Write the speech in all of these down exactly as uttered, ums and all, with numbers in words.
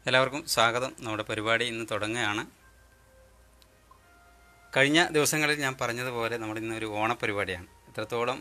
എല്ലാവർക്കും സ്വാഗതം. നമ്മുടെ പരിപാടി ഇന്ന് തുടങ്ങുകയാണ്. കഴിഞ്ഞ ദിവസങ്ങളിൽ ഞാൻ പറഞ്ഞതുപോലെ നമ്മുടെ ഇന്നൊരു ഓണപ്പരിപാടിയാണ്. എത്രത്തോളം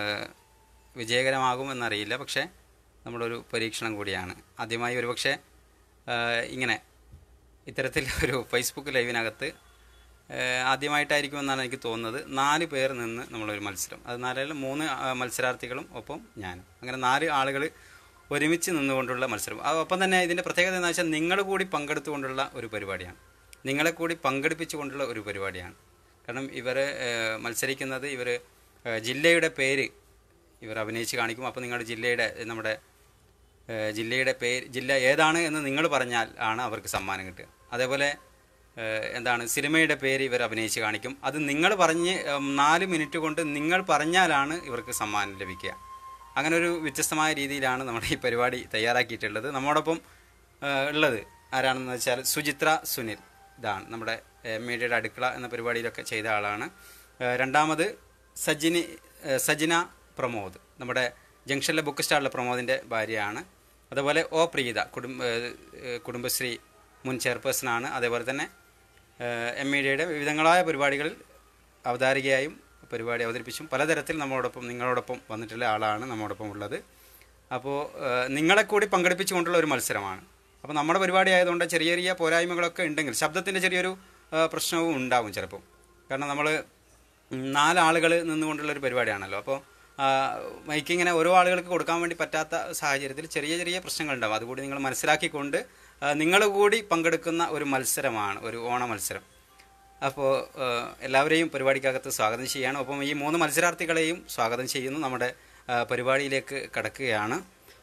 വിജയകരമാകുമെന്നറിയില്ല, പക്ഷേ നമ്മളൊരു പരീക്ഷണം കൂടിയാണ്. ആദ്യമായി ഒരുപക്ഷെ ഇങ്ങനെ ഇത്തരത്തിൽ ഒരു ഫേസ്ബുക്ക് ലൈവിനകത്ത് ആദ്യമായിട്ടായിരിക്കുമെന്നാണ് എനിക്ക് തോന്നുന്നത്. നാല് പേർ നിന്ന് നമ്മളൊരു മത്സരം, അത് നാലല്ല മൂന്ന് മത്സരാർത്ഥികളും ഒപ്പം ഞാനും, അങ്ങനെ നാല് ആളുകൾ ഒരുമിച്ച് നിന്നുകൊണ്ടുള്ള മത്സരം. ഒപ്പം തന്നെ ഇതിൻ്റെ പ്രത്യേകത എന്ന് വെച്ചാൽ നിങ്ങൾ കൂടി പങ്കെടുത്തുകൊണ്ടുള്ള ഒരു പരിപാടിയാണ്, നിങ്ങളെ കൂടി പങ്കെടുപ്പിച്ചുകൊണ്ടുള്ള ഒരു പരിപാടിയാണ്. കാരണം ഇവർ മത്സരിക്കുന്നത്, ഇവർ ജില്ലയുടെ പേര് ഇവർ അഭിനയിച്ച് കാണിക്കും. അപ്പോൾ നിങ്ങളുടെ ജില്ലയുടെ നമ്മുടെ ജില്ലയുടെ പേര് ജില്ല ഏതാണ് എന്ന് നിങ്ങൾ പറഞ്ഞാൽ ആണ് അവർക്ക് സമ്മാനം കിട്ടുക. അതേപോലെ എന്താണ് സിനിമയുടെ പേര് ഇവർ അഭിനയിച്ച് കാണിക്കും. അത് നിങ്ങൾ പറഞ്ഞ് നാല് മിനിറ്റ് കൊണ്ട് നിങ്ങൾ പറഞ്ഞാലാണ് ഇവർക്ക് സമ്മാനം ലഭിക്കുക. അങ്ങനെ ഒരു വ്യത്യസ്തമായ രീതിയിലാണ് നമ്മുടെ ഈ പരിപാടി തയ്യാറാക്കിയിട്ടുള്ളത്. നമ്മോടൊപ്പം ഉള്ളത് ആരാണെന്ന് വെച്ചാൽ സുചിത്ര സുനിൽ, ഇതാണ് നമ്മുടെ മീഡിയയുടെ അടുക്കള എന്ന പരിപാടിയിലൊക്കെ ചെയ്ത ആളാണ്. രണ്ടാമത് സജിനി സജിന പ്രമോദ്, നമ്മുടെ ജംഗ്ഷനിലെ ബുക്ക് സ്റ്റാളിലെ പ്രമോദിൻ്റെ ഭാര്യയാണ്. അതുപോലെ ഒ പ്രീത, കുടുംബ കുടുംബശ്രീ മുൻ ചെയർപേഴ്സണാണ്. അതേപോലെ തന്നെ എം മീഡിയയുടെ വിവിധങ്ങളായ പരിപാടികളിൽ അവതാരികയായും പരിപാടി അവതരിപ്പിച്ചും പലതരത്തിൽ നമ്മളോടൊപ്പം നിങ്ങളോടൊപ്പം വന്നിട്ടുള്ള ആളാണ് നമ്മോടൊപ്പം ഉള്ളത്. അപ്പോൾ നിങ്ങളെ കൂടി പങ്കെടുപ്പിച്ചുകൊണ്ടുള്ള ഒരു മത്സരമാണ്. അപ്പോൾ നമ്മുടെ പരിപാടി ആയതുകൊണ്ട് ചെറിയ ചെറിയ പോരായ്മകളൊക്കെ ഉണ്ടെങ്കിൽ ശബ്ദത്തിൻ്റെ ചെറിയൊരു പ്രശ്നവും ഉണ്ടാവും ചിലപ്പോൾ. കാരണം നമ്മൾ നാലാളുകൾ നിന്നുകൊണ്ടുള്ളൊരു പരിപാടിയാണല്ലോ. അപ്പോൾ മൈക്കിങ്ങനെ ഓരോ ആളുകൾക്ക് കൊടുക്കാൻ വേണ്ടി പറ്റാത്ത സാഹചര്യത്തിൽ ചെറിയ ചെറിയ പ്രശ്നങ്ങളുണ്ടാവും. അതുകൂടി നിങ്ങൾ മനസ്സിലാക്കിക്കൊണ്ട് നിങ്ങൾ കൂടി പങ്കെടുക്കുന്ന ഒരു മത്സരമാണ്, ഒരു ഓണ മത്സരം. അപ്പോൾ എല്ലാവരെയും പരിപാടിക്കകത്ത് സ്വാഗതം ചെയ്യുകയാണ്. ഒപ്പം ഈ മൂന്ന് മത്സരാർത്ഥികളെയും സ്വാഗതം ചെയ്യുന്നു. നമ്മുടെ പരിപാടിയിലേക്ക് കടക്കുകയാണ്.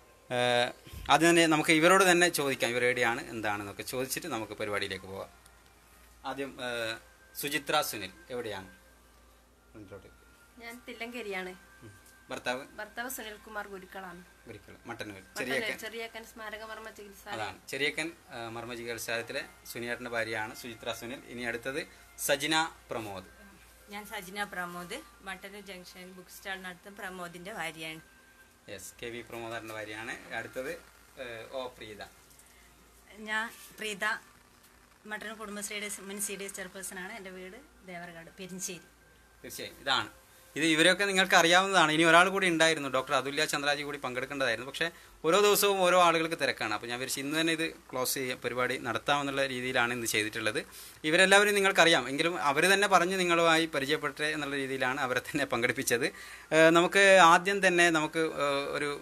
ആദ്യം തന്നെ നമുക്ക് ഇവരോട് തന്നെ ചോദിക്കാം, ഇവർ എവിടെയാണ് എന്താണെന്നൊക്കെ ചോദിച്ചിട്ട് നമുക്ക് പരിപാടിയിലേക്ക് പോകാം. ആദ്യം സുചിത്ര സുനിൽ, എവിടെയാണ്? ഞാൻ തില്ലങ്കരിയാണ്. ഭർത്താവ് ഭർത്താവ് സുനിൽ കുമാർ ഗുരുക്കളാണ്. ഗുരുക്കൾ മട്ടന്നൂർ ചെറിയക്കൻ സ്മാരക മർമ്മ ചികിത്സാലയം. അതാണ് ചെറിയക്കൻ മർമ്മ ചികിത്സാലയത്തിലെ സുനിയേട്ടൻ്റെ ഭാര്യയാണ് സുചിത്ര സുനിൽ. ഇനി അടുത്തത് സജിന പ്രമോദ്. ഞാൻ സജിന പ്രമോദ്, മട്ടന്നൂർ ജംഗ്ഷൻ ബുക്ക് സ്റ്റാളിനടുത്ത് പ്രമോദിന്റെ ഭാര്യയാണ്. യെസ്, കെ വി പ്രമോദറിന്റെ ഭാര്യയാണ്. അടുത്തത് ഒ പ്രീത. ഞാൻ പ്രീത, മട്ടന്നൂർ കുടുംബശ്രീയുടെ മുൻ സി ഡി എസ് ചെയർപേഴ്സണാണ്. എൻ്റെ വീട് ദേവർഗാട് പെരിഞ്ചേരി. തീർച്ചയായും ഇതാണ് ഇത് ഇവരൊക്കെ നിങ്ങൾക്ക് അറിയാവുന്നതാണ്. ഇനി ഒരാൾ കൂടി ഉണ്ടായിരുന്നു, ഡോക്ടർ അതുല്യ ചന്ദ്രാജി കൂടി പങ്കെടുക്കേണ്ടതായിരുന്നു. പക്ഷേ ഓരോ ദിവസവും ഓരോ ആളുകൾക്ക് തിരക്കാണ്. അപ്പോൾ ഞാൻ വിചാരിച്ചു ഇന്ന് തന്നെ ഇത് ക്ലോസ് ചെയ്യുക, പരിപാടി നടത്താമെന്നുള്ള രീതിയിലാണ് ഇന്ന് ചെയ്തിട്ടുള്ളത്. ഇവരെല്ലാവരും നിങ്ങൾക്കറിയാം, എങ്കിലും അവർ തന്നെ പറഞ്ഞ് നിങ്ങളുമായി പരിചയപ്പെട്ടെ എന്നുള്ള രീതിയിലാണ് അവരെ തന്നെ പങ്കെടുപ്പിച്ചത്. നമുക്ക് ആദ്യം തന്നെ നമുക്ക് ഒരു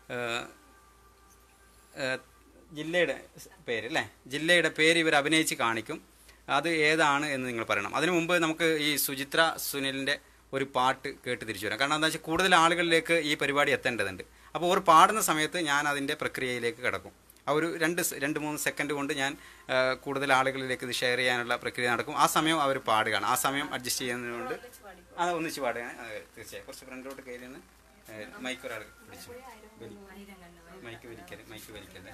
ജില്ലയുടെ പേര് അല്ലേ ജില്ലയുടെ പേര് ഇവർ അഭിനയിച്ച് കാണിക്കും. അത് ഏതാണ് എന്ന് നിങ്ങൾ പറയണം. അതിനു മുമ്പ് നമുക്ക് ഈ സുചിത്ര സുനിലിൻ്റെ ഒരു പാട്ട് കേട്ട് തിരിച്ചു വരാം. കാരണം എന്താ വെച്ചാൽ കൂടുതൽ ആളുകളിലേക്ക് ഈ പരിപാടി എത്തേണ്ടതുണ്ട്. അപ്പോൾ ഒരു പാടുന്ന സമയത്ത് ഞാൻ അതിൻ്റെ പ്രക്രിയയിലേക്ക് കിടക്കും. ആ ഒരു രണ്ട് രണ്ട് മൂന്ന് സെക്കൻഡ് കൊണ്ട് ഞാൻ കൂടുതൽ ആളുകളിലേക്ക് ഇത് ഷെയർ ചെയ്യാനുള്ള പ്രക്രിയ നടക്കും. ആ സമയം അവർ പാടുകയാണ്. ആ സമയം അഡ്ജസ്റ്റ് ചെയ്യുന്നതുകൊണ്ട് അത് ഒന്നിച്ച് പാടുകയാണ്. തീർച്ചയായും കുറച്ച് ഫ്രണ്ടിലോട്ട് കയറി നിന്ന് മൈക്ക് ഒരാൾ പിടിച്ചു, മൈക്ക് വലിക്കല് മൈക്ക് വലിക്കല്ലേ.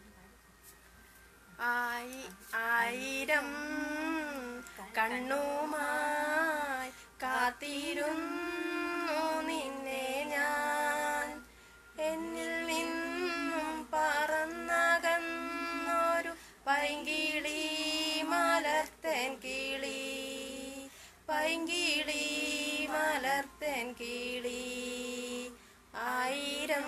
ആയിരം കണ്ണുമായി കാത്തിരുന്നു നിന്നെ ഞാൻ, എന്നിൽ നിന്നും പറന്നകന്നൊരു പൈങ്കിളി മലർത്തൻ കിളി, പൈങ്കിളി മലർത്തൻ കിളി. ആയിരം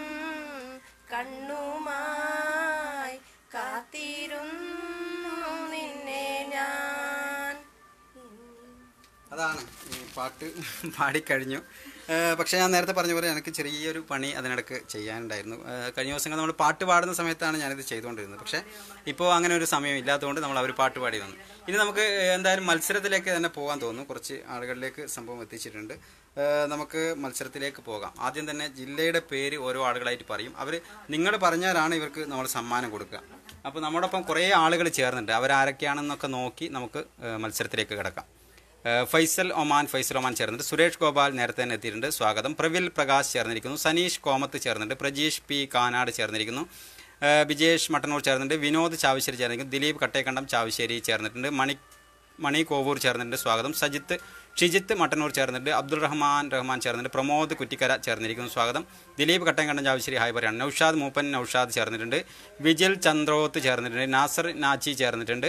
കണ്ണുമായി കാത്തിരുന്നു നിന്നെ ഞാൻ. അതാണ് ഈ പാട്ട് പാടിക്കഴിഞ്ഞു. പക്ഷേ ഞാൻ നേരത്തെ പറഞ്ഞ പോലെ എനിക്ക് ചെറിയൊരു പണി അതിനിടയ്ക്ക് ചെയ്യാനുണ്ടായിരുന്നു. കഴിഞ്ഞ ദിവസങ്ങൾ നമ്മൾ പാട്ട് പാടുന്ന സമയത്താണ് ഞാനിത് ചെയ്തുകൊണ്ടിരുന്നത്. പക്ഷേ ഇപ്പോൾ അങ്ങനെ ഒരു സമയം ഇല്ലാത്തതുകൊണ്ട് നമ്മൾ അവർ പാട്ട് പാടി വന്നു. ഇനി നമുക്ക് എന്തായാലും മത്സരത്തിലേക്ക് തന്നെ പോകാൻ തോന്നുന്നു. കുറച്ച് ആളുകളിലേക്ക് സംഭവം എത്തിച്ചിട്ടുണ്ട്. നമുക്ക് മത്സരത്തിലേക്ക് പോകാം. ആദ്യം തന്നെ ജില്ലയുടെ പേര് ഓരോ ആളുകളായിട്ട് പറയും. അവർ നിങ്ങൾ പറഞ്ഞാലാണ് ഇവർക്ക് നമ്മൾ സമ്മാനം കൊടുക്കുക. അപ്പോൾ നമ്മോടൊപ്പം കുറേ ആളുകൾ ചേർന്നുണ്ട്. അവരാരൊക്കെയാണെന്നൊക്കെ നോക്കി നമുക്ക് മത്സരത്തിലേക്ക് കിടക്കാം. ഫൈസൽ ഒമാൻ ഫൈസൽ ഒമാൻ ചേർന്നിട്ട്, സുരേഷ് ഗോപാൽ നേരത്തെ തന്നെ എത്തിയിട്ടുണ്ട്, സ്വാഗതം. പ്രവിൽ പ്രകാശ് ചേർന്നിരിക്കുന്നു, സനീഷ് കോമത്ത് ചേർന്നിട്ടുണ്ട്, പ്രജീഷ് പി കാനാട് ചേർന്നിരിക്കുന്നു, ബിജേഷ് മട്ടന്നൂർ ചേർന്നിട്ടുണ്ട്, വിനോദ് ചാവശ്ശേരി ചേർന്നിരിക്കുന്നു, ദിലീപ് കട്ടേക്കണ്ടം ചാവശ്ശേരി ചേർന്നിട്ടുണ്ട്, മണി മണി കോവൂർ ചേർന്നിട്ടുണ്ട്, സ്വാഗതം. സജിത്ത് ഷിജിത്ത് മട്ടന്നൂർ ചേർന്നിട്ടുണ്ട്. അബ്ദുൾ റഹ്മാൻ റഹ്മാൻ ചേർന്നിട്ടുണ്ട്. പ്രമോദ് കുറ്റിക്കര ചേർന്നിരിക്കുന്നു, സ്വാഗതം. ദിലീപ് കട്ടൻകണ്ടം ചാവശ്ശേരി ഹായ് പറയാണ്. നൗഷാദ് മൂപ്പൻ നൗഷാദ് ചേർന്നിട്ടുണ്ട്. വിജിൽ ചന്ദ്രോത്ത് ചേർന്നിട്ടുണ്ട്. നാസർ നാച്ചി ചേർന്നിട്ടുണ്ട്.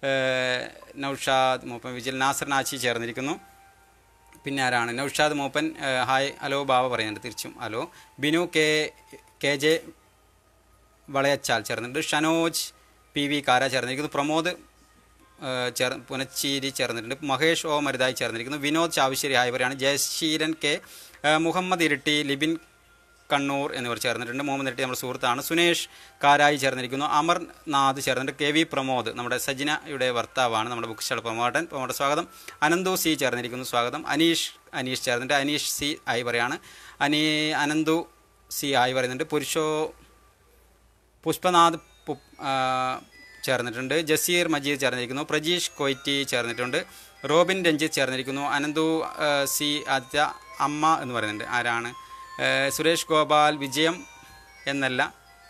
നൗഷാദ് മൂപ്പൻ വിജിൽ നാസർ നാച്ചി ചേർന്നിരിക്കുന്നു. പിന്നെ ആരാണ്? നൗഷാദ് മൂപ്പൻ ഹായ് ഹലോ ബാവ പറയുന്നുണ്ട്, തിരിച്ചും hello. Binu K K J Valayachal ചേർന്നിട്ടുണ്ട്. ഷനോജ് പി വി കാര ചേർന്നിരിക്കുന്നു. പ്രമോദ് ചേർ പുനച്ചേരി ചേർന്നിട്ടുണ്ട്. മഹേഷ് ഓ മരുതായി ചേർന്നിരിക്കുന്നു. വിനോദ് ചാവശ്ശേരി ഹായ് പറയാണ്. ജയശീലൻ കെ, മുഹമ്മദ് ഇരിട്ടി, ലിബിൻ കണ്ണൂർ എന്നിവർ ചേർന്നിട്ടുണ്ട്. മുഹമ്മദ് ഇരിട്ടി നമ്മുടെ സുഹൃത്താണ്. സുനേഷ് കാരായി ചേർന്നിരിക്കുന്നു. അമർനാഥ് ചേർന്നിട്ടുണ്ട്. കെ വി പ്രമോദ് നമ്മുടെ സജിനയുടെ ഭർത്താവാണ്, നമ്മുടെ ബുക്ക് സ്റ്റാൾ പ്രമോട്ടൻ, പ്രമോട്ട സ്വാഗതം. അനന്തു സി ചേർന്നിരിക്കുന്നു, സ്വാഗതം. അനീഷ് അനീഷ് ചേർന്നിട്ടുണ്ട്. അനീഷ് സി ഹായ് പറയാണ്. അനീ അനന്തു സി ഹായ് പറയുന്നുണ്ട്. പുരുഷോ പുഷ്പനാഥ് ചേർന്നിട്ടുണ്ട്. ജസീർ മജീദ് ചേർന്നിരിക്കുന്നു. പ്രജീഷ് കൊയ്റ്റി ചേർന്നിട്ടുണ്ട്. റോബിൻ രഞ്ജിത്ത് ചേർന്നിരിക്കുന്നു. അനന്തു സി ആദ്യ അമ്മ എന്ന് പറയുന്നുണ്ട്. ആരാണ്? സുരേഷ് ഗോപാൽ വിജയം എന്നല്ല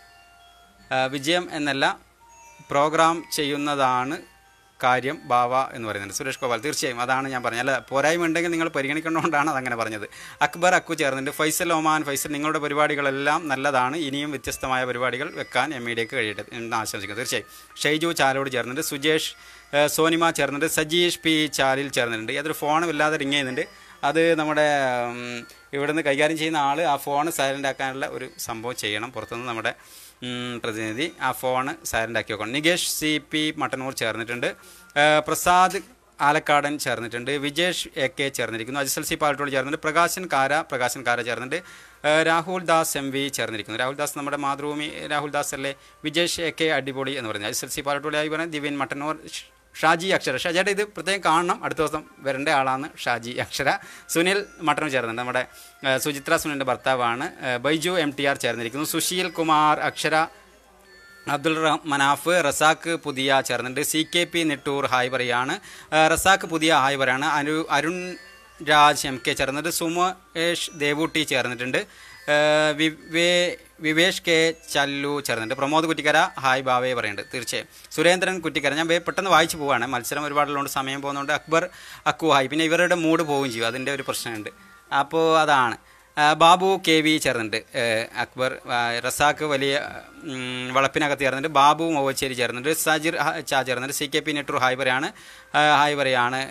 വിജയം എന്നല്ല പ്രോഗ്രാം ചെയ്യുന്നതാണ് കാര്യം ബാവ എന്ന് പറയുന്നുണ്ട്. സുരേഷ് ഗോപാൽ തീർച്ചയായും അതാണ് ഞാൻ പറഞ്ഞത്. അല്ല, പോരായ്മ ഉണ്ടെങ്കിൽ നിങ്ങൾ പരിഗണിക്കേണ്ടതുകൊണ്ടാണ് അതങ്ങനെ പറഞ്ഞത്. അക്ബർ അക്കു ചേർന്നിട്ടുണ്ട്. ഫൈസൽ ഒമാൻ ഫൈസൽ നിങ്ങളുടെ പരിപാടികളെല്ലാം നല്ലതാണ്, ഇനിയും വ്യത്യസ്തമായ പരിപാടികൾ വെക്കാൻ എം മീഡിയക്ക് കഴിയട്ടെ എന്ന് ആശംസിക്കുന്നു. തീർച്ചയായും. ഷൈജു ചാലോട് ചേർന്നിട്ടുണ്ട്. സുജേഷ് സോനിമ ചേർന്നിട്ടുണ്ട്. സജീഷ് പി ചാലിൽ ചേർന്നിട്ടുണ്ട്. ഏതൊരു ഫോണും ഇല്ലാതെ റിങ് ചെയ്യുന്നുണ്ട്. അത് നമ്മുടെ ഇവിടുന്ന് കൈകാര്യം ചെയ്യുന്ന ആൾ ആ ഫോൺ സൈലൻ്റ് ആക്കാനുള്ള ഒരു സംഭവം ചെയ്യണം. പുറത്തുനിന്ന് നമ്മുടെ പ്രതിനിധി ആ ഫോണ് സൈലൻ്റ് ആക്കി വെക്കണം. നികേഷ് സി പി മട്ടന്നൂർ ചേർന്നിട്ടുണ്ട്. പ്രസാദ് ആലക്കാടൻ ചേർന്നിട്ടുണ്ട്. വിജേഷ് എ കെ ചേർന്നിരിക്കുന്നു. അജിസൽ സി പാലത്തോട് ചേർന്നിട്ടുണ്ട്. പ്രകാശൻ കാര പ്രകാശൻ കാര ചേർന്നിട്ടുണ്ട്. രാഹുൽ ദാസ് എം വി ചേർന്നിരിക്കുന്നു. രാഹുൽ ദാസ് നമ്മുടെ മാതൃഭൂമി രാഹുൽ ദാസ് അല്ലേ. വിജേഷ് എ കെ അടിപൊളി എന്ന് പറയുന്നത്. അജിസൽ സി പാലത്തോടായി പറയുന്നത്. ദിവ്യൻ മട്ടന്നൂർ. ഷാജി അക്ഷര ഷാജിയുടെ ഇത് പ്രത്യേകം കാണണം, അടുത്ത ദിവസം വരേണ്ട ആളാണ് ഷാജി അക്ഷര. സുനിൽ മട്ടന്നൂർ ചേർന്നുണ്ട്. നമ്മുടെ സുചിത്ര സുനിലിൻ്റെ ഭർത്താവാണ്. ബൈജു എം ടി ആർ ചേർന്നിരിക്കുന്നു. സുശീൽ കുമാർ അക്ഷര. അബ്ദുൾ മനാഫ്. റസാഖ് പുതിയ ചേർന്നിട്ടുണ്ട്. C K P Nettur hi പറയാണ്. റസാഖ് പുതിയ ഹായ് പറയാണ്. അരു അരുൺ രാജ് എം കെ ചേർന്നിട്ട്. സുമേഷ് ദേവൂട്ടി ചേർന്നിട്ടുണ്ട്. വിവേ വിവേഷ് കെ ചല്ലു ചേർന്നിട്ടുണ്ട്. പ്രമോദ് കുറ്റിക്കര ഹായ് ബാവേ പറയുന്നുണ്ട്. തീർച്ചയായും. സുരേന്ദ്രൻ കുറ്റിക്കര. ഞാൻ പെട്ടെന്ന് വായിച്ചു പോവാണ്, മത്സരം ഒരുപാടുള്ളതുകൊണ്ട് സമയം പോകുന്നതുകൊണ്ട്. അക്ബർ അക്കു ഹായ്. പിന്നെ ഇവരുടെ മൂഡ് പോവുകയും ചെയ്യും, അതിൻ്റെ ഒരു പ്രശ്നമുണ്ട്. അപ്പോൾ അതാണ്. ബാബു കെ വി ചേർന്നിട്ടുണ്ട്. അക്ബർ. റസാഖ് വലിയ വളപ്പിനകത്ത് ചേർന്നിട്ട്. ബാബു മൊവച്ചേരി ചേർന്നിട്ട്. സജിർ ചാ ചേർന്നിട്ട്. C K P Nettur hi പറയാണ് ഹായ് പറയാണ്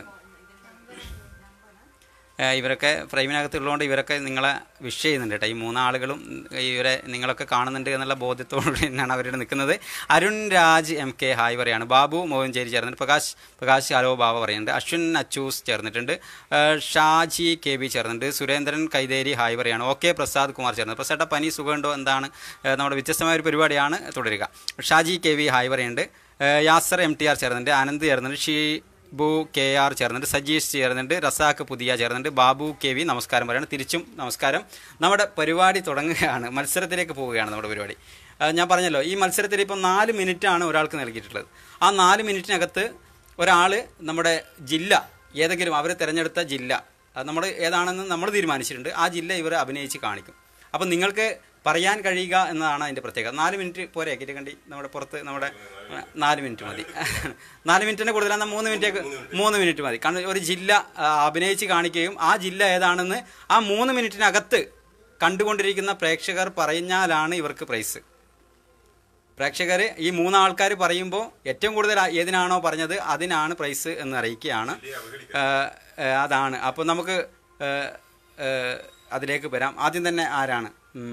ഇവരൊക്കെ ഫ്രെയിമിനകത്ത് ഉള്ളതുകൊണ്ട് ഇവരൊക്കെ നിങ്ങളെ വിഷ് ചെയ്യുന്നുണ്ട് കേട്ടോ. ഈ മൂന്നാളുകളും ഇവരെ നിങ്ങളൊക്കെ കാണുന്നുണ്ട് എന്നുള്ള ബോധ്യത്തോടു തന്നെയാണ് അവരുടെ നിൽക്കുന്നത്. Arun Raj M K hi പറയാണ്. ബാബു മോഹൻചേരി ചേർന്നിട്ട്. പ്രകാശ് പ്രകാശ് ഹലോ ബാബ പറയുന്നുണ്ട്. അശ്വിൻ അച്ചൂസ് ചേർന്നിട്ടുണ്ട്. ഷാജി കെ ബി ചേർന്നിട്ടുണ്ട്. സുരേന്ദ്രൻ കൈതേരി ഹായ് പറയാണ്. ഓക്കെ പ്രസാദ് കുമാർ ചേർന്നത്. പ്രസാദ പനി സുഖമുണ്ടോ എന്താണ്? നമ്മുടെ വ്യത്യസ്തമായ ഒരു പരിപാടിയാണ്, തുടരുക. ഷാജി കെ വി ഹായ് പറയുന്നുണ്ട്. യാസർ എം ടി ആർ ചേർന്നിട്ടുണ്ട്. ആനന്ദ് ചേർന്നിട്ടുണ്ട്. ഷീ ബു കെ ആർ ചേർന്നിട്ട്. സജീഷ് ചേർന്നിട്ട്. റസാഖ് പുതിയ ചേർന്നിട്ട്. ബാബു കെ വി നമസ്കാരം പറയാണ്. തിരിച്ചും നമസ്കാരം. നമ്മുടെ പരിപാടി തുടങ്ങുകയാണ്, മത്സരത്തിലേക്ക് പോവുകയാണ് നമ്മുടെ പരിപാടി. ഞാൻ പറഞ്ഞല്ലോ, ഈ മത്സരത്തിൽ ഇപ്പോൾ നാല് മിനിറ്റാണ് ഒരാൾക്ക് നൽകിയിട്ടുള്ളത്. ആ നാല് മിനിറ്റിനകത്ത് ഒരാൾ നമ്മുടെ ജില്ല ഏതെങ്കിലും അവർ തിരഞ്ഞെടുത്ത ജില്ല നമ്മൾ ഏതാണെന്ന് നമ്മൾ തീരുമാനിച്ചിട്ടുണ്ട്. ആ ജില്ല ഇവർ അഭിനയിച്ച് കാണിക്കും. അപ്പം നിങ്ങൾക്ക് പറയാൻ കഴിയുക എന്നതാണ് അതിൻ്റെ പ്രത്യേകത. നാല് മിനിറ്റ് പോരെ കിരകണ്ടി നമ്മുടെ പുറത്ത് നമ്മുടെ നാല് മിനിറ്റ് മതി. നാല് മിനിറ്റിൻ്റെ കൂടുതലാണ് മൂന്ന് മിനിറ്റ് മൂന്ന് മിനിറ്റ് മതി. കാരണം ഒരു ജില്ല അഭിനയിച്ച് കാണിക്കുകയും ആ ജില്ല ഏതാണെന്ന് ആ മൂന്ന് മിനിറ്റിനകത്ത് കണ്ടുകൊണ്ടിരിക്കുന്ന പ്രേക്ഷകർ പറഞ്ഞാലാണ് ഇവർക്ക് പ്രൈസ്. പ്രേക്ഷകർ ഈ മൂന്നാൾക്കാർ പറയുമ്പോൾ ഏറ്റവും കൂടുതൽ ഏതിനാണോ പറഞ്ഞത് അതിനാണ് പ്രൈസ് എന്ന് അറിയിക്കുകയാണ്. അതാണ്. അപ്പോൾ നമുക്ക് അതിലേക്ക് വരാം. ആദ്യം തന്നെ ആരാണ്?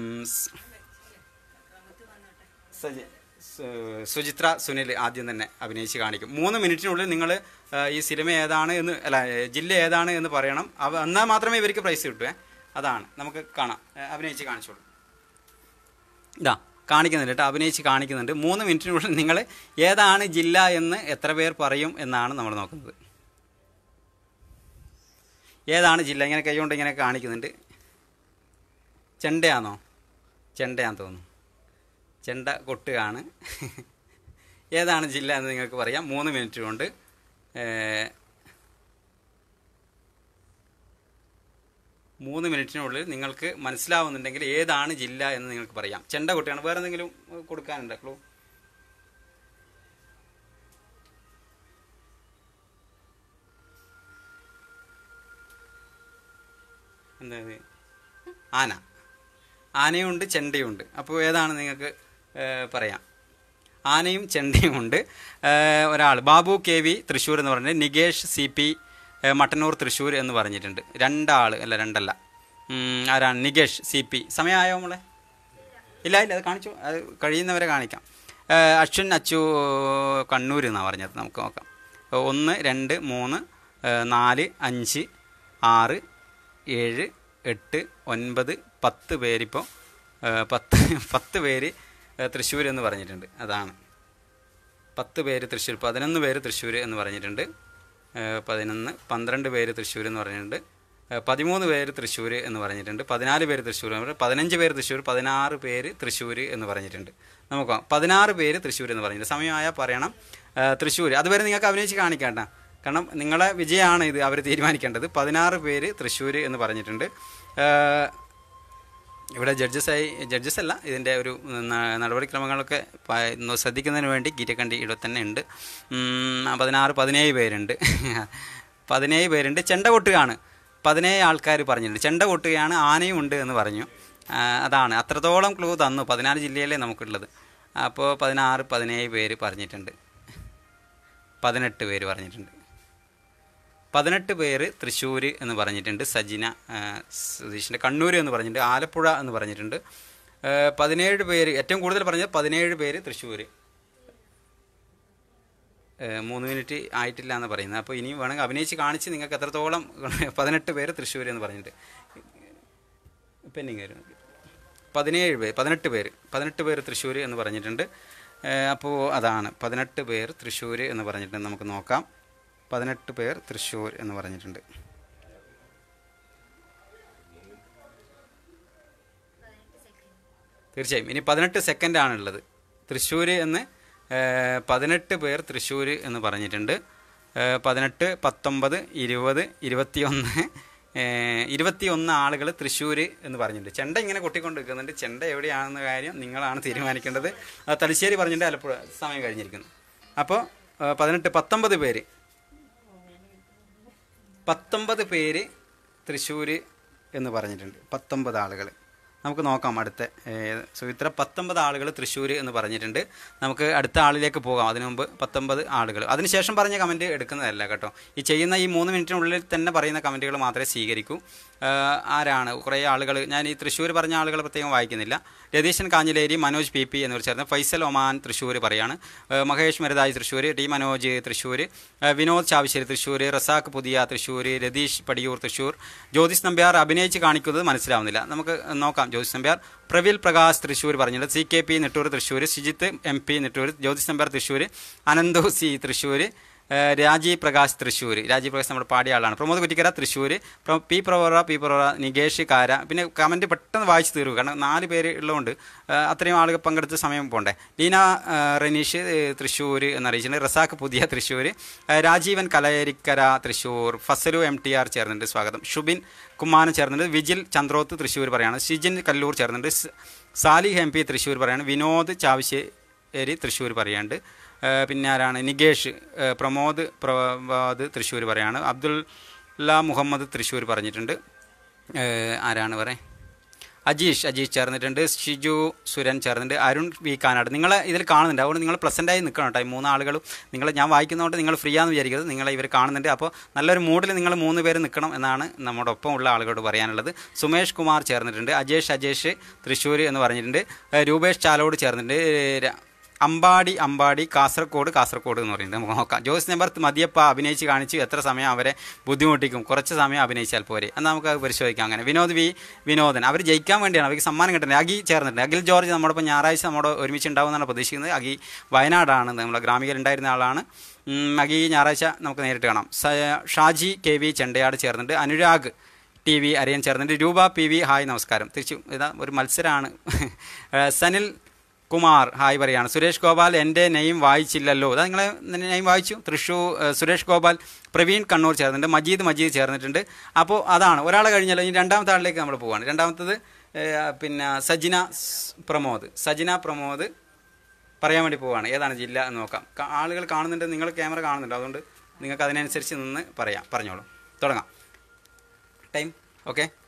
സുചിത്ര സുനിൽ ആദ്യം തന്നെ അഭിനയിച്ച് കാണിക്കും. മൂന്ന് മിനിറ്റിനുള്ളിൽ നിങ്ങൾ ഈ സിനിമ ഏതാണ് എന്ന് അല്ല ജില്ല ഏതാണ് എന്ന് പറയണം. എന്നാൽ മാത്രമേ ഇവർക്ക് പ്രൈസ് കിട്ടൂ. അതാണ്. നമുക്ക് കാണാം. അഭിനയിച്ച് കാണിച്ചോളൂ. ഇതാ കാണിക്കുന്നുണ്ട് കേട്ടോ, അഭിനയിച്ച് കാണിക്കുന്നുണ്ട്. മൂന്ന് മിനിറ്റിനുള്ളിൽ നിങ്ങൾ ഏതാണ് ജില്ല എന്ന് എത്ര പേർ പറയും എന്നാണ് നമ്മൾ നോക്കുന്നത്. ഏതാണ് ജില്ല? ഇങ്ങനെ കൈകൊണ്ട് ഇങ്ങനെ കാണിക്കുന്നുണ്ട്. ചെണ്ടയാണോ? ചെണ്ടയാന്ന് തോന്നുന്നു. ചെണ്ട കൊട്ടുകയാണ്. ഏതാണ് ജില്ല എന്ന് നിങ്ങൾക്ക് പറയാം. മൂന്ന് മിനിറ്റ് കൊണ്ട് മൂന്ന് മിനിറ്റിനുള്ളിൽ നിങ്ങൾക്ക് മനസ്സിലാവുന്നുണ്ടെങ്കിൽ ഏതാണ് ജില്ല എന്ന് നിങ്ങൾക്ക് പറയാം. ചെണ്ട കൊട്ടുകയാണ്. വേറെ എന്തെങ്കിലും കൊടുക്കാനുണ്ടോ ക്ലൂ? എന്താ ആന, ആനയുണ്ട് ചെണ്ടയുണ്ട്. അപ്പോൾ ഏതാണ് നിങ്ങൾക്ക് പറയാം? ആനയും ചെണ്ടയും ഉണ്ട്. ഒരാൾ ബാബു കെ വി തൃശ്ശൂർ എന്ന് പറഞ്ഞിട്ട് നികേഷ് സി പി മട്ടന്നൂർ തൃശ്ശൂർ എന്ന് പറഞ്ഞിട്ടുണ്ട്. രണ്ടാൾ അല്ല രണ്ടല്ല ആരാണ്? Nikesh C P. സമയമായോ നമ്മളെ? ഇല്ല ഇല്ല അത് കാണിച്ചു, അത് കഴിയുന്നവരെ കാണിക്കാം. അശ്വിൻ അച്ചു കണ്ണൂർ എന്നാണ് പറഞ്ഞത്. നമുക്ക് നോക്കാം. ഒന്ന് രണ്ട് മൂന്ന് നാല് അഞ്ച് ആറ് ഏഴ് എട്ട് ഒൻപത് പത്ത് പേരിപ്പോൾ പത്ത് പത്ത് പേര് തൃശ്ശൂർ എന്ന് പറഞ്ഞിട്ടുണ്ട്. അതാണ് പത്ത് പേര് തൃശ്ശൂർ. പതിനൊന്ന് പേര് തൃശ്ശൂർ എന്ന് പറഞ്ഞിട്ടുണ്ട്. പതിനൊന്ന് പന്ത്രണ്ട് പേര് തൃശ്ശൂർ എന്ന് പറഞ്ഞിട്ടുണ്ട്. പതിമൂന്ന് പേര് തൃശ്ശൂർ എന്ന് പറഞ്ഞിട്ടുണ്ട്. പതിനാല് പേര് തൃശ്ശൂർ, പതിനഞ്ച് പേര് തൃശ്ശൂർ, പതിനാറ് പേര് തൃശ്ശൂർ എന്ന് പറഞ്ഞിട്ടുണ്ട്. നമുക്ക് പതിനാറ് പേര് തൃശ്ശൂർ എന്ന് പറഞ്ഞിട്ടുണ്ട്. സമയമായാൽ പറയണം. തൃശ്ശൂർ അതുവരെ നിങ്ങൾക്ക് അഭിനയിച്ച് കാണിക്കേണ്ട, കാരണം നിങ്ങളെ വിജയമാണ് ഇത് അവർ തീരുമാനിക്കേണ്ടത്. പതിനാറ് പേര് തൃശ്ശൂർ എന്ന് പറഞ്ഞിട്ടുണ്ട്. ഇവിടെ ജഡ്ജസായി ജഡ്ജസ് അല്ല, ഇതിൻ്റെ ഒരു നടപടിക്രമങ്ങളൊക്കെ ശ്രദ്ധിക്കുന്നതിന് വേണ്ടി ഗീറ്റക്കണ്ടി ഇവിടെ തന്നെ ഉണ്ട്. പതിനാറ് പതിനേഴ് പേരുണ്ട് പതിനേഴ് പേരുണ്ട്. ചെണ്ട കൊട്ടുകയാണ് പതിനേഴ് ആൾക്കാർ പറഞ്ഞിട്ടുണ്ട്. ചെണ്ട കൊട്ടുകയാണ്, ആനയും ഉണ്ട് എന്ന് പറഞ്ഞു. അതാണ് അത്രത്തോളം ക്ലൂ തന്നു. പതിനാല് ജില്ലയിലേ നമുക്കുള്ളത്. അപ്പോൾ പതിനാറ് പതിനേഴ് പേര് പറഞ്ഞിട്ടുണ്ട്. പതിനെട്ട് പേര് പറഞ്ഞിട്ടുണ്ട്. പതിനെട്ട് പേര് തൃശ്ശൂർ എന്ന് പറഞ്ഞിട്ടുണ്ട്. സജിന സുധീഷിൻ്റെ കണ്ണൂർ എന്ന് പറഞ്ഞിട്ടുണ്ട്. ആലപ്പുഴ എന്ന് പറഞ്ഞിട്ടുണ്ട്. പതിനേഴ് പേര് ഏറ്റവും കൂടുതൽ പറഞ്ഞത് പതിനേഴ് പേര് തൃശ്ശൂർ. മൂന്ന് മിനിറ്റ് ആയിട്ടില്ല എന്ന് പറയുന്നത്. അപ്പോൾ ഇനി വേണമെങ്കിൽ അഭിനയിച്ച് കാണിച്ച് നിങ്ങൾക്ക് എത്രത്തോളം. പതിനെട്ട് പേര് തൃശ്ശൂർ എന്ന് പറഞ്ഞിട്ട് പെൻഡിങ് വരും. പതിനേഴ് പേര് പതിനെട്ട് പേര് പതിനെട്ട് പേര് തൃശ്ശൂർ എന്ന് പറഞ്ഞിട്ടുണ്ട്. അപ്പോൾ അതാണ് പതിനെട്ട് പേർ തൃശ്ശൂർ എന്ന് പറഞ്ഞിട്ടുണ്ട്. നമുക്ക് നോക്കാം. പതിനെട്ട് പേർ തൃശ്ശൂർ എന്ന് പറഞ്ഞിട്ടുണ്ട്. തീർച്ചയായും ഇനി പതിനെട്ട് സെക്കൻഡാണുള്ളത്. തൃശ്ശൂർ എന്ന് പതിനെട്ട് പേർ തൃശ്ശൂർ എന്ന് പറഞ്ഞിട്ടുണ്ട്. പതിനെട്ട് പത്തൊമ്പത് ഇരുപത് ഇരുപത്തിയൊന്ന് ഇരുപത്തിയൊന്ന് ആളുകൾ തൃശ്ശൂർ എന്ന് പറഞ്ഞിട്ടുണ്ട്. ചെണ്ട ഇങ്ങനെ കൊട്ടിക്കൊണ്ട് നിൽക്കുന്നുണ്ട്. ചെണ്ട എവിടെയാണെന്ന കാര്യം നിങ്ങളാണ് തീരുമാനിക്കേണ്ടത്. തലശ്ശേരി പറഞ്ഞിട്ട് ആലപ്പുഴ. സമയം കഴിഞ്ഞിരിക്കുന്നു. അപ്പോൾ പതിനെട്ട് പത്തൊമ്പത് പേര് പത്തൊമ്പത് പേര് തൃശ്ശൂർ എന്ന് പറഞ്ഞിട്ടുണ്ട്. പത്തൊമ്പത് ആളുകൾ. നമുക്ക് നോക്കാം. അടുത്ത സുമിത്ര പത്തൊമ്പത് ആളുകൾ തൃശ്ശൂർ എന്ന് പറഞ്ഞിട്ടുണ്ട്. നമുക്ക് അടുത്ത ആളിലേക്ക് പോകാം. അതിനു മുമ്പ് പത്തൊമ്പത് ആളുകൾ. അതിനുശേഷം പറഞ്ഞ കമൻറ്റ് എടുക്കുന്നതല്ല കേട്ടോ. ഈ ചെയ്യുന്ന ഈ മൂന്ന് മിനിറ്റിനുള്ളിൽ തന്നെ പറയുന്ന കമൻറ്റുകൾ മാത്രമേ സ്വീകരിക്കൂ. ആരാണ് കുറേ ആളുകൾ, ഞാൻ ഈ തൃശ്ശൂർ പറഞ്ഞ ആളുകൾ പ്രത്യേകം വായിക്കുന്നില്ല. രതീശൻ കാഞ്ഞിലേരി, മനോജ് പി പി എന്നിവർ ചേർന്ന്, ഫൈസൽ ഒമാൻ തൃശ്ശൂർ പറയാണ്, മഹേഷ് മരുതായി തൃശ്ശൂർ, ടി മനോജ് തൃശ്ശൂർ, വിനോദ് ചാവശ്ശേരി തൃശ്ശൂർ, റസാഖ് പുതിയ തൃശ്ശൂർ, രതീഷ് പടിയൂർ തൃശ്ശൂർ, ജ്യോതിസ് നമ്പ്യാർ അഭിനയിച്ച് കാണിക്കുന്നത് മനസ്സിലാവുന്നില്ല. നമുക്ക് നോക്കാം. ജ്യോതിസ് നമ്പ്യാർ. പ്രവിൽ പ്രകാശ് തൃശ്ശൂർ പറഞ്ഞിട്ടുണ്ട്. C K P Nettur Thrissur, Shijith M P Nettur, Jyothis Nambiar Thrissur, Ananthu C Thrissur, Rajeev Prakash Thrissur. Rajeev Prakash നമ്മുടെ പാടിയ ആളാണ്. പ്രമോദ് കുറ്റിക്കര തൃശ്ശൂർ, പി പ്രവറ പി പ്രവറ നികേഷ് കാര. പിന്നെ കമൻറ്റ് പെട്ടെന്ന് വായിച്ച് തീർക്കും, കാരണം നാല് പേര് ഉള്ളതുകൊണ്ട് അത്രയും ആളുകൾ പങ്കെടുത്ത് സമയം പോകണ്ടേ. ലീന റനീഷ് തൃശ്ശൂർ എന്നറിയിച്ചിട്ടുണ്ട്. റസാഖ് പുതിയ Thrissur, Rajeevan Kalayarikkara Thrissur, Fazalu M T R ചേർന്നിട്ടുണ്ട്. സ്വാഗതം. ഷുബിൻ കുമാരൻ ചേർന്നിട്ടുണ്ട്. വിജിൽ ചന്ദ്രോത്ത് തൃശ്ശൂർ പറയാണ്. ഷിജിൻ കല്ലൂർ ചേർന്നിട്ടുണ്ട്. സാലിഹ് എം പി തൃശ്ശൂർ പറയാണ്. വിനോദ് ചാവശ്ശേരി തൃശ്ശൂർ പറയാണ്ട്. പിന്നെ ആരാണ്? നികേഷ് പ്രമോദ് പ്രവാദ് തൃശ്ശൂർ പറയാണ്. അബ്ദുല്ല മുഹമ്മദ് തൃശ്ശൂർ പറഞ്ഞിട്ടുണ്ട്. ആരാണ് പറയും? അജീഷ് അജീഷ് ചേർന്നിട്ടുണ്ട്. ഷിജു സുരൻ ചേർന്നിട്ടുണ്ട്. അരുൺ വി കാനാട്. നിങ്ങളെ ഇതിൽ കാണുന്നുണ്ട്, അതുകൊണ്ട് നിങ്ങൾ പ്ലസൻ്റായി നിൽക്കണം കേട്ടോ. ഈ മൂന്നാളുകളും നിങ്ങൾ ഞാൻ വായിക്കുന്നതുകൊണ്ട് നിങ്ങൾ ഫ്രീ ആണെന്ന് വിചാരിക്കരുത്. നിങ്ങളെ ഇവർ കാണുന്നുണ്ട്. അപ്പോൾ നല്ലൊരു മൂഡിൽ നിങ്ങൾ മൂന്ന് പേര് നിൽക്കണം എന്നാണ് നമ്മുടെ ഒപ്പം ഉള്ള ആളുകളോട് പറയാനുള്ളത്. സുമേഷ് കുമാർ ചേർന്നിട്ടുണ്ട്. അജേഷ് അജേഷ് തൃശ്ശൂർ എന്ന് പറഞ്ഞിട്ടുണ്ട്. രൂപേഷ് ചാലോട് ചേർന്നിട്ടുണ്ട്. അമ്പാടി അമ്പാടി കാസർഗോഡ് കാസർഗോഡ് എന്ന് പറയുന്നത്. നമുക്ക് നോക്കാം. ജോസ് നമ്പർ മതിയപ്പ അഭിനയിച്ച് കാണിച്ചു. എത്ര സമയം അവരെ ബുദ്ധിമുട്ടിക്കും? കുറച്ച് സമയം അഭിനയിച്ചാൽ പോരെ. എന്നാൽ നമുക്ക് അത് പരിശോധിക്കാം. അങ്ങനെ വിനോദ് വി വിനോദൻ. അവർ ജയിക്കാൻ വേണ്ടിയാണ്, അവർക്ക് സമ്മാനം കിട്ടുന്നത്. അഗി ചേർന്നിട്ടുണ്ട്. അഖിൽ ജോർജ് നമ്മളിപ്പോൾ ഞായറാഴ്ച നമ്മുടെ ഒരുമിച്ച് ഉണ്ടാവുമെന്നാണ് പ്രതീക്ഷിക്കുന്നത്. അഗി വയനാടാണ്, നമ്മുടെ ഗ്രാമികയിലുണ്ടായിരുന്ന ആളാണ്. അഗി ഞായറാഴ്ച നമുക്ക് നേരിട്ട് കാണാം. ഷാജി കെ വി ചെണ്ടയാട് ചേർന്നിട്ടുണ്ട്. അനുരാഗ് ടി വി അരിയൻ ചേർന്നിട്ടുണ്ട്. രൂപ പി വി ഹായ് നമസ്കാരം. തിരിച്ചു ഇതാ ഒരു മത്സരമാണ്. സനിൽ കുമാർ ഹായ് പറയാണ്. സുരേഷ് ഗോപാൽ എൻ്റെ നെയിം വായിച്ചില്ലല്ലോ. അതാ നിങ്ങളെ നെയിം വായിച്ചു. തൃശ്ശൂർ സുരേഷ് ഗോപാൽ. പ്രവീൺ കണ്ണൂർ ചേർന്നിട്ടുണ്ട്. മജീദ് മജീദ് ചേർന്നിട്ടുണ്ട്. അപ്പോൾ അതാണ് ഒരാളെ കഴിഞ്ഞല്ലോ. ഇനി രണ്ടാമത്തെ ആളിലേക്ക് നമ്മൾ പോവുകയാണ്. രണ്ടാമത്തത് പിന്നെ സജിന പ്രമോദ്. സജിന പ്രമോദ് പറയാൻ വേണ്ടി പോവുകയാണ്. ഏതാണ് ജില്ല എന്ന് നോക്കാം. ആളുകൾ കാണുന്നുണ്ട്, നിങ്ങൾ ക്യാമറ കാണുന്നുണ്ട്, അതുകൊണ്ട് നിങ്ങൾക്ക് അതിനനുസരിച്ച് നിന്ന് പറയാം. പറഞ്ഞോളൂ. തുടങ്ങാം. Time okay.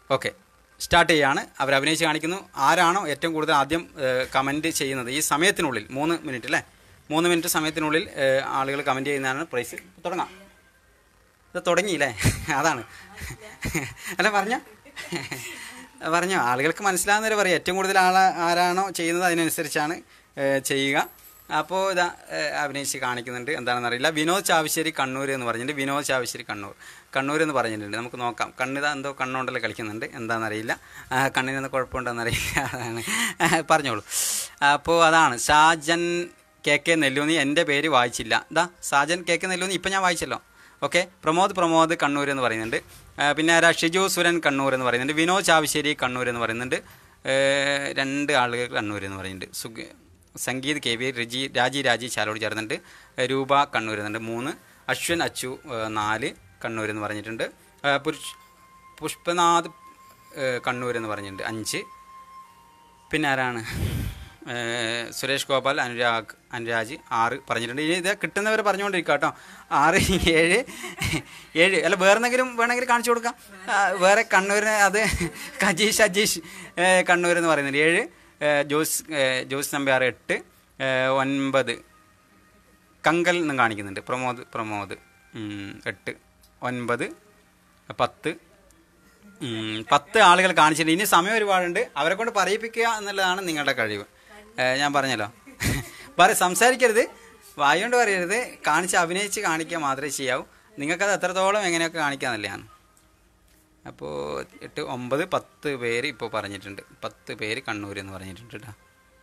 ഓക്കെ, സ്റ്റാർട്ട് ചെയ്യാണ്. അവർ അഭിനയിച്ച് കാണിക്കുന്നു. ആരാണോ ഏറ്റവും കൂടുതൽ ആദ്യം കമൻറ്റ് ചെയ്യുന്നത് ഈ സമയത്തിനുള്ളിൽ, മൂന്ന് മിനിറ്റ് അല്ലേ, മൂന്ന് മിനിറ്റ് സമയത്തിനുള്ളിൽ ആളുകൾ കമൻറ്റ് ചെയ്യുന്നതാണ് പ്രൈസ്. തുടങ്ങാം. ഇത് തുടങ്ങിയില്ലേ? അതാണ് അല്ല പറഞ്ഞോ പറഞ്ഞോ ആളുകൾക്ക് മനസ്സിലാകുന്നവരെ പറയാം. ഏറ്റവും കൂടുതൽ ആൾ ആരാണോ ചെയ്യുന്നത് അതിനനുസരിച്ചാണ് ചെയ്യുക. അപ്പോൾ ഇതാ അഭിനയിച്ച് കാണിക്കുന്നുണ്ട്. എന്താണെന്ന് അറിയില്ല. വിനോദ് ചാവശ്ശേരി കണ്ണൂർ എന്ന് പറഞ്ഞിട്ടുണ്ട്. വിനോദ് ചാവശ്ശേരി കണ്ണൂർ കണ്ണൂർ എന്ന് പറഞ്ഞിട്ടുണ്ട്. നമുക്ക് നോക്കാം. കണ്ണിതാ എന്തോ കണ്ണുകൊണ്ടല്ലേ കളിക്കുന്നുണ്ട്. എന്താണെന്നറിയില്ല, കണ്ണിനെന്ത് കുഴപ്പമുണ്ടെന്നറിയില്ല. അതാണ്, പറഞ്ഞോളൂ. അപ്പോൾ അതാണ് സാജൻ കെ കെ നെല്ലൂന്നി. എൻ്റെ പേര് വായിച്ചില്ല. ഇതാ സാജൻ കെ കെ നെല്ലൂന്നി ഇപ്പം ഞാൻ വായിച്ചല്ലോ. ഓക്കെ, പ്രമോദ് പ്രമോദ് കണ്ണൂർ എന്ന് പറയുന്നുണ്ട്. പിന്നെ ആരാ, ഷിജു സുരൻ കണ്ണൂർ എന്ന് പറയുന്നുണ്ട്. വിനോദ് ചാവശ്ശേരി കണ്ണൂർ എന്ന് പറയുന്നുണ്ട്. രണ്ട് ആളുകൾ കണ്ണൂർ എന്ന് പറയുന്നുണ്ട്. സുഖ സംഗീത് കെ വി, റിജി രാജി രാജി ചാലോട് ചേർന്നിട്ടുണ്ട്. രൂപ കണ്ണൂർ എന്നുണ്ട് മൂന്ന്. അശ്വൻ അച്ചു നാല് കണ്ണൂർ എന്ന് പറഞ്ഞിട്ടുണ്ട്. പുരുഷ് പുഷ്പനാഥ് കണ്ണൂർ എന്ന് പറഞ്ഞിട്ടുണ്ട് അഞ്ച്. പിന്നെ ആരാണ്, സുരേഷ് ഗോപാൽ അനുരാഗ് അനുരാജ് ആറ് പറഞ്ഞിട്ടുണ്ട്. ഇനി ഇത് കിട്ടുന്നവർ പറഞ്ഞുകൊണ്ടിരിക്കുക കേട്ടോ. ആറ് ഏഴ് ഏഴ് അല്ല വേറെ എന്തെങ്കിലും വേണമെങ്കിൽ കാണിച്ചു കൊടുക്കാം. വേറെ കണ്ണൂരിന് അത് കജീഷ് അജീഷ് കണ്ണൂർ എന്ന് പറയുന്നുണ്ട് ഏഴ്. ജോസ് ജോസ് നമ്പ്യാർ എട്ട്. ഒൻപത് കങ്കൽ എന്നും കാണിക്കുന്നുണ്ട്. പ്രമോദ് പ്രമോദ് എട്ട്. ഒൻപത് പത്ത് പത്ത് ആളുകൾ കാണിച്ചിട്ടുണ്ട്. ഇനി സമയം ഒരുപാടുണ്ട്. അവരെ കൊണ്ട് പറയിപ്പിക്കുക എന്നുള്ളതാണ് നിങ്ങളുടെ കഴിവ്. ഞാൻ പറഞ്ഞല്ലോ, പറ സംസാരിക്കരുത്, വായുകൊണ്ട് പറയരുത്, കാണിച്ച് അഭിനയിച്ച് കാണിക്കുക മാത്രമേ ചെയ്യാവൂ. നിങ്ങൾക്കത് എത്രത്തോളം എങ്ങനെയൊക്കെ കാണിക്കാമെന്നല്ലാണ്. അപ്പോൾ എട്ട് ഒമ്പത് പത്ത് പേര് ഇപ്പോൾ പറഞ്ഞിട്ടുണ്ട്. പത്ത് പേര് കണ്ണൂർ എന്ന് പറഞ്ഞിട്ടുണ്ട് കേട്ടോ.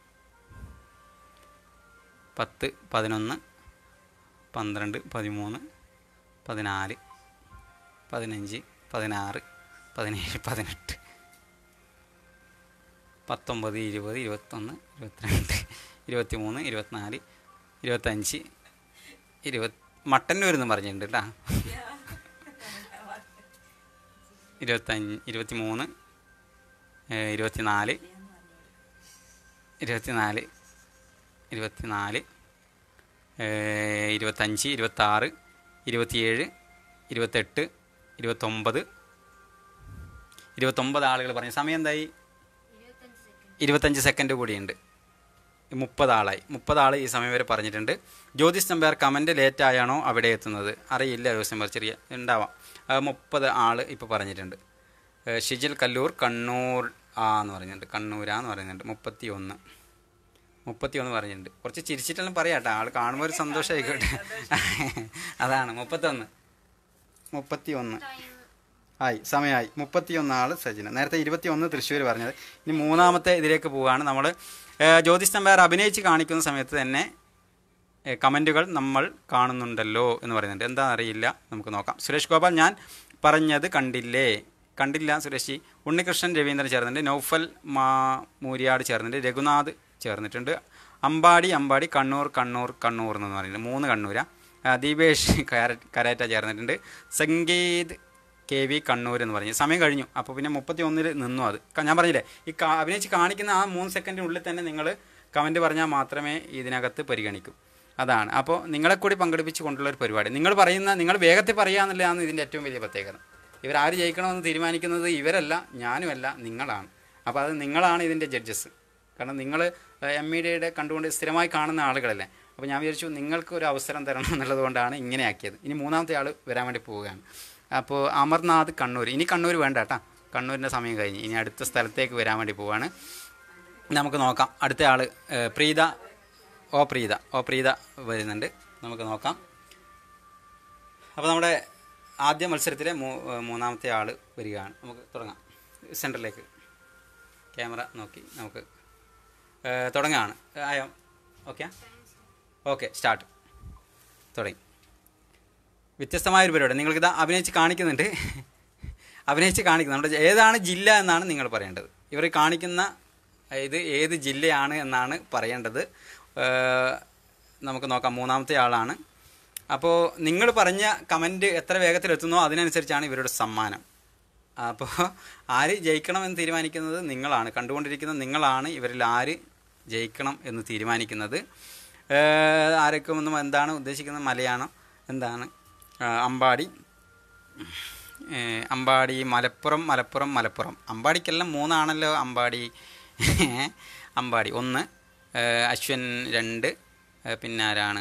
പത്ത് പതിനൊന്ന് പന്ത്രണ്ട് പതിമൂന്ന് പതിനാല് പതിനഞ്ച് പതിനാറ് പതിനേഴ് പതിനെട്ട് പത്തൊമ്പത് ഇരുപത് ഇരുപത്തൊന്ന് ഇരുപത്തിരണ്ട് ഇരുപത്തി മൂന്ന് ഇരുപത്തിനാല് ഇരുപത്തഞ്ച് ഇരുപത് മട്ടന്നൂർ എന്ന് പറഞ്ഞിട്ടുണ്ട് കേട്ടോ. ഇരുപത്തഞ്ച് ഇരുപത്തി മൂന്ന് ഇരുപത്തിനാല് ഇരുപത്തിനാല് ഇരുപത്തിനാല് ഇരുപത്തഞ്ച് ഇരുപത്താറ് ഇരുപത്തിയേഴ് ഇരുപത്തെട്ട് ഇരുപത്തൊമ്പത് ഇരുപത്തൊമ്പത് ആളുകൾ പറഞ്ഞു. സമയം എന്തായി? ഇരുപത്തഞ്ച് സെക്കൻഡ് കൂടിയുണ്ട്. മുപ്പത് ആളായി. മുപ്പത് ആൾ ഈ സമയം വരെ പറഞ്ഞിട്ടുണ്ട്. ജ്യോതിഷ് നമ്പ്യാർ കമൻറ്റ് ലേറ്റായാണോ അവിടെ എത്തുന്നത്? അറിയില്ല ജ്യോതിഷ് നമ്പ്യാർ, ചെറിയ ഉണ്ടാവാം. മുപ്പത് ആൾ ഇപ്പോൾ പറഞ്ഞിട്ടുണ്ട്. ഷിജിൽ കല്ലൂർ കണ്ണൂർ ആ എന്ന് പറയുന്നുണ്ട്. കണ്ണൂരാന്ന് പറയുന്നുണ്ട്. മുപ്പത്തി ഒന്ന് മുപ്പത്തി ഒന്ന് പറഞ്ഞിട്ടുണ്ട്. കുറച്ച് ചിരിച്ചിട്ടെല്ലാം പറയാം കേട്ടോ, ആൾ കാണുമ്പോൾ ഒരു സന്തോഷമായിക്കോട്ടെ. അതാണ് മുപ്പത്തൊന്ന് മുപ്പത്തി ഒന്ന് ആയി, സമയമായി. മുപ്പത്തി ഒന്നാൾ സജിന. നേരത്തെ ഇരുപത്തി ഒന്ന് തൃശ്ശൂർ പറഞ്ഞത്. ഇനി മൂന്നാമത്തെ ഇതിലേക്ക് പോവുകയാണ് നമ്മൾ. ജ്യോതിഷ് നമ്പ്യാർ അഭിനയിച്ച് കാണിക്കുന്ന സമയത്ത് തന്നെ കമൻറ്റുകൾ നമ്മൾ കാണുന്നുണ്ടല്ലോ എന്ന് പറയുന്നുണ്ട്. എന്താ അറിയില്ല, നമുക്ക് നോക്കാം. സുരേഷ് ഗോപാൽ ഞാൻ പറഞ്ഞത് കണ്ടില്ലേ? കണ്ടില്ല സുരേഷ്. ഉണ്ണികൃഷ്ണൻ രവീന്ദ്രൻ ചേർന്നിട്ടുണ്ട്. നൗഫൽ മാ മൂരിയാട് ചേർന്നിട്ടുണ്ട്. രഘുനാഥ് ചേർന്നിട്ടുണ്ട്. അമ്പാടി അമ്പാടി കണ്ണൂർ കണ്ണൂർ കണ്ണൂർ എന്ന് പറയുന്നത് മൂന്ന് കണ്ണൂരാ. ദീപേഷ് കരാറ്റ ചേർന്നിട്ടുണ്ട്. സംഗീത് കെ വി കണ്ണൂർ എന്ന് പറഞ്ഞു. സമയം കഴിഞ്ഞു. അപ്പോൾ പിന്നെ മുപ്പത്തി ഒന്നിൽ നിന്നു. അത് ഞാൻ പറഞ്ഞില്ലേ, ഈ അഭിനയിച്ച് കാണിക്കുന്ന ആ മൂന്ന് സെക്കൻഡിനുള്ളിൽ തന്നെ നിങ്ങൾ കമൻറ്റ് പറഞ്ഞാൽ മാത്രമേ ഇതിനകത്ത് പരിഗണിക്കൂ. അതാണ്. അപ്പോൾ നിങ്ങളെ കൂടി പങ്കെടുപ്പിച്ച് കൊണ്ടുള്ള ഒരു പരിപാടി. നിങ്ങൾ പറയുന്ന നിങ്ങൾ വേഗത്തിൽ പറയുക എന്നുള്ളതാണ് ഇതിൻ്റെ ഏറ്റവും വലിയ പ്രത്യേകത. ഇവരാര് ജയിക്കണമെന്ന് തീരുമാനിക്കുന്നത് ഇവരല്ല, ഞാനുമല്ല, നിങ്ങളാണ്. അപ്പോൾ അത് നിങ്ങളാണ് ഇതിൻ്റെ ജഡ്ജസ്. കാരണം നിങ്ങൾ എം മീഡിയയുടെ കണ്ടുകൊണ്ട് സ്ഥിരമായി കാണുന്ന ആളുകളല്ലേ. അപ്പോൾ ഞാൻ വിചാരിച്ചു നിങ്ങൾക്ക് ഒരു അവസരം തരണം എന്നുള്ളത് കൊണ്ടാണ് ഇങ്ങനെ ആക്കിയത്. ഇനി മൂന്നാമത്തെ ആൾ വരാൻ വേണ്ടി പോവുകയാണ്. അപ്പോൾ അമർനാഥ് കണ്ണൂർ. ഇനി കണ്ണൂർ വേണ്ട കേട്ടോ, കണ്ണൂരിൻ്റെ സമയം കഴിഞ്ഞ്. ഇനി അടുത്ത സ്ഥലത്തേക്ക് വരാൻ വേണ്ടി പോവുകയാണ്. നമുക്ക് നോക്കാം. അടുത്ത ആൾ പ്രീത. ഓ പ്രീത ഓ പ്രീത വരുന്നുണ്ട്. നമുക്ക് നോക്കാം. അപ്പോൾ നമ്മുടെ ആദ്യ മത്സരത്തിലെ മൂ മൂന്നാമത്തെ ആൾ വരികയാണ്. നമുക്ക് തുടങ്ങാം. സെൻറ്ററിലേക്ക് ക്യാമറ നോക്കി നമുക്ക് തുടങ്ങുകയാണ്. ആയോ? Okay okay start. തുടങ്ങി. വ്യത്യസ്തമായൊരു പരിപാടി നിങ്ങൾക്കിത് അഭിനയിച്ച് കാണിക്കുന്നുണ്ട്. അഭിനയിച്ച് കാണിക്കുന്നു. നമ്മുടെ ഏതാണ് ജില്ല എന്നാണ് നിങ്ങൾ പറയേണ്ടത്. ഇവർ കാണിക്കുന്ന ഇത് ഏത് ജില്ലയാണ് എന്നാണ് പറയേണ്ടത്. നമുക്ക് നോക്കാം. മൂന്നാമത്തെ ആളാണ്. അപ്പോൾ നിങ്ങൾ പറഞ്ഞ കമൻറ്റ് എത്ര വേഗത്തിലെത്തുന്നോ അതിനനുസരിച്ചാണ് ഇവരുടെ സമ്മാനം. അപ്പോൾ ആര് ജയിക്കണമെന്ന് തീരുമാനിക്കുന്നത് നിങ്ങളാണ്. കണ്ടുകൊണ്ടിരിക്കുന്ന നിങ്ങളാണ് ഇവരിൽ ആര് ജയിക്കണം എന്ന് തീരുമാനിക്കുന്നത്. ആരൊക്കെ ഒന്നും എന്താണ് ഉദ്ദേശിക്കുന്നത്? മലയാളം എന്താണ്? അമ്പാടി അമ്പാടി മലപ്പുറം മലപ്പുറം മലപ്പുറം അമ്പാടിക്കെല്ലാം മൂന്നാണല്ലോ അമ്പാടി അമ്പാടി ഒന്ന് അശ്വൻ രണ്ട് പിന്നെ ആരാണ്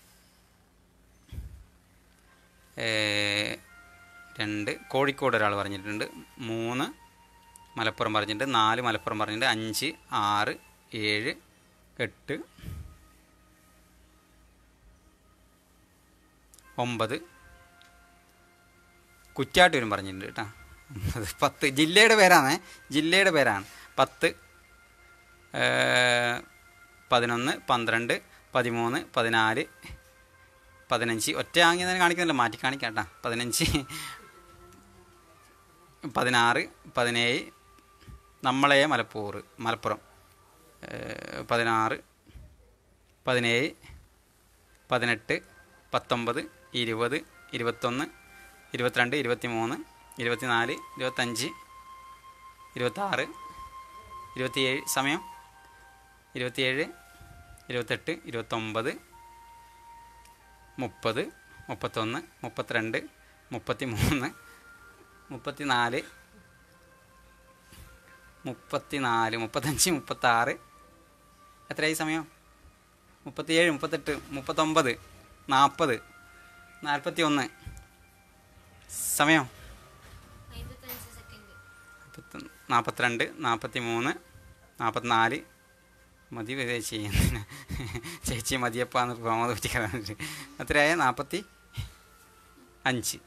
രണ്ട് കോഴിക്കോട് ഒരാൾ പറഞ്ഞിട്ടുണ്ട് മൂന്ന് മലപ്പുറം പറഞ്ഞിട്ടുണ്ട് നാല് മലപ്പുറം പറഞ്ഞിട്ടുണ്ട് അഞ്ച് ആറ് ഏഴ് എട്ട് ഒമ്പത് കുറ്റാട്ടൂരും പറഞ്ഞിട്ടുണ്ട് കേട്ടോ ഒമ്പത് പത്ത് ജില്ലയുടെ പേരാണ് ജില്ലയുടെ പേരാണ് പത്ത് പതിനൊന്ന് പന്ത്രണ്ട് പതിമൂന്ന് പതിനാല് പതിനഞ്ച് ഒറ്റ ആങ്ങി തന്നെ കാണിക്കുന്നില്ല മാറ്റി കാണിക്കാം കേട്ടോ പതിനഞ്ച് പതിനാറ് പതിനേഴ് നമ്മളെ മലപ്പൂർ മലപ്പുറം പതിനാറ് പതിനേഴ് പതിനെട്ട് പത്തൊമ്പത് ഇരുപത് ഇരുപത്തൊന്ന് ഇരുപത്തിരണ്ട് ഇരുപത്തി മൂന്ന് ഇരുപത്തിനാല് ഇരുപത്തഞ്ച് ഇരുപത്താറ് ഇരുപത്തിയേഴ് സമയം ഇരുപത്തിയേഴ് ഇരുപത്തെട്ട് ഇരുപത്തൊമ്പത് മുപ്പത് മുപ്പത്തൊന്ന് മുപ്പത്തിരണ്ട് മുപ്പത്തി മൂന്ന് മുപ്പത്തി നാല് മുപ്പത്തി നാല് മുപ്പത്തഞ്ച് മുപ്പത്താറ് എത്രയായി സമയം മുപ്പത്തിയേഴ് മുപ്പത്തെട്ട് മുപ്പത്തൊമ്പത് നാൽപ്പത് നാൽപ്പത്തി ഒന്ന് സമയം നാൽപ്പത്തിരണ്ട് നാൽപ്പത്തി മൂന്ന് നാൽപ്പത്തിനാല് മതി ചേച്ചി ചേച്ചി മതിയപ്പാന്ന് പ്രമോദ് പറ്റിക്കാറുണ്ട് എത്രയായ നാൽപ്പത്തി അഞ്ച്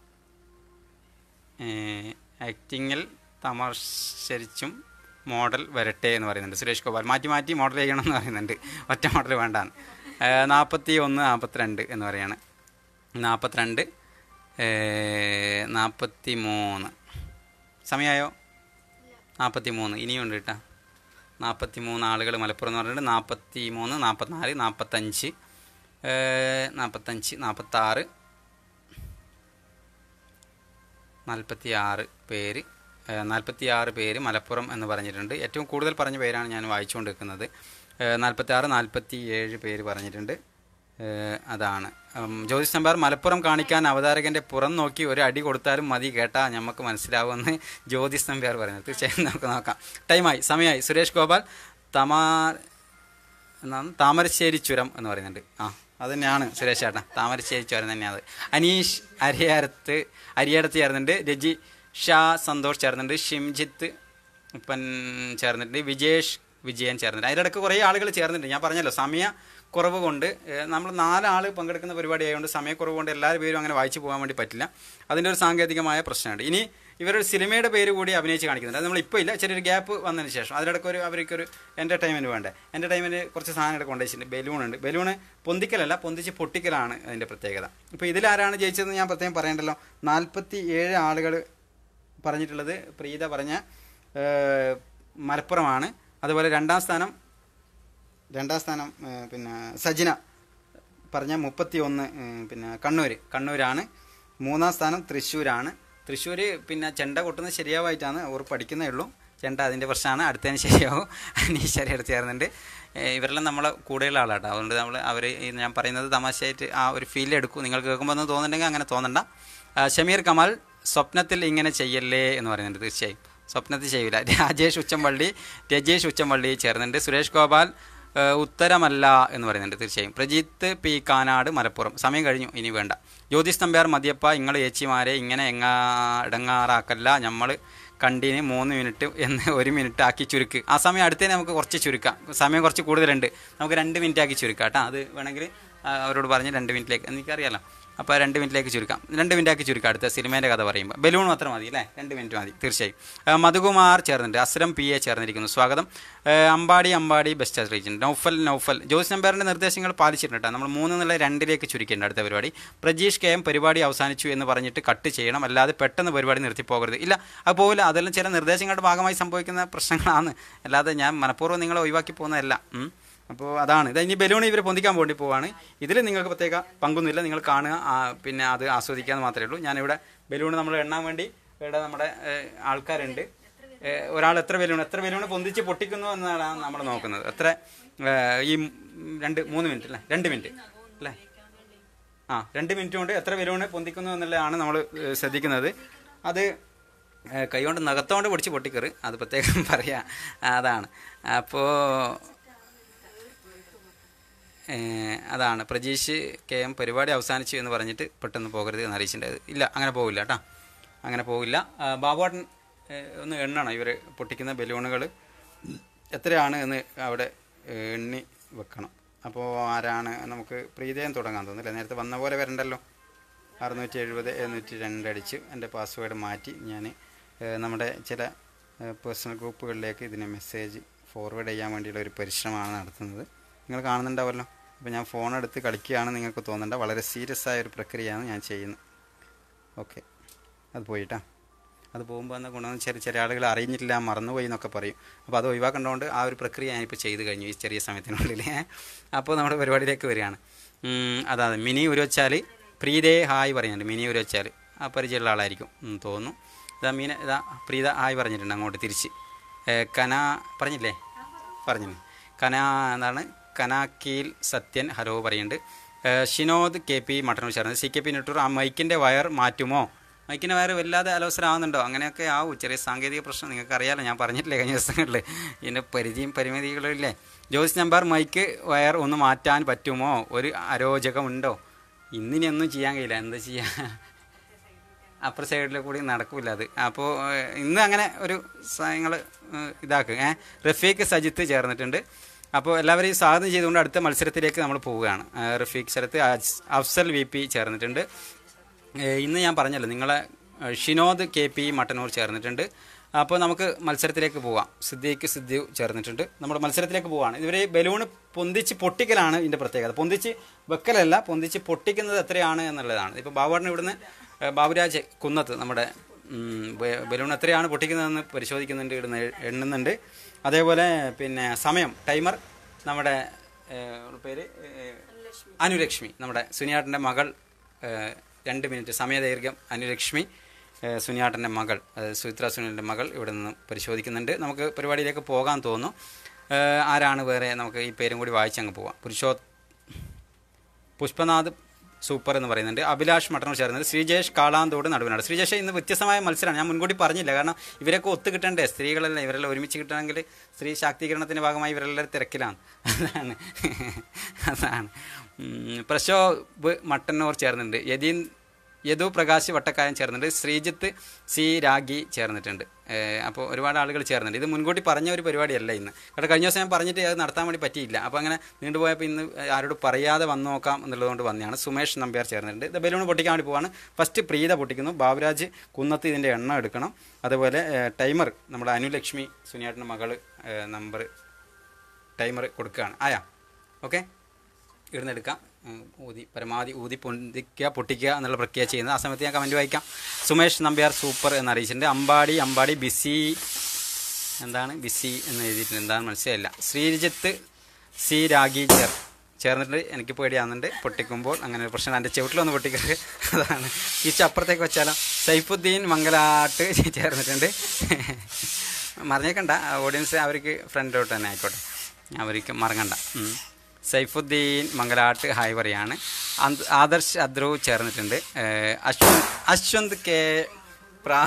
ആക്ടിങ്ങിൽ തമാശരിച്ചും മോഡൽ വരട്ടെ എന്ന് പറയുന്നുണ്ട് സുരേഷ് ഗോപാൽ മാറ്റി മാറ്റി മോഡൽ ചെയ്യണം എന്ന് പറയുന്നുണ്ട് ഒറ്റ മോഡൽ വേണ്ടാന്ന് നാൽപ്പത്തി ഒന്ന് നാൽപ്പത്തിരണ്ട് എന്ന് പറയാണ് നാൽപ്പത്തിരണ്ട് നാൽപ്പത്തി മൂന്ന് സമയമായോ നാൽപ്പത്തി മൂന്ന് ഇനിയുണ്ട് കേട്ടോ നാൽപ്പത്തി മൂന്ന് ആളുകൾ മലപ്പുറം എന്ന് പറഞ്ഞിട്ട് നാൽപ്പത്തി മൂന്ന് നാൽപ്പത്തിനാല് നാൽപ്പത്തഞ്ച് നാൽപ്പത്തഞ്ച് നാൽപ്പത്താറ് നാൽപ്പത്തി ആറ് പേര് നാൽപ്പത്തി ആറ് പേര് മലപ്പുറം എന്ന് പറഞ്ഞിട്ടുണ്ട് ഏറ്റവും കൂടുതൽ പറഞ്ഞ പേരാണ് ഞാൻ വായിച്ചുകൊണ്ട് നിൽക്കുന്നത് നാൽപ്പത്തി ആറ് നാൽപ്പത്തി ഏഴ് പേര് പറഞ്ഞിട്ടുണ്ട് അതാണ് ജ്യോതിഷ് നമ്പ്യാർ മലപ്പുറം കാണിക്കാൻ അവതാരകൻ്റെ പുറം നോക്കി ഒരു അടി കൊടുത്താലും മതി കേട്ടാ നമുക്ക് മനസ്സിലാവുമെന്ന് ജ്യോതിഷ് നമ്പ്യാർ പറയുന്നത് തീർച്ചയായും നമുക്ക് നോക്കാം ടൈമായി സമയമായി സുരേഷ് ഗോപാൽ തമാ എന്നാണ് താമരശ്ശേരി ചുരം എന്ന് പറയുന്നുണ്ട് ആ അത് തന്നെയാണ് സുരേഷ് ചേട്ടാ താമരശ്ശേരി ചുരം തന്നെയാണ് അനീഷ് അരിയാരത്ത് അരിയാരത്ത് ചേർന്നുണ്ട് രജി ഷാ സന്തോഷ് ചേർന്നുണ്ട് ഷിംജിത്ത് ഉപ്പൻ ചേർന്നിട്ടുണ്ട് വിജേഷ് വിജയൻ ചേർന്നിട്ടുണ്ട് അതിലിടക്ക് കുറേ ആളുകൾ ചേർന്നിട്ടുണ്ട് ഞാൻ പറഞ്ഞല്ലോ സമയ കുറവ് കൊണ്ട് നമ്മൾ നാലാൾ പങ്കെടുക്കുന്ന പരിപാടി ആയതുകൊണ്ട് സമയക്കുറവ് കൊണ്ട് എല്ലാവരും പേരും അങ്ങനെ വായിച്ചു പോകാൻ വേണ്ടി പറ്റില്ല അതിൻ്റെ ഒരു സാങ്കേതികമായ പ്രശ്നമുണ്ട് ഇനി ഇവരൊരു സിനിമയുടെ പേര് കൂടി അഭിനയിച്ച് കാണിക്കുന്നുണ്ട് അത് നമ്മളിപ്പോൾ ഇല്ല ചെറിയൊരു ഗ്യാപ്പ് വന്നതിന് ശേഷം അതിലിടക്കൊരു അവർക്കൊരു എൻ്റർടൈൻമെൻറ്റ് വേണ്ടേ എൻ്റർടൈൻമെൻറ്റ് കുറച്ച് സാധനങ്ങൾ കൊണ്ടുവച്ചിട്ടുണ്ട് ബലൂണുണ്ട് ബലൂണ് പൊന്തിക്കലല്ല പൊന്തിച്ച് പൊട്ടിക്കലാണ് അതിൻ്റെ പ്രത്യേകത ഇപ്പോൾ ഇതിലാരാണ് ജയിച്ചതെന്ന് ഞാൻ പ്രത്യേകം പറയണ്ടല്ലോ നാൽപ്പത്തി ഏഴ് ആളുകൾ പറഞ്ഞിട്ടുള്ളത് പ്രീത പറഞ്ഞ മലപ്പുറമാണ് അതുപോലെ രണ്ടാം സ്ഥാനം രണ്ടാം സ്ഥാനം പിന്നെ സജിന പറഞ്ഞ മുപ്പത്തി ഒന്ന് പിന്നെ കണ്ണൂർ കണ്ണൂരാണ് മൂന്നാം സ്ഥാനം തൃശ്ശൂരാണ് തൃശ്ശൂർ പിന്നെ ചെണ്ട കൊട്ടുന്നത് ശരിയാവായിട്ടാണ് അവർ പഠിക്കുന്നേ ഉള്ളൂ ചെണ്ട അതിൻ്റെ പ്രശ്നമാണ് അടുത്തതിന് ശരിയാവും അനീശ്വരി അടുത്ത് ചേർന്നുണ്ട് ഇവരെല്ലാം നമ്മളെ കൂടെയുള്ള ആളാട്ടോ അതുകൊണ്ട് നമ്മൾ അവർ ഞാൻ പറയുന്നത് തമാശയായിട്ട് ആ ഒരു ഫീൽ എടുക്കും നിങ്ങൾക്ക് കേൾക്കുമ്പോൾ ഒന്ന് തോന്നുന്നുണ്ടെങ്കിൽ അങ്ങനെ തോന്നണ്ട ഷമീർ കമാൽ സ്വപ്നത്തിൽ ഇങ്ങനെ ചെയ്യല്ലേ എന്ന് പറയുന്നുണ്ട് തീർച്ചയായും സ്വപ്നത്തിൽ ചെയ്യില്ല രാജേഷ് ഉച്ചമ്പള്ളി രജേഷ് ഉച്ചമ്പള്ളി ചേർന്നുണ്ട് സുരേഷ് ഗോപാൽ ഉത്തരമല്ല എന്ന് പറയുന്നുണ്ട് തീർച്ചയായും പ്രജിത്ത് പി കാനാട് മലപ്പുറം സമയം കഴിഞ്ഞു ഇനി വേണ്ട ജ്യോതിഷ് നമ്പ്യാർ മതിയപ്പ നിങ്ങൾ ഏച്ചിമാരെ ഇങ്ങനെ എങ്ങാ ഇടങ്ങാറാക്കല്ല നമ്മൾ കണ്ടിന് മൂന്ന് മിനിറ്റ് എന്ന് ഒരു മിനിറ്റ് ആക്കി ചുരുക്ക് ആ സമയം അടുത്തേ നമുക്ക് കുറച്ച് ചുരുക്കാം സമയം കുറച്ച് കൂടുതലുണ്ട് നമുക്ക് രണ്ട് മിനിറ്റ് ആക്കി ചുരുക്കാം കേട്ടോ അത് വേണമെങ്കിൽ അവരോട് പറഞ്ഞ് രണ്ട് മിനിറ്റിലേക്ക് എനിക്കറിയാലോ അപ്പോൾ രണ്ട് മിനിറ്റിലേക്ക് ചുരുക്കാം രണ്ട് മിനിറ്റ് ആക്കി ചുരുക്കാം അടുത്ത സിനിമേൻ്റെ കഥ പറയുമ്പോൾ ബലൂൺ മാത്രം മതി അല്ലേ രണ്ട് മിനിറ്റ് മതി തീർച്ചയായും മധുകുമാർ ചേർന്നിട്ടുണ്ട് അസ്രം പി എ ചേർന്നിരിക്കുന്നു സ്വാഗതം അമ്പാടി അമ്പാടി ബെസ്റ്റ് റീജൻ നൗഫൽ നൗഫൽ ജ്യോതിഷ് നമ്പ്യാറിൻ്റെ നിർദ്ദേശങ്ങൾ പാലിച്ചിട്ടുണ്ട് നമ്മൾ മൂന്ന് എന്നുള്ള രണ്ടിലേക്ക് ചുരുക്കേണ്ട അടുത്ത പരിപാടി പ്രജീഷ് കെ എം പരിപാടി അവസാനിച്ചു എന്ന് പറഞ്ഞിട്ട് കട്ട് ചെയ്യണം അല്ലാതെ പെട്ടെന്ന് പരിപാടി നിർത്തിപ്പോകരുത് ഇല്ല അത് പോകില്ല അതെല്ലാം ചില നിർദ്ദേശങ്ങളുടെ ഭാഗമായി സംഭവിക്കുന്ന പ്രശ്നങ്ങളാണ് അല്ലാതെ ഞാൻ മനഃപൂർവ്വം നിങ്ങളെ ഒഴിവാക്കി പോകുന്നതല്ല അപ്പോൾ അതാണ് ഇത് ഇനി ബലൂൺ ഇവർ പൊന്തിക്കാൻ വേണ്ടി പോവാണ് ഇതിൽ നിങ്ങൾക്ക് പ്രത്യേക പങ്കൊന്നുമില്ല നിങ്ങൾ കാണുക പിന്നെ അത് ആസ്വദിക്കാമെന്ന് മാത്രമേ ഉള്ളൂ ഞാനിവിടെ ബലൂൺ നമ്മൾ എണ്ണാൻ വേണ്ടി ഇവിടെ നമ്മുടെ ആൾക്കാരുണ്ട് ഒരാൾ എത്ര ബലൂൺ എത്ര ബലൂൺ പൊന്തിച്ച് പൊട്ടിക്കുന്നു എന്നാണ് നമ്മൾ നോക്കുന്നത് എത്ര ഈ രണ്ട് മൂന്ന് മിനിറ്റ് അല്ലേ രണ്ട് മിനിറ്റ് അല്ലേ ആ രണ്ട് മിനിറ്റ് കൊണ്ട് എത്ര ബലൂൺ പൊന്തിക്കുന്നു എന്നുള്ളതാണ് നമ്മൾ ശ്രദ്ധിക്കുന്നത് അത് കൈകൊണ്ട് നഖത്തോണ്ട് പൊടിച്ച് പൊട്ടിക്കറ്, അത് പ്രത്യേകം പറയാം. അതാണ്. അപ്പോൾ അതാണ് പ്രജീഷ് കെ എം പരിപാടി അവസാനിച്ചു എന്ന് പറഞ്ഞിട്ട് പെട്ടെന്ന് പോകരുത് എന്ന് അറിയിച്ചിട്ടുണ്ട്. ഇല്ല, അങ്ങനെ പോകില്ല കേട്ടോ, അങ്ങനെ പോകില്ല. ബാബുവാട്ടൻ ഒന്ന് എണ്ണണം ഇവർ പൊട്ടിക്കുന്ന ബലൂണുകൾ എത്രയാണ് എന്ന് അവിടെ എണ്ണി വെക്കണം. അപ്പോൾ ആരാണ്, നമുക്ക് പ്രീതയം തുടങ്ങാൻ തോന്നുന്നില്ല, നേരത്തെ വന്ന പോലെ വരണ്ടല്ലോ. അറുന്നൂറ്റി എഴുപത് എഴുന്നൂറ്റി രണ്ട് അടിച്ച് എൻ്റെ പാസ്വേഡ് മാറ്റി ഞാൻ നമ്മുടെ ചില പേഴ്സണൽ ഗ്രൂപ്പുകളിലേക്ക് ഇതിനെ മെസ്സേജ് ഫോർവേഡ് ചെയ്യാൻ വേണ്ടിയുള്ള ഒരു പരിശ്രമമാണ് നടത്തുന്നത്. നിങ്ങൾ കാണുന്നുണ്ടാവുമല്ലോ. അപ്പോൾ ഞാൻ ഫോൺ എടുത്ത് കളിക്കുകയാണ് നിങ്ങൾക്ക് തോന്നേണ്ട, വളരെ സീരിയസ് ആയ ഒരു പ്രക്രിയയാണ് ഞാൻ ചെയ്യുന്നത്. ഓക്കെ, അത് പോയിട്ടാ. അത് പോകുമ്പോൾ എന്താ കൊണ്ടുവന്ന് ചെറിയ ചെറിയ ആളുകൾ അറിഞ്ഞിട്ടില്ല, മറന്നുപോയി എന്നൊക്കെ പറയും. അപ്പോൾ അത് ഒഴിവാക്കേണ്ടതുകൊണ്ട് ആ ഒരു പ്രക്രിയ ഞാനിപ്പോൾ ചെയ്ത് കഴിഞ്ഞു ഈ ചെറിയ സമയത്തിനുള്ളിൽ. അപ്പോൾ നമ്മുടെ പരിപാടിയിലേക്ക് വരികയാണ്. അതാണ് മിനി ഉരുവച്ചാൽ പ്രീതേ ഹായ് പറയുന്നുണ്ട്. മിനി ഉരുവച്ചാൽ ആ പരിചയമുള്ള ആളായിരിക്കും തോന്നുന്നു. ഇതാ മീന ഇതാ പ്രീത ഹായ് പറഞ്ഞിട്ടുണ്ട് അങ്ങോട്ട് തിരിച്ച്. കന പറഞ്ഞില്ലേ, പറഞ്ഞു. കന എന്താണ് കനാക്കീൽ സത്യൻ ഹലോ പറയുന്നുണ്ട്. ഷിനോദ് കെ പി മട്ടന്നൂർ ചേർന്നത്. സി കെ പി നെട്ടൂർ ആ മൈക്കിൻ്റെ വയർ മാറ്റുമോ? മൈക്കിൻ്റെ വയർ വല്ലാതെ അലോസരമാകുന്നുണ്ടോ? അങ്ങനെയൊക്കെ ആവും, ചെറിയ സാങ്കേതിക പ്രശ്നം നിങ്ങൾക്ക് അറിയാമല്ലോ, ഞാൻ പറഞ്ഞിട്ടില്ലേ കഴിഞ്ഞ ദിവസങ്ങളിൽ. ഇതിൻ്റെ പരിധിയും പരിമിതികളില്ലേ. ജോസ് നമ്പർ മൈക്ക് വയർ ഒന്ന് മാറ്റാൻ പറ്റുമോ? ഒരു അരോചകമുണ്ടോ? ഇന്നിനൊന്നും ചെയ്യാൻ കഴിയില്ല, എന്താ ചെയ്യുക, അപ്പുറ സൈഡിൽ കൂടി നടക്കില്ല അത്. അപ്പോൾ ഇന്ന് അങ്ങനെ ഒരു നിങ്ങൾ ഇതാക്കുക. ഏഹ് റഫീഖ് സജിത്ത് ചേർന്നിട്ടുണ്ട്. അപ്പോൾ എല്ലാവരെയും സ്വാഗതം ചെയ്തുകൊണ്ട് അടുത്ത മത്സരത്തിലേക്ക് നമ്മൾ പോവുകയാണ്. റഫീഖ് സ്ഥലത്ത് അഫ്സൽ വി പി ചേർന്നിട്ടുണ്ട്. ഇന്ന് ഞാൻ പറഞ്ഞല്ലോ നിങ്ങളെ ഷിനോദ് കെ പി മട്ടന്നൂർ ചേർന്നിട്ടുണ്ട്. അപ്പോൾ നമുക്ക് മത്സരത്തിലേക്ക് പോവാം. സിദ്ദീഖ് സിദ്ദു ചേർന്നിട്ടുണ്ട്. നമ്മുടെ മത്സരത്തിലേക്ക് പോവാണ്. ഇവരെ ബലൂൺ പൊന്തിച്ച് പൊട്ടിക്കലാണ് ഇതിൻ്റെ പ്രത്യേകത. പൊന്തിച്ച് വെക്കലല്ല, പൊന്തിച്ച് പൊട്ടിക്കുന്നത് എത്രയാണ് എന്നുള്ളതാണ്. ഇപ്പോൾ ബാബുവാട്ടൻ ഇവിടുന്ന് ബാബുരാജ് കുന്നത്ത് നമ്മുടെ ബലൂൺ എത്രയാണ് പൊട്ടിക്കുന്നതെന്ന് പരിശോധിക്കുന്നുണ്ട്, ഇവിടുന്ന് എണ്ണുന്നുണ്ട്. അതേപോലെ പിന്നെ സമയം ടൈമർ നമ്മുടെ പേര് അനുലക്ഷ്മി, നമ്മുടെ സുനിയാട്ടൻ്റെ മകൾ, രണ്ട് മിനിറ്റ് സമയദൈർഘ്യം അനുലക്ഷ്മി, സുനിയാട്ടൻ്റെ മകൾ, സുചിത്ര സുനിലിൻ്റെ മകൾ ഇവിടെ നിന്ന് പരിശോധിക്കുന്നുണ്ട്. നമുക്ക് പരിപാടിയിലേക്ക് പോകാൻ തോന്നുന്നു. ആരാണ് വേറെ, നമുക്ക് ഈ പേരും കൂടി വായിച്ചങ്ങ് പോവാം. പുരുഷോ പുഷ്പനാഥ് സൂപ്പർ എന്ന് പറയുന്നുണ്ട്. അഭിലാഷ് മട്ടന്നൂർ ചേർന്നത്. ശ്രീജേഷ് കാളാന്തോട് നടുവിനാട്. ശ്രീജേഷ് ഇന്ന് വ്യത്യസ്തമായ മത്സരമാണ്, ഞാൻ മുൻകൂട്ടി പറഞ്ഞില്ല, കാരണം ഇവരൊക്കെ ഒത്തു കിട്ടണ്ടേ, സ്ത്രീകളെല്ലാം ഇവരെല്ലാം ഒരുമിച്ച് കിട്ടണമെങ്കിൽ സ്ത്രീ ശാക്തീകരണത്തിൻ്റെ ഭാഗമായി ഇവരെല്ലാവരും തിരക്കിലാണ്. അതാണ് അതാണ് പ്രശോഭ് മട്ടന്നൂർ ചേർന്നിട്ടുണ്ട്. യതീൻ യദു പ്രകാശ് വട്ടക്കായൻ ചേർന്നിട്ടുണ്ട്. ശ്രീജിത്ത് സി രാഗി ചേർന്നിട്ടുണ്ട്. അപ്പോൾ ഒരുപാട് ആളുകൾ ചേർന്നുണ്ട്. ഇത് മുൻകൂട്ടി പറഞ്ഞ ഒരു പരിപാടിയല്ല ഇന്ന്, കാരണം കഴിഞ്ഞ ദിവസം ഞാൻ പറഞ്ഞിട്ട് അത് നടത്താൻ വേണ്ടി പറ്റിയില്ല. അപ്പോൾ അങ്ങനെ നീണ്ടുപോയപ്പോൾ ഇന്ന് ആരോട് പറയാതെ വന്നു നോക്കാം എന്നുള്ളതുകൊണ്ട് വന്നതാണ്. സുമേഷ് നമ്പ്യാർ ചേർന്നിട്ടുണ്ട്. ഇത് ബലൂൺ പൊട്ടിക്കാൻ വേണ്ടി പോവാണ്. ഫസ്റ്റ് പ്രീത പൊട്ടിക്കുന്നു. ബാബുരാജ് കുന്നത്ത് ഇതിൻ്റെ എണ്ണം എടുക്കണം. അതുപോലെ ടൈമർ നമ്മുടെ അനുലക്ഷ്മി സുനിയാട്ടിൻ്റെ മകൾ നമ്പർ ടൈമർ കൊടുക്കുകയാണ്. ആയാ ഓക്കെ, ഇടുന്നെടുക്കാം. ഊതി പരമാവധി ഊതി പൊന്തിക്കുക പൊട്ടിക്കുക എന്നുള്ള പ്രക്രിയ ചെയ്യുന്നത്. ആ സമയത്ത് ഞാൻ കമൻറ്റ് വായിക്കാം. സുമേഷ് നമ്പ്യാർ സൂപ്പർ എന്ന് അറിയിച്ചിട്ടുണ്ട്. അമ്പാടി അമ്പാടി ബിസി എന്താണ് ബിസി എന്ന് എഴുതിയിട്ടുണ്ട്, എന്താണ് മനസ്സിലായില്ല. ശ്രീജിത്ത് സി രാഗി ചേർ ചേർന്നിട്ട് എനിക്ക് പേടിയാകുന്നുണ്ട് പൊട്ടിക്കുമ്പോൾ, അങ്ങനെ ഒരു പ്രശ്നം. എൻ്റെ ചുവട്ടിലൊന്ന് പൊട്ടിക്കരുത്, അതാണ്. ഈ അപ്പുറത്തേക്ക് വെച്ചാലോ. സൈഫുദ്ദീൻ മംഗലാട്ട് ചേർന്നിട്ടുണ്ട്. മറിഞ്ഞേക്കണ്ട, ഓഡിയൻസ് അവർക്ക് ഫ്രണ്ടിലോട്ട് തന്നെ ആയിക്കോട്ടെ, അവർക്ക് മറങ്ങണ്ട. സൈഫുദ്ദീൻ മംഗലാട്ട് ഹായ് പറയാണ്. ആദർശ് അദ്രു ചേർന്നിട്ടുണ്ട്. അശ്വന്ത് അശ്വന്ത് കെ പ്രാ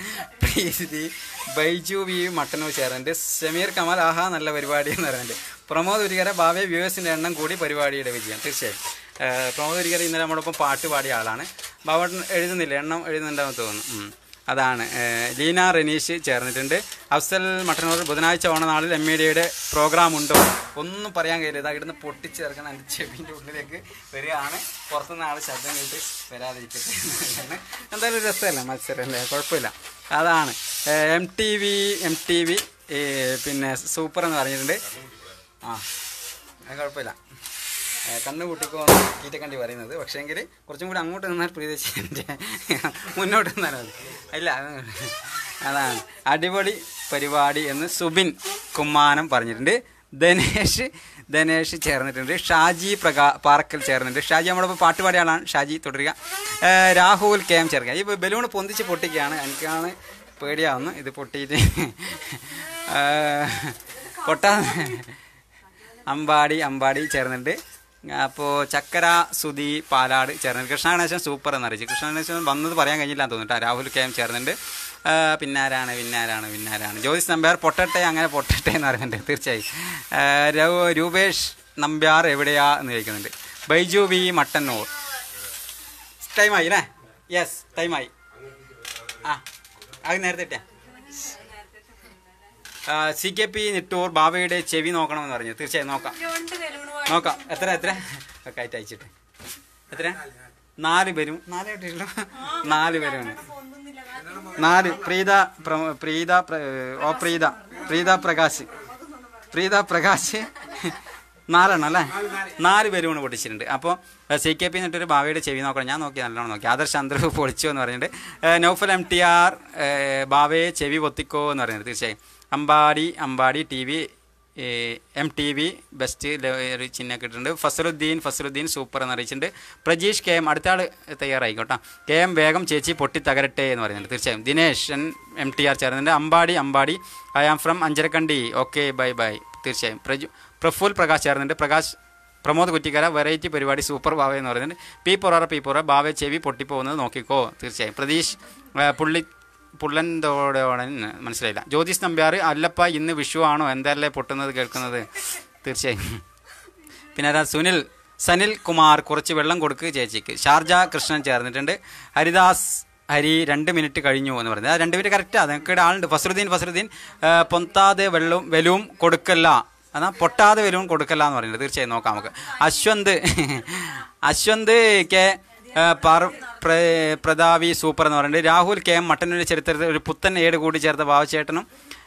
പ്രീതി ബൈജു വി മട്ടന്നൂർ ചേർന്നിട്ടുണ്ട്. സമീർ കമാൽ ആഹാ നല്ല പരിപാടി എന്ന് പറയുന്നുണ്ട്. പ്രമോദ് ഉരികര ഭാവി വ്യൂവേഴ്സിൻ്റെ എണ്ണം കൂടി പരിപാടിയുടെ വിജയം. തീർച്ചയായും പ്രമോദ് ഉരികര ഇന്നലെ നമ്മളൊപ്പം പാട്ട് പാടിയ ആളാണ്. ബാബട്ടൻ എഴുതുന്നില്ല, എണ്ണം എഴുതുന്നുണ്ടാവും തോന്നുന്നു. അതാണ്. ലീന റനീഷ് ചേർന്നിട്ടുണ്ട്. അഫ്സൽ മട്ടന്നൂർ ബുധനാഴ്ച ഓണനാളിൽ എം ഇ ഡിയുടെ പ്രോഗ്രാം ഉണ്ടോ? ഒന്നും പറയാൻ കഴിയില്ല, ഇതാ ഇവിടുന്ന് പൊട്ടിച്ചേർക്കണം. എൻ്റെ ചെവിൻ്റെ ഉള്ളിലേക്ക് വരികയാണ്. പുറത്തുനിന്ന് ആൾ ശബ്ദം കേട്ട് വരാതിരിക്കട്ടെ. എന്തായാലും രസമല്ല മത്സരം അല്ലേ, കുഴപ്പമില്ല. അതാണ് M T V M T V പിന്നെ സൂപ്പർ എന്ന് പറഞ്ഞിട്ടുണ്ട്. ആ കുഴപ്പമില്ല, കണ്ണു കൂട്ടിക്കോന്ന് കീറ്റക്കണ്ടി പറയുന്നത്. പക്ഷേ എങ്കിൽ കുറച്ചും കൂടി അങ്ങോട്ട് നിന്നാൽ പ്രീതിൻ്റെ മുന്നോട്ട് നിന്നാലും മതി. ഇല്ല, അതാണ് അടിപൊളി പരിപാടി എന്ന് സുബിൻ കുമ്മാനം പറഞ്ഞിട്ടുണ്ട്. ധനേഷ് ധനേഷ് ചേർന്നിട്ടുണ്ട്. ഷാജി പ്രകാ പാറക്കൽ ചേർന്നിട്ടുണ്ട്. ഷാജി നമ്മളിപ്പോൾ പാട്ട് പാടിയ ആളാണ്. ഷാജി തുടരുക. രാഹുൽ കെ എം ചേർക്കുക. ഈ ബലൂൺ പൊന്തിച്ച് പൊട്ടിക്കുകയാണ്, എനിക്കാണ് പേടിയാവുന്നു ഇത് പൊട്ടിയിട്ട് പൊട്ടാ. അമ്പാടി അമ്പാടി ചേർന്നിട്ടുണ്ട്. അപ്പോൾ ചക്കര സുധി പാലാട് ചേർന്നത്. കൃഷ്ണ ഗണേശൻ സൂപ്പർ എന്നറിയിച്ചു. കൃഷ്ണ ഗണേശൻ വന്നത് പറയാൻ കഴിഞ്ഞില്ല എന്ന് തോന്നിട്ട്. രാഹുൽ കെ എം ചേർന്നുണ്ട്. പിന്നാരാണ് പിന്നാരാണ് പിന്നാരാണ് ജ്യോതിസ് നമ്പ്യാർ പൊട്ടട്ടെ അങ്ങനെ പൊട്ടട്ടെ എന്ന് പറയുന്നുണ്ട്. തീർച്ചയായും രൂപേഷ് നമ്പ്യാർ എവിടെയാ എന്ന് ചോദിക്കുന്നുണ്ട്. ബൈജു വി മട്ടന്നൂർ. ടൈമായി അല്ലേ? യെസ് ടൈമായി. ആ അത് നേരത്തെ ഇട്ടേ. സി കെ പി നിട്ടൂർ ബാബയുടെ ചെവി നോക്കണമെന്ന് പറഞ്ഞു. തീർച്ചയായും നോക്കാം നോക്കാം. എത്ര എത്ര ഒക്കെ ആയിട്ട് അയച്ചിട്ട് എത്ര? നാല് പേരും നാലായിട്ടില്ലോ. നാല് പേരുമാണ്. നാല് പ്രീത പ്രീത ഓ പ്രീത പ്രീത പ്രകാശ് പ്രീത പ്രകാശ് നാലെണ്ണം അല്ലേ? നാല് പേരുമാണ് പൊട്ടിച്ചിട്ടുണ്ട്. അപ്പോൾ സി കെ പി എന്നിട്ടൊരു ബാവയുടെ ചെവി നോക്കണം. ഞാൻ നോക്കി നല്ലോണം നോക്കി. ആദർശ് ചന്ദ്ര പൊളിച്ചോ എന്ന് പറഞ്ഞിട്ട്. നൗഫൽ എം ടി ആർ ബാവയെ ചെവി പൊത്തിക്കോ എന്ന് പറയുന്നത്. തീർച്ചയായും Ambadi Ambadi T V M T V best ഒരു ചിഹ്നമൊക്കെ ഇട്ടിട്ടുണ്ട്. ഫസലുദ്ദീൻ ഫസലുദ്ദീൻ സൂപ്പർ എന്ന് അറിയിച്ചിട്ടുണ്ട്. പ്രജീഷ് കെ എം അടുത്ത ആൾ തയ്യാറായിക്കോട്ടെ. കെ എം വേഗം ചേച്ചി പൊട്ടി തകരട്ടെ എന്ന് പറയുന്നുണ്ട്. തീർച്ചയായും ദിനേശ് എം ടി ആർ ചേർന്നുണ്ട്. Ambadi Ambadi I am from Anjarakandy okay bye bye. തീർച്ചയായും പ്രജു പ്രഫുൽ പ്രകാശ് ചേർന്നുണ്ട്. പ്രകാശ് പ്രമോദ് കുറ്റിക്കര വെറൈറ്റി പരിപാടി സൂപ്പർ ബാവ എന്ന് പറയുന്നുണ്ട്. പി പൊറാറ പി പൊറ ബാവ ചെവി പൊട്ടിപ്പോകുന്നത് നോക്കിക്കോ. തീർച്ചയായും പ്രതീഷ് പുള്ളി പുള്ളന്തോടോടൻ മനസ്സിലായില്ല. ജ്യോതിസ് നമ്പ്യാർ അല്ലപ്പ ഇന്ന് വിഷു ആണോ എന്തല്ലേ പൊട്ടുന്നത് കേൾക്കുന്നത്. തീർച്ചയായും പിന്നെ ആരാ? സുനിൽ സനിൽ കുമാർ കുറച്ച് വെള്ളം കൊടുക്ക് ചേച്ചിക്ക്. ഷാർജ കൃഷ്ണൻ ചേർന്നിട്ടുണ്ട്. ഹരിദാസ് ഹരി രണ്ട് മിനിറ്റ് കഴിഞ്ഞു എന്ന് പറയുന്നത്. ആ രണ്ട് മിനിറ്റ് കറക്റ്റാണ്. നിങ്ങൾക്ക് ആളുണ്ട്. ഫസറുദ്ദീൻ ഫസറുദ്ദീൻ പൊന്താതെ വെള്ളവും വെലവും കൊടുക്കല്ല എന്നാൽ പൊട്ടാതെ വെലവും കൊടുക്കല്ല എന്ന് പറയുന്നത്. തീർച്ചയായും നോക്കാം നമുക്ക്. അശ്വന്ത് അശ്വന്ത് കെ പ്രതാവി സൂപ്പർ എന്ന് പറയുന്നത്. രാഹുൽ കെ എം മട്ടന്നൂരിൻ്റെ ചരിത്രത്തിൽ ഒരു പുത്തൻ ഏട് കൂടി ചേർത്ത ബാവച്ചേട്ടനും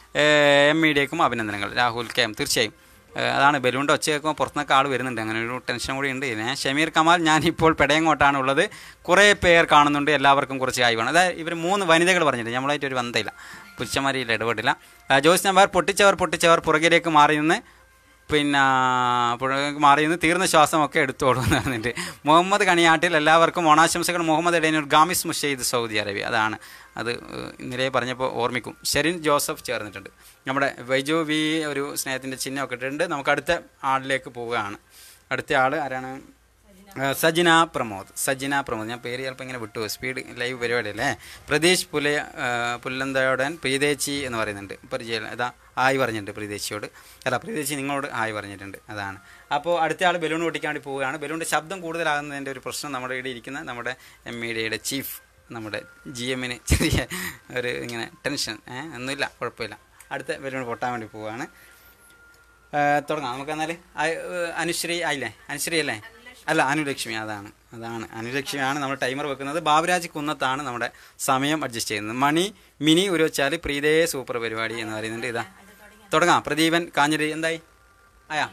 എം മീഡിയക്കും അഭിനന്ദനങ്ങൾ. രാഹുൽ കെ എം തീർച്ചയായും അതാണ് ബലൂണിൻ്റെ ഒച്ച കേൾക്കുമ്പോൾ പുറത്തുനിന്നൊക്കെ ആൾ വരുന്നുണ്ട്. അങ്ങനെ ഒരു ടെൻഷൻ കൂടി ഉണ്ട്. ഞാൻ ഷമീർ കമാൽ ഞാനിപ്പോൾ പെടയങ്ങോട്ടാണ് ഉള്ളത്. കുറേ പേർ കാണുന്നുണ്ട്. എല്ലാവർക്കും കുറച്ച് ആയി വേണം. അതായത് ഇവർ മൂന്ന് വനിതകൾ പറഞ്ഞിട്ട് നമ്മളായിട്ട് ഒരു ബന്ധമില്ല. പുരുഷന്മാരിൽ ഇടപെടില്ല. ജോസ് നമ്പാർ പൊട്ടിച്ചവർ പൊട്ടിച്ചവർ പുറകിലേക്ക് മാറി നിന്ന് പിന്നെ പുറകിലേക്ക് മാറി നിന്ന് തീർന്ന ശ്വാസമൊക്കെ എടുത്തോളൂ എന്ന് പറഞ്ഞിട്ട്. മുഹമ്മദ് കണിയാട്ടിൽ എല്ലാവർക്കും ഓണാശംസകൾ. Muhammad Edanur Khamis Mushait Saudi Arabia. അതാണ് അത് ഇന്നലെ പറഞ്ഞപ്പോൾ ഓർമ്മിക്കും. ഷെറിൻ ജോസഫ് ചേർന്നിട്ടുണ്ട്. നമ്മുടെ വൈജു വി ഒരു സ്നേഹത്തിൻ്റെ ചിഹ്നമൊക്കെ ഇട്ടിട്ടുണ്ട്. നമുക്ക് അടുത്ത ആളിലേക്ക് പോവുകയാണ്. അടുത്ത ആൾ ആരാണ്? സജിന പ്രമോദ്. സജിന പ്രമോദ് ഞാൻ പേര് ചിലപ്പോൾ ഇങ്ങനെ വിട്ടു. സ്പീഡ് ലൈവ് പരിപാടി അല്ലേ? പ്രതീഷ് പുല പുല്ലന്തയോടൻ പ്രീതേച്ചി എന്ന് പറയുന്നുണ്ട്. പരിചയം അതാ ആയി പറഞ്ഞിട്ടുണ്ട് പ്രീതേച്ചിയോട്. അല്ല പ്രീതേച്ചി നിങ്ങളോട് ആയി പറഞ്ഞിട്ടുണ്ട്. അതാണ്. അപ്പോൾ അടുത്ത ആൾ ബലൂൺ പൊട്ടിക്കാൻ വേണ്ടി പോവുകയാണ്. ബലൂണിൻ്റെ ശബ്ദം കൂടുതലാകുന്നതിൻ്റെ ഒരു പ്രശ്നം നമ്മുടെ ഇവിടെ ഇരിക്കുന്ന നമ്മുടെ എം മീഡിയയുടെ ചീഫ് നമ്മുടെ ജി എമ്മിന് ചെറിയ ഒരു ഇങ്ങനെ ടെൻഷൻ ഒന്നുമില്ല, കുഴപ്പമില്ല. അടുത്ത ബലൂൺ പൊട്ടാൻ വേണ്ടി പോവുകയാണ്. തുടങ്ങാം നമുക്ക്. എന്നാൽ അനുശ്രീ ആയില്ലേ? അനുശ്രീ അല്ലേ? അല്ല അനുലക്ഷ്മി. അതാണ് അതാണ് അനുലക്ഷ്മിയാണ് നമ്മൾ ടൈമർ വെക്കുന്നത്. ബാബുരാജ് കുന്നത്താണ് നമ്മുടെ സമയം അഡ്ജസ്റ്റ് ചെയ്യുന്നത്. മണി മിനി ഒരു വെച്ചാൽ പ്രീതയെ സൂപ്പർ പരിപാടി എന്ന് പറയുന്നുണ്ട്. ഇതാ തുടങ്ങാം. പ്രദീപൻ കാഞ്ഞിരി എന്തായി ആയാ?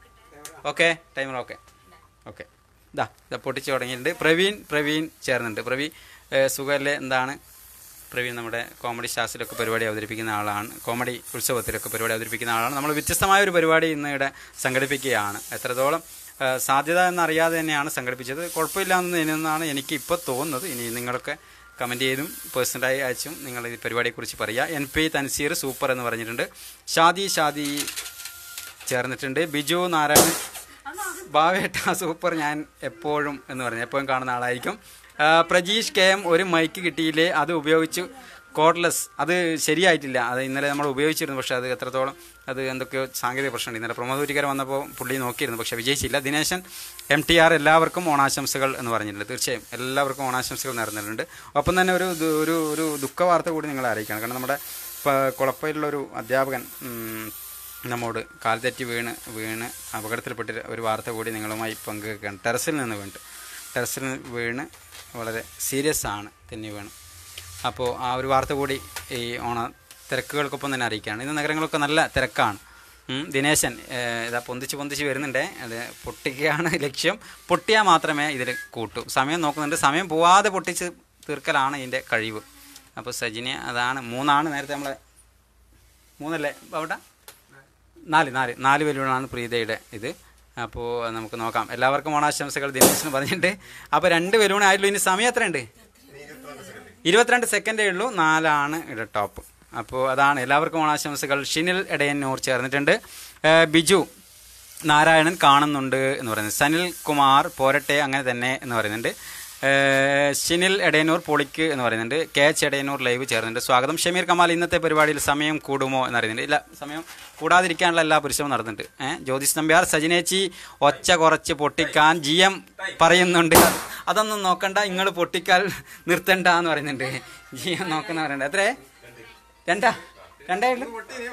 Okay timer okay okay. ഇതാ ഇതാ പൊട്ടിച്ച് തുടങ്ങിയിട്ടുണ്ട്. പ്രവീൺ പ്രവീൺ ചേർന്നുണ്ട്. പ്രവീൺ സുഖല്ലേ? എന്താണ് പ്രവീൺ നമ്മുടെ കോമഡി സ്റ്റാർസിലൊക്കെ പരിപാടി അവതരിപ്പിക്കുന്ന ആളാണ്. കോമഡി ഉത്സവത്തിലൊക്കെ പരിപാടി അവതരിപ്പിക്കുന്ന ആളാണ്. നമ്മൾ വ്യത്യസ്തമായ ഒരു പരിപാടി ഇന്ന് ഇവിടെ സംഘടിപ്പിക്കുകയാണ്. എത്രത്തോളം സാധ്യത എന്നറിയാതെ തന്നെയാണ് സംഘടിപ്പിച്ചത്. കുഴപ്പമില്ല എന്നാണ് എനിക്ക് ഇപ്പോൾ തോന്നുന്നത്. ഇനി നിങ്ങളൊക്കെ കമൻറ്റ് ചെയ്തും പേഴ്സണലായി അയച്ചും നിങ്ങൾ ഈ പരിപാടിയെക്കുറിച്ച് പറയുക. എൻ പി തൻസീർ സൂപ്പർ എന്ന് പറഞ്ഞിട്ടുണ്ട്. ഷാദി ഷാദി ചേർന്നിട്ടുണ്ട്. ബിജു നാരായണൻ ബാവേട്ട സൂപ്പർ ഞാൻ എപ്പോഴും എന്ന് പറഞ്ഞു എപ്പോഴും കാണുന്ന ആളായിരിക്കും. പ്രജീഷ് കെ എം ഒരു മൈക്ക് കിട്ടിയില്ലേ അത് ഉപയോഗിച്ച് കോഡ്ലെസ് അത് ശരിയായിട്ടില്ല. അത് ഇന്നലെ നമ്മൾ ഉപയോഗിച്ചിരുന്നു. പക്ഷേ അത് എത്രത്തോളം അത് എന്തൊക്കെയോ സാങ്കേതിക പ്രശ്നമുണ്ട്. ഇന്നലെ പ്രമോദ് കുറ്റിക്കര വന്നപ്പോൾ പുള്ളി നോക്കിയിരുന്നു, പക്ഷേ വിജയിച്ചില്ല. ദിനേശൻ എം ടി ആർ എല്ലാവർക്കും ഓണാശംസകൾ എന്ന് പറഞ്ഞിട്ടുണ്ട്. തീർച്ചയായും എല്ലാവർക്കും ഓണാശംസകൾ നേർന്നിട്ടുണ്ട്. ഒപ്പം തന്നെ ഒരു ഒരു ഒരു ദുഃഖവാർത്ത കൂടി നിങ്ങളെ അറിയിക്കണം. കാരണം നമ്മുടെ കുളപ്പയിലുള്ളൊരു അധ്യാപകൻ നമ്മോട് കാൽ തെറ്റി വീണ് വീണ് അപകടത്തിൽപ്പെട്ട് ഒരു വാർത്ത കൂടി നിങ്ങളുമായി പങ്കുവെക്കുകയാണ്. ടെറസിൽ നിന്ന് വീണിട്ട് ടെറസിൽ വീണ് വളരെ സീരിയസ് ആണ് തെന്നി വീണ്. അപ്പോൾ ആ ഒരു വാർത്ത കൂടി ഈ ഓണ തിരക്കുകൾക്കൊപ്പം തന്നെ അറിയിക്കുകയാണ്. ഇന്ന് നഗരങ്ങളൊക്കെ നല്ല തിരക്കാണ്. ദിനേശൻ ഇതാ പൊന്തിച്ച് പൊന്തിച്ച് വരുന്നുണ്ടേ. അത് പൊട്ടിക്കുകയാണ് ലക്ഷ്യം. പൊട്ടിയാൽ മാത്രമേ ഇതിൽ കൂട്ടൂ. സമയം നോക്കുന്നുണ്ട്. സമയം പോവാതെ പൊട്ടിച്ച് തീർക്കലാണ് ഇതിൻ്റെ കഴിവ്. അപ്പോൾ സജിനെ അതാണ്. മൂന്നാണ് നേരത്തെ നമ്മളെ മൂന്നല്ലേ അവിടെ നാല് നാല് നാല് ബലൂണാണ് പ്രീതയുടെ ഇത്. അപ്പോൾ നമുക്ക് നോക്കാം. എല്ലാവർക്കും ഓണാശംസകൾ ദിനേശന് പറഞ്ഞിട്ട്. അപ്പോൾ രണ്ട് ബലൂൺ ആയിട്ടുള്ളൂ. ഇനി സമയം എത്രയുണ്ട്? ഇരുപത്തിരണ്ട് സെക്കൻഡേ ഉള്ളൂ. നാലാണ് ഇവിടെ ടോപ്പ്. അപ്പോൾ അതാണ്. എല്ലാവർക്കും ഓണാശംസകൾ. ഷിനിൽ എടയന്നൂർ ചേർന്നിട്ടുണ്ട്. ബിജു നാരായണൻ കാണുന്നുണ്ട് എന്ന് പറയുന്നത്. സനിൽ കുമാർ പോരട്ടെ അങ്ങനെ തന്നെ എന്ന് പറയുന്നുണ്ട്. ഷിനിൽ എടയനൂർ പൊളിക്ക് എന്ന് പറയുന്നുണ്ട്. കെ എച്ച് എടയനൂർ ലൈവ് ചേർന്നുണ്ട്. സ്വാഗതം. ഷമീർ കമാൽ ഇന്നത്തെ പരിപാടിയിൽ സമയം കൂടുമോ എന്നറിയുന്നുണ്ട്. ഇല്ല, സമയം കൂടാതിരിക്കാനുള്ള എല്ലാ പുരുഷവും നടന്നിട്ടുണ്ട്. ഏഹ് ജ്യോതിഷ് നമ്പ്യാർ സജിനേച്ചി ഒച്ച കുറച്ച് പൊട്ടിക്കാൻ ജി എം പറയുന്നുണ്ട്. അതൊന്നും നോക്കണ്ട, നിങ്ങൾ പൊട്ടിക്കാൽ നിർത്തണ്ട എന്ന് പറയുന്നുണ്ട്. ജി എം നോക്കുന്ന പറയണ്ട. എത്രേ? രണ്ടാ രണ്ടായിരുന്നു.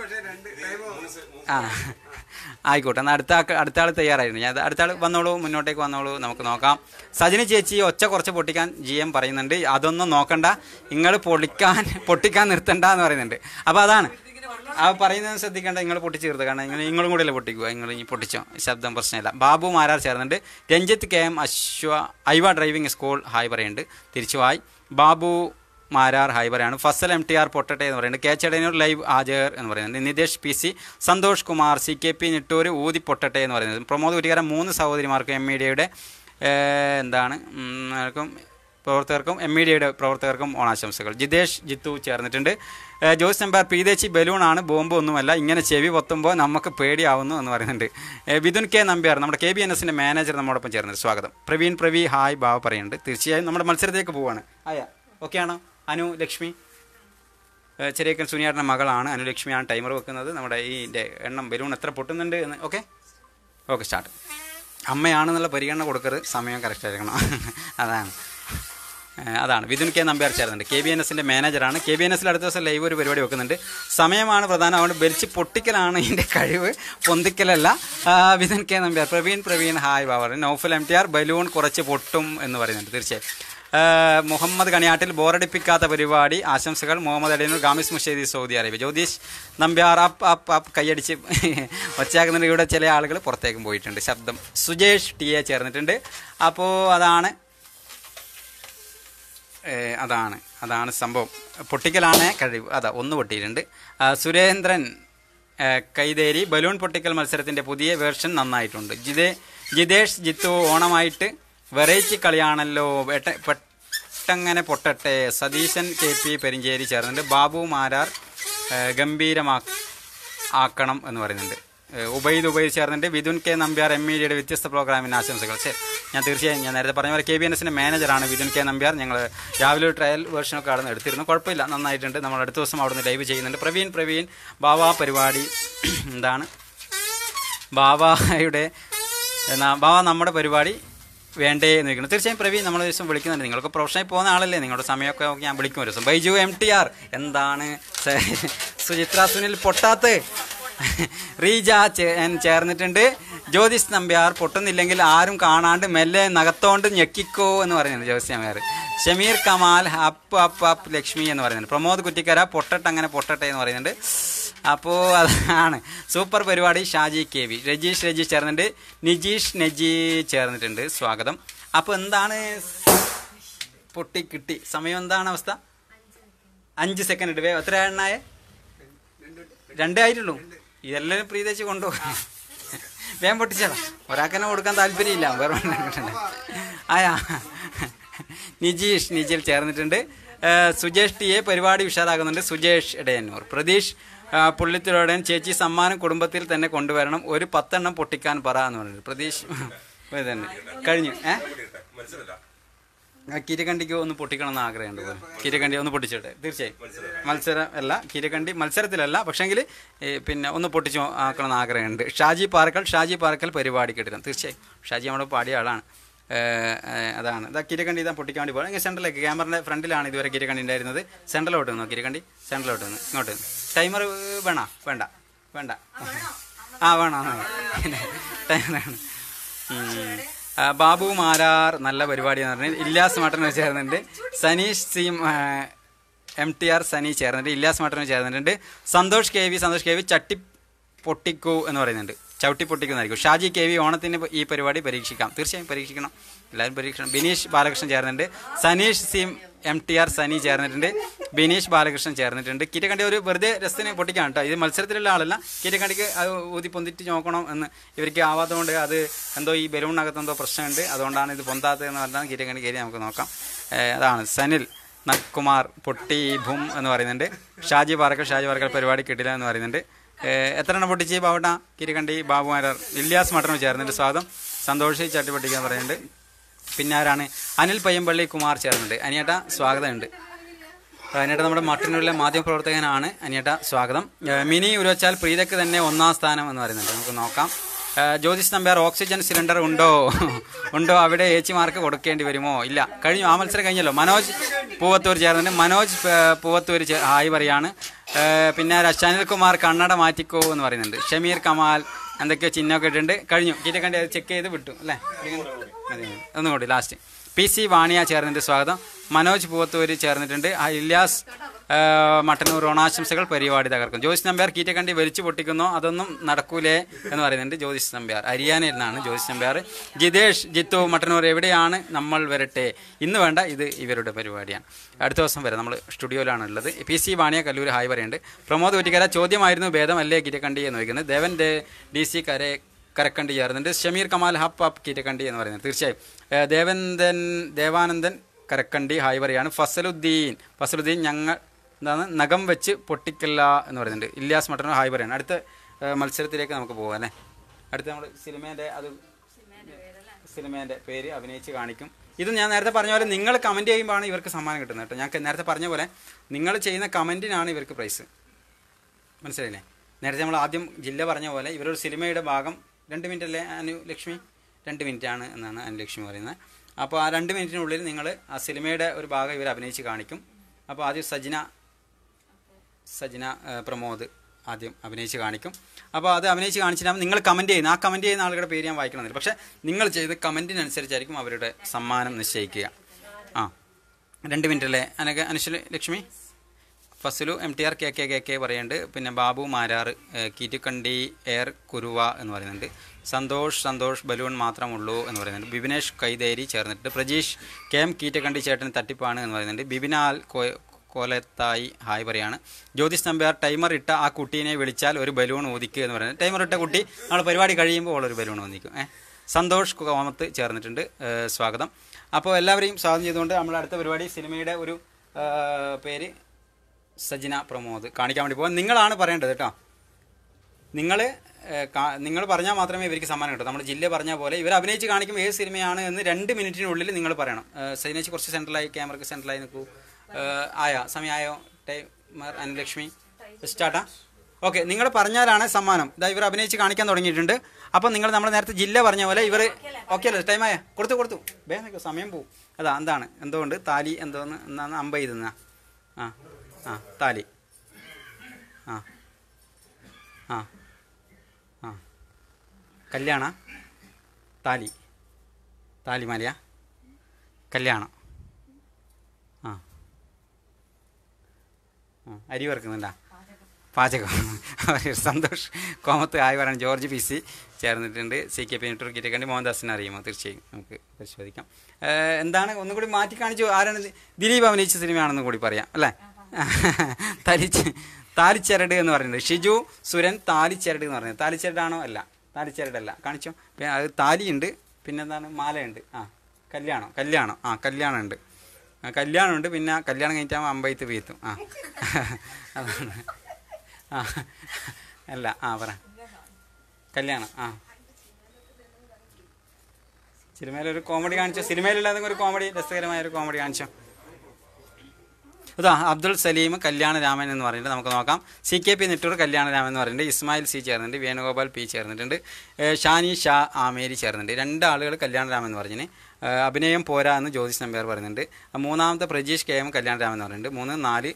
ആ ആയിക്കോട്ടെ, എന്നാൽ അടുത്ത അടുത്ത ആൾ തയ്യാറായിരുന്നു. ഞാൻ അടുത്ത ആൾ വന്നോളൂ, മുന്നോട്ടേക്ക് വന്നോളൂ, നമുക്ക് നോക്കാം. സജിനി ചേച്ചി ഒച്ച കുറച്ച് പൊട്ടിക്കാൻ ജി എം പറയുന്നുണ്ട്. അതൊന്നും നോക്കണ്ട, നിങ്ങൾ പൊളിക്കാൻ പൊട്ടിക്കാൻ നിർത്തണ്ട എന്ന് പറയുന്നുണ്ട്. അപ്പോൾ അതാണ് ആ പറയുന്നത് ശ്രദ്ധിക്കേണ്ട. നിങ്ങൾ പൊട്ടിച്ച് തീർത്ത്, കാരണം നിങ്ങൾ നിങ്ങളും കൂടെയല്ലേ പൊട്ടിക്കുക, നിങ്ങൾ ഈ പൊട്ടിച്ചോ, ശബ്ദം പ്രശ്നമില്ല. ബാബു മാരാർ ചേർന്നുണ്ട്. രഞ്ജിത്ത് കെ എം അശ്വ ഐവ ഡ്രൈവിംഗ് സ്കൂൾ ഹായ് പറയുന്നുണ്ട്. തിരിച്ചു ഹായ്. ബാബു മാരാർ ഹായ് പറയാണ്. ഫസൽ എം ടി ആർ പൊട്ടട്ടെ എന്ന് പറയുന്നുണ്ട്. കെ ചെടനൂർ ലൈവ് ഹാജർ എന്ന് പറയുന്നുണ്ട്. Nithesh P C, Santhosh Kumar, C K P Nittur ഊതി പൊട്ടട്ടെ എന്ന് പറയുന്നത്. പ്രമോദ് കുറ്റിക്കാരൻ മൂന്ന് സഹോദരിമാർക്കും എം മീഡിയയുടെ എന്താണ് പ്രവർത്തകർക്കും എം മീഡിയയുടെ പ്രവർത്തകർക്കും ഓണാശംസകൾ. ജിതേഷ് ജിത്തു ചേർന്നിട്ടുണ്ട്. ജോസ് നമ്പാർ പീതേച്ചി ബലൂണാണ്, ബോംബ് ഒന്നുമല്ല, ഇങ്ങനെ ചെവി പൊത്തുമ്പോൾ നമുക്ക് പേടിയാവുന്നു എന്ന് പറയുന്നുണ്ട്. വിതുൻ കെ നമ്പ്യാർ നമ്മുടെ കെ ബി എൻ എസിൻ്റെ മാനേജർ നമ്മോടൊപ്പം ചേർന്നിട്ട് സ്വാഗതം. പ്രവീൺ പ്രവി ഹായ് ബാവ പറയുന്നുണ്ട്. തീർച്ചയായും നമ്മുടെ മത്സരത്തിലേക്ക് പോവുകയാണ്. ആയ ഓക്കെ ആണോ? അനു ലക്ഷ്മി ചെറിയക്കൻ സുനിയാറിൻ്റെ മകളാണ്. അനുലക്ഷ്മിയാണ് ടൈമർ വെക്കുന്നത്. നമ്മുടെ ഈ എണ്ണം ബലൂൺ എത്ര പൊട്ടുന്നുണ്ട് എന്ന്. Okay okay start. അമ്മയാണെന്നുള്ള പരിഗണന കൊടുക്കരുത്, സമയം കറക്റ്റ് ആയിരിക്കണം. അതാണ് അതാണ് വിതുൻ കെ നമ്പ്യാർ ചേർന്നുണ്ട്. കെ ബി എൻ എസിൻ്റെ മാനേജറാണ്. കെ ബി എൻ എസിൽ അടുത്ത ദിവസം ലൈവ് ഒരു പരിപാടി വെക്കുന്നുണ്ട്. സമയമാണ് പ്രധാനം, അതുകൊണ്ട് ബെൽച്ച് പൊട്ടിക്കലാണ് ഇതിൻ്റെ കഴിവ്, പൊന്തിക്കലല്ല. Vithun K Nambiar. Praveen Praveen hi Babar. Naufal M T R balloon കുറച്ച് പൊട്ടും എന്ന് പറയുന്നുണ്ട്. തീർച്ചയായും. മുഹമ്മദ് കണിയാട്ടിൽ ബോറടിപ്പിക്കാത്ത പരിപാടി ആശംസകൾ. Muhammad Alinur Khamis Mushait Saudi Arabia. Jyothish Nambiar up up up കൈയടിച്ച് ഒച്ചയാക്കുന്നുണ്ട്. ഇവിടെ ചില ആളുകൾ പുറത്തേക്കും പോയിട്ടുണ്ട്. ശബ്ദം. സുജേഷ് ടി എ ചേർന്നിട്ടുണ്ട്. അപ്പോൾ അതാണ് അതാണ് അതാണ് സംഭവം. പൊട്ടിക്കലാണ് കഴിവ്. അതാ ഒന്ന് പൊട്ടിയിട്ടുണ്ട്. സുരേന്ദ്രൻ കൈതേരി ബലൂൺ പൊട്ടിക്കൽ മത്സരത്തിൻ്റെ പുതിയ വേർഷൻ നന്നായിട്ടുണ്ട്. ജിതേ ജിതേഷ് ജിത്തു ഓണമായിട്ട് വെറൈറ്റി കളിയാണല്ലോ, പെട്ടങ്ങനെ പൊട്ടട്ടെ. സതീശൻ കെ പി പെരിഞ്ചേരി ചേർന്നുണ്ട്. ബാബു മാരാർ ഗംഭീരമാ ആക്കണം എന്ന് പറയുന്നുണ്ട്. ഉബൈദ് ഉബൈദ് ചേർന്നിട്ട്. വിതുൻ കെ നമ്പ്യാർ എം മീഡിയയുടെ വ്യത്യസ്ത പ്രോഗ്രാമിന് ആശംസകൾ. ശരി, ഞാൻ തീർച്ചയായും ഞാൻ നേരത്തെ പറഞ്ഞ പോലെ കെ ബി എൻ എസിൻ്റെ മാനേജറാണ് വിതുൻ കെ നമ്പ്യാർ. ഞങ്ങൾ രാവിലെ ഒരു ട്രയൽ വേർഷനൊക്കെ അവിടെ നിന്ന് എടുത്തിരുന്നു. കുഴപ്പമില്ല, നന്നായിട്ടുണ്ട്. നമ്മൾ അടുത്ത ദിവസം അവിടെ നിന്ന് ലൈവ് ചെയ്യുന്നുണ്ട്. പ്രവീൺ പ്രവീൺ ബാവ പരിപാടി എന്താണ് ബാവയുടെ ബാവ നമ്മുടെ പരിപാടി വേണ്ടേ എന്ന് ചോദിക്കണം. തീർച്ചയായും പ്രവീൺ നമ്മൾ ദിവസം വിളിക്കുന്നുണ്ട്. നിങ്ങൾക്ക് പ്രൊഫഷനായി പോകുന്ന ആളല്ലേ, നിങ്ങളുടെ സമയമൊക്കെ ഞാൻ വിളിക്കും ഒരു ദിവസം. ബൈജു എം ടി ആർ എന്താണ് സുചിത്ര സുനിൽ പൊട്ടാത്ത്. റീജ ചേർന്നിട്ടുണ്ട്. ജ്യോതിഷ് നമ്പ്യാർ പൊട്ടുന്നില്ലെങ്കിൽ ആരും കാണാണ്ട് മെല്ലെ നഖത്തോണ്ട് ഞെക്കിക്കോ എന്ന് പറയുന്നുണ്ട് Jyothish Nambiar. Shameer Kamal up up up Lakshmi എന്ന് പറയുന്നുണ്ട്. പ്രമോദ് കുറ്റിക്കര പൊട്ടട്ടെ അങ്ങനെ പൊട്ടട്ടെ എന്ന് പറയുന്നുണ്ട്. അപ്പോൾ അതാണ് സൂപ്പർ പരിപാടി. Shaji K V. രജീഷ് രജീഷ് ചേർന്നിട്ടുണ്ട്. നിജീഷ് നജി ചേർന്നിട്ടുണ്ട്. സ്വാഗതം. അപ്പോൾ എന്താണ് പൊട്ടി കിട്ടി. സമയം എന്താണ് അവസ്ഥ? അഞ്ച് സെക്കൻഡ് ഇട്ട്. എത്ര എണ്ണായ? രണ്ടേ ആയിട്ടുള്ളൂ. ഇതെല്ലാം പ്രീതേച്ച് കൊണ്ടുപോകാം. വേഗം പൊട്ടിച്ചാലോ, ഒരാൾക്കെന്നെ കൊടുക്കാൻ താല്പര്യമില്ല. വേറെ ആയാ നിജീഷ് നിജിൽ ചേർന്നിട്ടുണ്ട്. സുജേഷ് ടി എ പരിപാടി ഉഷാറാകുന്നുണ്ട്. സുജേഷ് ഇടയന്നൂർ. പ്രതീഷ് പുള്ളിത്തിലോടൻ ചേച്ചി സമ്മാനം കുടുംബത്തിൽ തന്നെ കൊണ്ടുവരണം, ഒരു പത്തെണ്ണം പൊട്ടിക്കാൻ പറ എന്ന് പറഞ്ഞിട്ട്. പ്രതീഷ് തന്നെ കഴിഞ്ഞു. ഏഹ് കീരക്കണ്ടിക്ക് ഒന്ന് പൊട്ടിക്കണം എന്ന് ആഗ്രഹമുണ്ട്. കീരക്കണ്ടി ഒന്ന് പൊട്ടിച്ചോട്ടെ. തീർച്ചയായും മത്സരം അല്ല, കീരക്കണ്ടി മത്സരത്തിലല്ല, പക്ഷേങ്കിൽ പിന്നെ ഒന്ന് പൊട്ടിച്ച് ആക്കണം എന്ന് ആഗ്രഹമുണ്ട്. ഷാജി പാറക്കൽ ഷാജി പാറക്കൽ പരിപാടി കെട്ടിടം. തീർച്ചയായും ഷാജി നമ്മുടെ പാടിയ ആളാണ്. അതാണ് ഇതാ കീരക്കണ്ടി ഇതാ പൊട്ടിക്കാൻ വേണ്ടി പോകണം. ഇങ്ങനെ സെൻറ്ററിലേക്ക് ക്യാമറയുടെ ഫ്രണ്ടിലാണ് ഇതുവരെ കീരക്കണ്ടി ഉണ്ടായിരുന്നത്. സെൻറ്ററിലോട്ട് നിന്നോ കീരക്കണ്ടി, സെൻറ്ററിലോട്ട് നിന്ന് ഇങ്ങോട്ട് നിന്ന്. ടൈമർ വേണോ? വേണ്ട വേണ്ട ആ വേണോ ടൈമർ വേണം. ബാബു മാരാർ നല്ല പരിപാടി എന്ന് പറഞ്ഞാൽ. ഇല്ലാസ് മട്ടൻ ചേർന്നിട്ടുണ്ട്. Saneesh C M T R സനി ചേർന്നിട്ടുണ്ട്. ഇല്ലാസ് മട്ടൻ ചേർന്നിട്ടുണ്ട്. Santhosh K V Santhosh K V ചട്ടി പൊട്ടിക്കൂ എന്ന് പറയുന്നുണ്ട്. ചവിട്ടി പൊട്ടിക്കുന്നതായിരിക്കും. ഷാജി കെ വി ഓണത്തിന് ഈ പരിപാടി പരീക്ഷിക്കാം. തീർച്ചയായും പരീക്ഷിക്കണം, എല്ലാവരും പരീക്ഷിക്കണം. ബിനീഷ് ബാലകൃഷ്ണൻ ചേർന്നിട്ടുണ്ട്. Saneesh C M T R സനി ചേർന്നിട്ടുണ്ട്. ബിനീഷ് ബാലകൃഷ്ണൻ ചേർന്നിട്ടുണ്ട്. കീരക്കണ്ടി ഒരു വെറുതെ രസത്തിന് പൊട്ടിക്കാൻ കേട്ടോ. ഇത് മത്സരത്തിലുള്ള ആളല്ല. കീരക്കണ്ടിക്ക് അത് ഊതി പൊന്തിട്ട് നോക്കണം എന്ന് ഇവർക്ക് ആവാത്തതുകൊണ്ട് അത് എന്തോ ഈ ബലൂണിനകത്ത് എന്തോ പ്രശ്നമുണ്ട്, അതുകൊണ്ടാണ് ഇത് പൊന്താത്തതെന്ന് പറഞ്ഞാൽ കീരക്കണ്ടി കയറി നമുക്ക് നോക്കാം. അതാണ് സനിൽ നക്കുമാർ പൊട്ടി ഭൂം എന്ന് പറയുന്നുണ്ട്. ഷാജി പാറക്കൽ ഷാജി പാറക്കൽ പരിപാടി കിട്ടില്ല എന്ന് പറയുന്നുണ്ട്. എത്ര എണ്ണം പൊട്ടിച്ച് ബാവട്ട കിരിക്കണ്ടി ബാബു മാരാർ ഇല്യാസ് മട്ടനും ചേർന്നിട്ട് സ്വാഗതം. സന്തോഷ് ചട്ടി പൊട്ടിക്കാൻ പറയുന്നുണ്ട്. പിന്നെ ആരാണ്? അനിൽ പയ്യമ്പള്ളി കുമാർ ചേർന്നുണ്ട്. അനിയേട്ട സ്വാഗതമുണ്ട്. അനിയേട്ട നമ്മുടെ മട്ടന്നൂരിലെ മാധ്യമപ്രവർത്തകനാണ്. അനിയേട്ട സ്വാഗതം. മിനി ഉരുവച്ചാൽ പ്രീതയ്ക്ക് തന്നെ ഒന്നാം സ്ഥാനം എന്ന് പറയുന്നുണ്ട്. നമുക്ക് നോക്കാം. ജ്യോതിഷ് നമ്പ്യാർ ഓക്സിജൻ സിലിണ്ടർ ഉണ്ടോ ഉണ്ടോ അവിടെ ഏച്ചിമാർക്ക് കൊടുക്കേണ്ടി വരുമോ? ഇല്ല, കഴിഞ്ഞു. ആ മത്സരം കഴിഞ്ഞല്ലോ. മനോജ് പൂവത്തൂർ ചേർന്നിട്ട് മനോജ് പൂവത്തൂർ ഹായ് പറയാണ്. പിന്നെ അനിൽകുമാർ കണ്ണട മാറ്റിക്കോ എന്ന് പറയുന്നുണ്ട്. ഷമീർ കമാൽ എന്തൊക്കെയോ ചിഹ്നമൊക്കെ ഇട്ടിട്ടുണ്ട്. കഴിഞ്ഞു. കീറ്റക്കണ്ടി അത് ചെക്ക് ചെയ്ത് വിട്ടു അല്ലേ? ഒന്നുകൂടി ലാസ്റ്റ്. പി സി വാണിയ ചേർന്നിട്ട് സ്വാഗതം. മനോജ് പൂവത്തൂർ ചേർന്നിട്ടുണ്ട്. ഇല്യാസ് മട്ടന്നൂർ ഓണാശംസകൾ പരിപാടി തകർക്കും. ജ്യോതിഷ് നമ്പ്യാർ കീറ്റക്കണ്ടി വലിച്ചു പൊട്ടിക്കുന്നോ അതൊന്നും നടക്കൂലേ എന്ന് പറയുന്നുണ്ട്. ജ്യോതിഷ് നമ്പ്യാർ ഹരിയാനയിൽ നിന്നാണ് ജ്യോതിഷ് നമ്പ്യാർ. ജിതേഷ് ജിത്തു മട്ടന്നൂർ എവിടെയാണ് നമ്മൾ വരട്ടെ? ഇന്ന് വേണ്ട, ഇത് ഇവരുടെ പരിപാടിയാണ്. അടുത്ത ദിവസം വരെ നമ്മൾ സ്റ്റുഡിയോയിലാണ് ഉള്ളത്. P C Vaniya Kallur hi പറയുന്നുണ്ട്. പ്രമോദ് കുറ്റിക്കര ചോദ്യമായിരുന്നു ഭേദം അല്ലേ കീറ്റക്കണ്ടി എന്ന് ചോദിക്കുന്നത്. ദേവൻ ഡി സി കരെ കരക്കണ്ടി ചേർന്നുണ്ട്. ഷമീർ കമാൽ ഹപ്പ് അപ്പ് കീറ്റക്കണ്ടി എന്ന് പറയുന്നത്. തീർച്ചയായും ദേവന്ദൻ ദേവാനന്ദൻ കരക്കണ്ടി ഹായ് പറയാണ്. ഫസലുദ്ദീൻ ഫസലുദ്ദീൻ ഞങ്ങൾ എന്താണ് നഖം വെച്ച് പൊട്ടിക്കില്ല എന്ന് പറയുന്നുണ്ട്. ഇല്യാസ് മട്ടന്നൂർ ഹായ് പറയാണ്. അടുത്ത മത്സരത്തിലേക്ക് നമുക്ക് പോകാം അല്ലേ? അടുത്ത നമ്മൾ സിനിമേൻ്റെ അത് സിനിമേൻ്റെ പേര് അഭിനയിച്ച് കാണിക്കും. ഇത് ഞാൻ നേരത്തെ പറഞ്ഞ പോലെ നിങ്ങൾ കമൻറ്റ് ചെയ്യുമ്പോഴാണ് ഇവർക്ക് സമ്മാനം കിട്ടുന്നത് കേട്ടോ. ഞാൻ നേരത്തെ പറഞ്ഞ പോലെ നിങ്ങൾ ചെയ്യുന്ന കമൻറ്റിനാണ് ഇവർക്ക് പ്രൈസ്. മനസ്സിലായില്ലേ? നേരത്തെ നമ്മൾ ആദ്യം ജില്ല പറഞ്ഞ പോലെ ഇവരൊരു സിനിമയുടെ ഭാഗം രണ്ട് മിനിറ്റ് അല്ലേ അനുലക്ഷ്മി? രണ്ട് മിനിറ്റാണ് എന്നാണ് അനുലക്ഷ്മി പറയുന്നത്. അപ്പോൾ ആ രണ്ട് മിനിറ്റിനുള്ളിൽ നിങ്ങൾ ആ സിനിമയുടെ ഒരു ഭാഗം ഇവർ അഭിനയിച്ച് കാണിക്കും. അപ്പോൾ ആദ്യം സജിന സജിന പ്രമോദ് ആദ്യം അഭിനയിച്ച് കാണിക്കും. അപ്പോൾ അത് അഭിനയിച്ച് കാണിച്ചിട്ടാകുമ്പോൾ നിങ്ങൾ കമൻറ്റ് ചെയ്യുന്ന ആ കമൻറ്റ് ചെയ്യുന്ന ആളുകളുടെ പേര് ഞാൻ വായിക്കണമെന്നില്ല. പക്ഷേ നിങ്ങൾ ചെയ്ത് കമൻറ്റിനനുസരിച്ചായിരിക്കും അവരുടെ സമ്മാനം നിശ്ചയിക്കുക. ആ രണ്ട് മിനിറ്റല്ലേ അനക അനുശ്വല Lakshmi? Fasalu M T R K K K K പറയുന്നുണ്ട്. പിന്നെ ബാബു മാരാർ കീറ്റുകണ്ടി എയർ കുരുവ എന്ന് പറയുന്നുണ്ട്. സന്തോഷ് സന്തോഷ് ബലൂൺ മാത്രമുള്ളൂ എന്ന് പറയുന്നുണ്ട്. ബിബിനേഷ് കൈതേരി ചേർന്നിട്ട്. പ്രജീഷ് കെ എം കീറ്റക്കണ്ടി ചേട്ടൻ തട്ടിപ്പാണ് എന്ന് പറയുന്നുണ്ട്. ബിബിനാൽ കോലത്തായി ഹായ് പറയാണ്. ജ്യോതിഷ് നമ്പ്യാർ ടൈമർ ഇട്ട ആ കുട്ടീനെ വിളിച്ചാൽ ഒരു ബലൂൺ ഊതിക്കുക എന്ന് പറയുന്നത്. ടൈമർ ഇട്ട കുട്ടി നമ്മൾ പരിപാടി കഴിയുമ്പോൾ ഉള്ളൊരു ബലൂൺ ഊതിക്കും. ഏഹ് സന്തോഷ് കോമത്ത് ചേർന്നിട്ടുണ്ട്. സ്വാഗതം. അപ്പോൾ എല്ലാവരെയും സ്വാഗതം ചെയ്തുകൊണ്ട് നമ്മൾ അടുത്ത പരിപാടി സിനിമയുടെ ഒരു പേര് സജിന പ്രമോദ് കാണിക്കാൻ വേണ്ടി പോകാം. നിങ്ങളാണ് പറയേണ്ടത് കേട്ടോ. നിങ്ങൾ നിങ്ങൾ പറഞ്ഞാൽ മാത്രമേ ഇവർക്ക് സമ്മാനം കിട്ടൂ. നമ്മൾ ജില്ല പറഞ്ഞ പോലെ ഇവർ അഭിനയിച്ച് കാണിക്കുമ്പോൾ ഏത് സിനിമയാണ് എന്ന് രണ്ട് മിനിറ്റിനുള്ളിൽ നിങ്ങൾ പറയണം. സജിനേച്ച് കുറച്ച് സെൻട്രലായി ക്യാമറയ്ക്ക് സെൻട്രലായി നിൽക്കൂ. ആയോ സമയമായോ? ടൈമർ അനുലക്ഷ്മി സ്റ്റാർട്ടാ? ഓക്കെ, നിങ്ങൾ പറഞ്ഞാലാണ് സമ്മാനം. ഇതാ ഇവർ അഭിനയിച്ച് കാണിക്കാൻ തുടങ്ങിയിട്ടുണ്ട്. അപ്പോൾ നിങ്ങൾ നമ്മൾ നേരത്തെ ജില്ല പറഞ്ഞ പോലെ ഇവർ ഓക്കെ അല്ലേ? ടൈമായ കൊടുത്തു കൊടുത്തു വേഗം നിൽക്കും, സമയം പോവും. അതാ എന്താണ് എന്തുകൊണ്ട് താലി എന്തോന്ന് എന്നാണ് അമ്പ ചെയ്തെന്നാ? ആ ആ താലി ആ ആ ആ കല്യാണ താലി താലിമാലയാ കല്യാണം. ആ അരി വറുക്കുന്നുണ്ടാ? പാചകം. സന്തോഷ് കോമത്ത് ആയി പറയണം. ജോർജ് പി സി ചേർന്നിട്ടുണ്ട്. സി കെ പി നെട്ടൂർ കീറ്റക്കണ്ടി മോഹൻദാസിനെ അറിയുമോ? തീർച്ചയായും നമുക്ക് പരിശോധിക്കാം. എന്താണ് ഒന്നും കൂടി മാറ്റി കാണിച്ചു. ആരാണ്? ദിലീപ് അഭിനയിച്ച സിനിമയാണെന്ന് കൂടി പറയാം അല്ലേ? തലിച്ച് താലിച്ചരട് എന്ന് പറയുന്നത്. ഷിജു സുരൻ താലിച്ചരട് എന്ന് പറയുന്നത്. താലിച്ചരടാണോ? അല്ല, താലിച്ചരടല്ല. കാണിച്ചോ? പിന്നെ അത് താലിയുണ്ട്, പിന്നെ എന്താണ് മാലയുണ്ട്. ആ കല്യാണം കല്യാണം ആ കല്യാണം ഉണ്ട്. കല്യാണമുണ്ട്, പിന്നെ കല്യാണം കഴിഞ്ഞിട്ടാകുമ്പോൾ അമ്പയത്ത് വീത്തും. ആ അതാണ്. ആ അല്ല ആ പറ കല്യാണം. ആ സിനിമയിലൊരു കോമഡി കാണിച്ചോ? സിനിമയിലുള്ളതെങ്കിൽ ഒരു കോമഡി, രസകരമായ ഒരു കോമഡി കാണിച്ചോ? അതാ അബ്ദുൾ സലീം കല്യാണരാമൻ എന്ന് പറഞ്ഞിട്ട് നമുക്ക് നോക്കാം. C K P Nettoor Kalyanaraman എന്ന് പറഞ്ഞിട്ട്. ഇസ്മായിൽ സി ചേർന്നിട്ടുണ്ട്. വേണുഗോപാൽ പി ചേർന്നിട്ടുണ്ട്. ഷാനി ഷാ ആമേരി ചേർന്നിട്ടുണ്ട്. രണ്ട് ആളുകൾ കല്യാണരാമൻ എന്ന് പറഞ്ഞിന്. അഭിനയം പോരാ എന്ന് ജ്യോതിഷ് നമ്പ്യാർ പറയുന്നുണ്ട്. മൂന്നാമത്തെ പ്രജീഷ് കെ എം കല്യാണരാമൻ എന്ന് പറയുന്നുണ്ട്. മൂന്ന് നാല്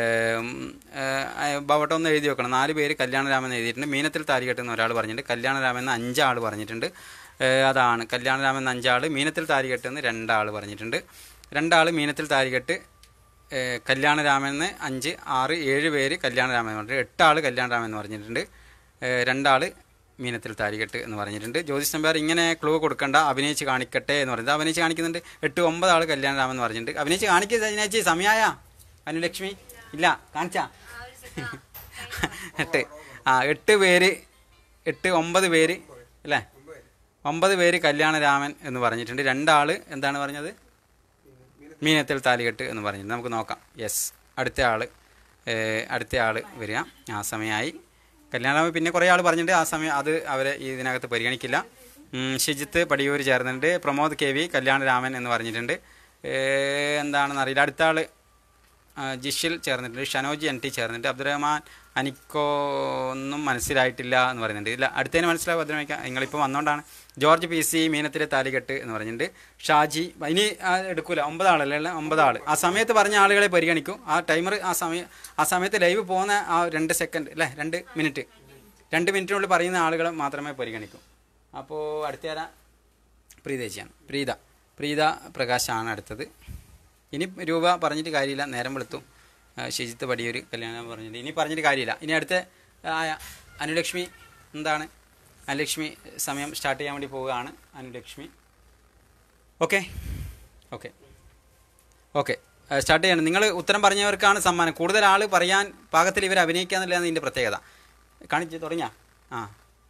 ബവട്ടം ഒന്ന് എഴുതി വെക്കണം. നാല് പേര് കല്യാണരാമൻ എഴുതിയിട്ടുണ്ട്. മീനത്തിൽ താലികെട്ട് എന്ന് ഒരാൾ പറഞ്ഞിട്ടുണ്ട്. കല്യാണരാമൻ എന്ന് അഞ്ചാൾ പറഞ്ഞിട്ടുണ്ട്. അതാണ് കല്യാണരാമൻ എന്ന് അഞ്ചാൾ. മീനത്തിൽ താലികെട്ട് എന്ന് രണ്ടാൾ പറഞ്ഞിട്ടുണ്ട്. രണ്ടാൾ മീനത്തിൽ താലികെട്ട് കല്യാണരാമൻ എന്ന് അഞ്ച് ആറ് ഏഴ് പേര് കല്യാണരാമൻ എന്ന് പറഞ്ഞിട്ടുണ്ട്. എട്ടാൾ കല്യാണരാമൻ എന്ന് പറഞ്ഞിട്ടുണ്ട്. രണ്ടാൾ മീനത്തിൽ താലികെട്ട് എന്ന് പറഞ്ഞിട്ടുണ്ട്. ജ്യോതിഷ് നമ്പ്യാർ ഇങ്ങനെ ക്ലൂ കൊടുക്കണ്ട, അഭിനയിച്ച് കാണിക്കട്ടെ എന്ന് പറയുന്നത്. അഭിനയിച്ച് കാണിക്കുന്നുണ്ട്. എട്ട് ഒമ്പത് ആൾ കല്യാണരാമൻ എന്ന് പറഞ്ഞിട്ടുണ്ട്. അഭിനയിച്ച് കാണിക്കുക സജിനേച്ചി. സമയമായ അനുലക്ഷ്മി? ഇല്ല, കാണിച്ചാ? എട്ട് ആ എട്ട് പേര് എട്ട് ഒമ്പത് പേര് അല്ലേ? ഒമ്പത് പേര് കല്യാണരാമൻ എന്ന് പറഞ്ഞിട്ടുണ്ട്. രണ്ടാൾ എന്താണ് പറഞ്ഞത്? മീനത്തിൽ താലികെട്ട് എന്ന് പറഞ്ഞിട്ടുണ്ട്. നമുക്ക് നോക്കാം. യെസ്, അടുത്ത ആൾ അടുത്ത ആൾ വരിക. ആ സമയമായി. കല്യാണം പിന്നെ കുറേ ആൾ പറഞ്ഞിട്ടുണ്ട്, ആ സമയം അത് അവരെ ഇതിനകത്ത് പരിഗണിക്കില്ല. ഷിജിത്ത് പടിയൂർ ചേർന്നിട്ടുണ്ട്. പ്രമോദ് കെ വി കല്യാണരാമൻ എന്ന് പറഞ്ഞിട്ടുണ്ട്. എന്താണെന്ന് അറിയില്ല. അടുത്ത ആൾ ജിഷിൽ ചേർന്നിട്ടുണ്ട്. ഷനോജി എൻ ടി ചേർന്നിട്ടുണ്ട്. അബ്ദുറഹ്മാൻ അനിക്കോ ഒന്നും മനസ്സിലായിട്ടില്ല എന്ന് പറയുന്നുണ്ട്. ഇല്ല, അടുത്തതിന് മനസ്സിലാവും അബ്ദുറഹ്മാൻ, നിങ്ങളിപ്പോൾ വന്നുകൊണ്ടാണ്. ജോർജ് പി സി മീനത്തിലെ താലികെട്ട് എന്ന് പറഞ്ഞിട്ടുണ്ട്. ഷാജി ഇനി എടുക്കൂല, ഒമ്പതാളല്ലേ ഉള്ള ഒമ്പതാൾ. ആ സമയത്ത് പറഞ്ഞ ആളുകളെ പരിഗണിക്കും. ആ ടൈമർ ആ സമയം ആ സമയത്ത് ലൈവ് പോകുന്ന ആ രണ്ട് സെക്കൻഡ് അല്ലേ രണ്ട് മിനിറ്റ് രണ്ട് മിനിറ്റിനുള്ളിൽ പറയുന്ന ആളുകൾ മാത്രമേ പരിഗണിക്കൂ. അപ്പോൾ അടുത്തയാരാ? പ്രീതേച്ചിയാണ്. പ്രീത പ്രീത പ്രകാശാണ് അടുത്തത്. ഇനി രൂപ പറഞ്ഞിട്ട് കാര്യമില്ല, നേരം വെളുത്തു. ഷിജിത്ത് പടിയൂർ കല്യാണം പറഞ്ഞിട്ട് ഇനി പറഞ്ഞിട്ട് കാര്യമില്ല. ഇനി അടുത്ത അനുലക്ഷ്മി എന്താണ്? അനുലക്ഷ്മി സമയം സ്റ്റാർട്ട് ചെയ്യാൻ വേണ്ടി പോവുകയാണ്. Anulakshmi okay okay okay start ചെയ്യണം. നിങ്ങൾ ഉത്തരം പറഞ്ഞവർക്കാണ് സമ്മാനം. കൂടുതൽ ആൾ പറയാൻ പാകത്തിൽ ഇവർ അഭിനയിക്കുക എന്നുള്ളതാണ് ഇതിൻ്റെ പ്രത്യേകത. കാണിച്ച് തുടങ്ങിയ ആ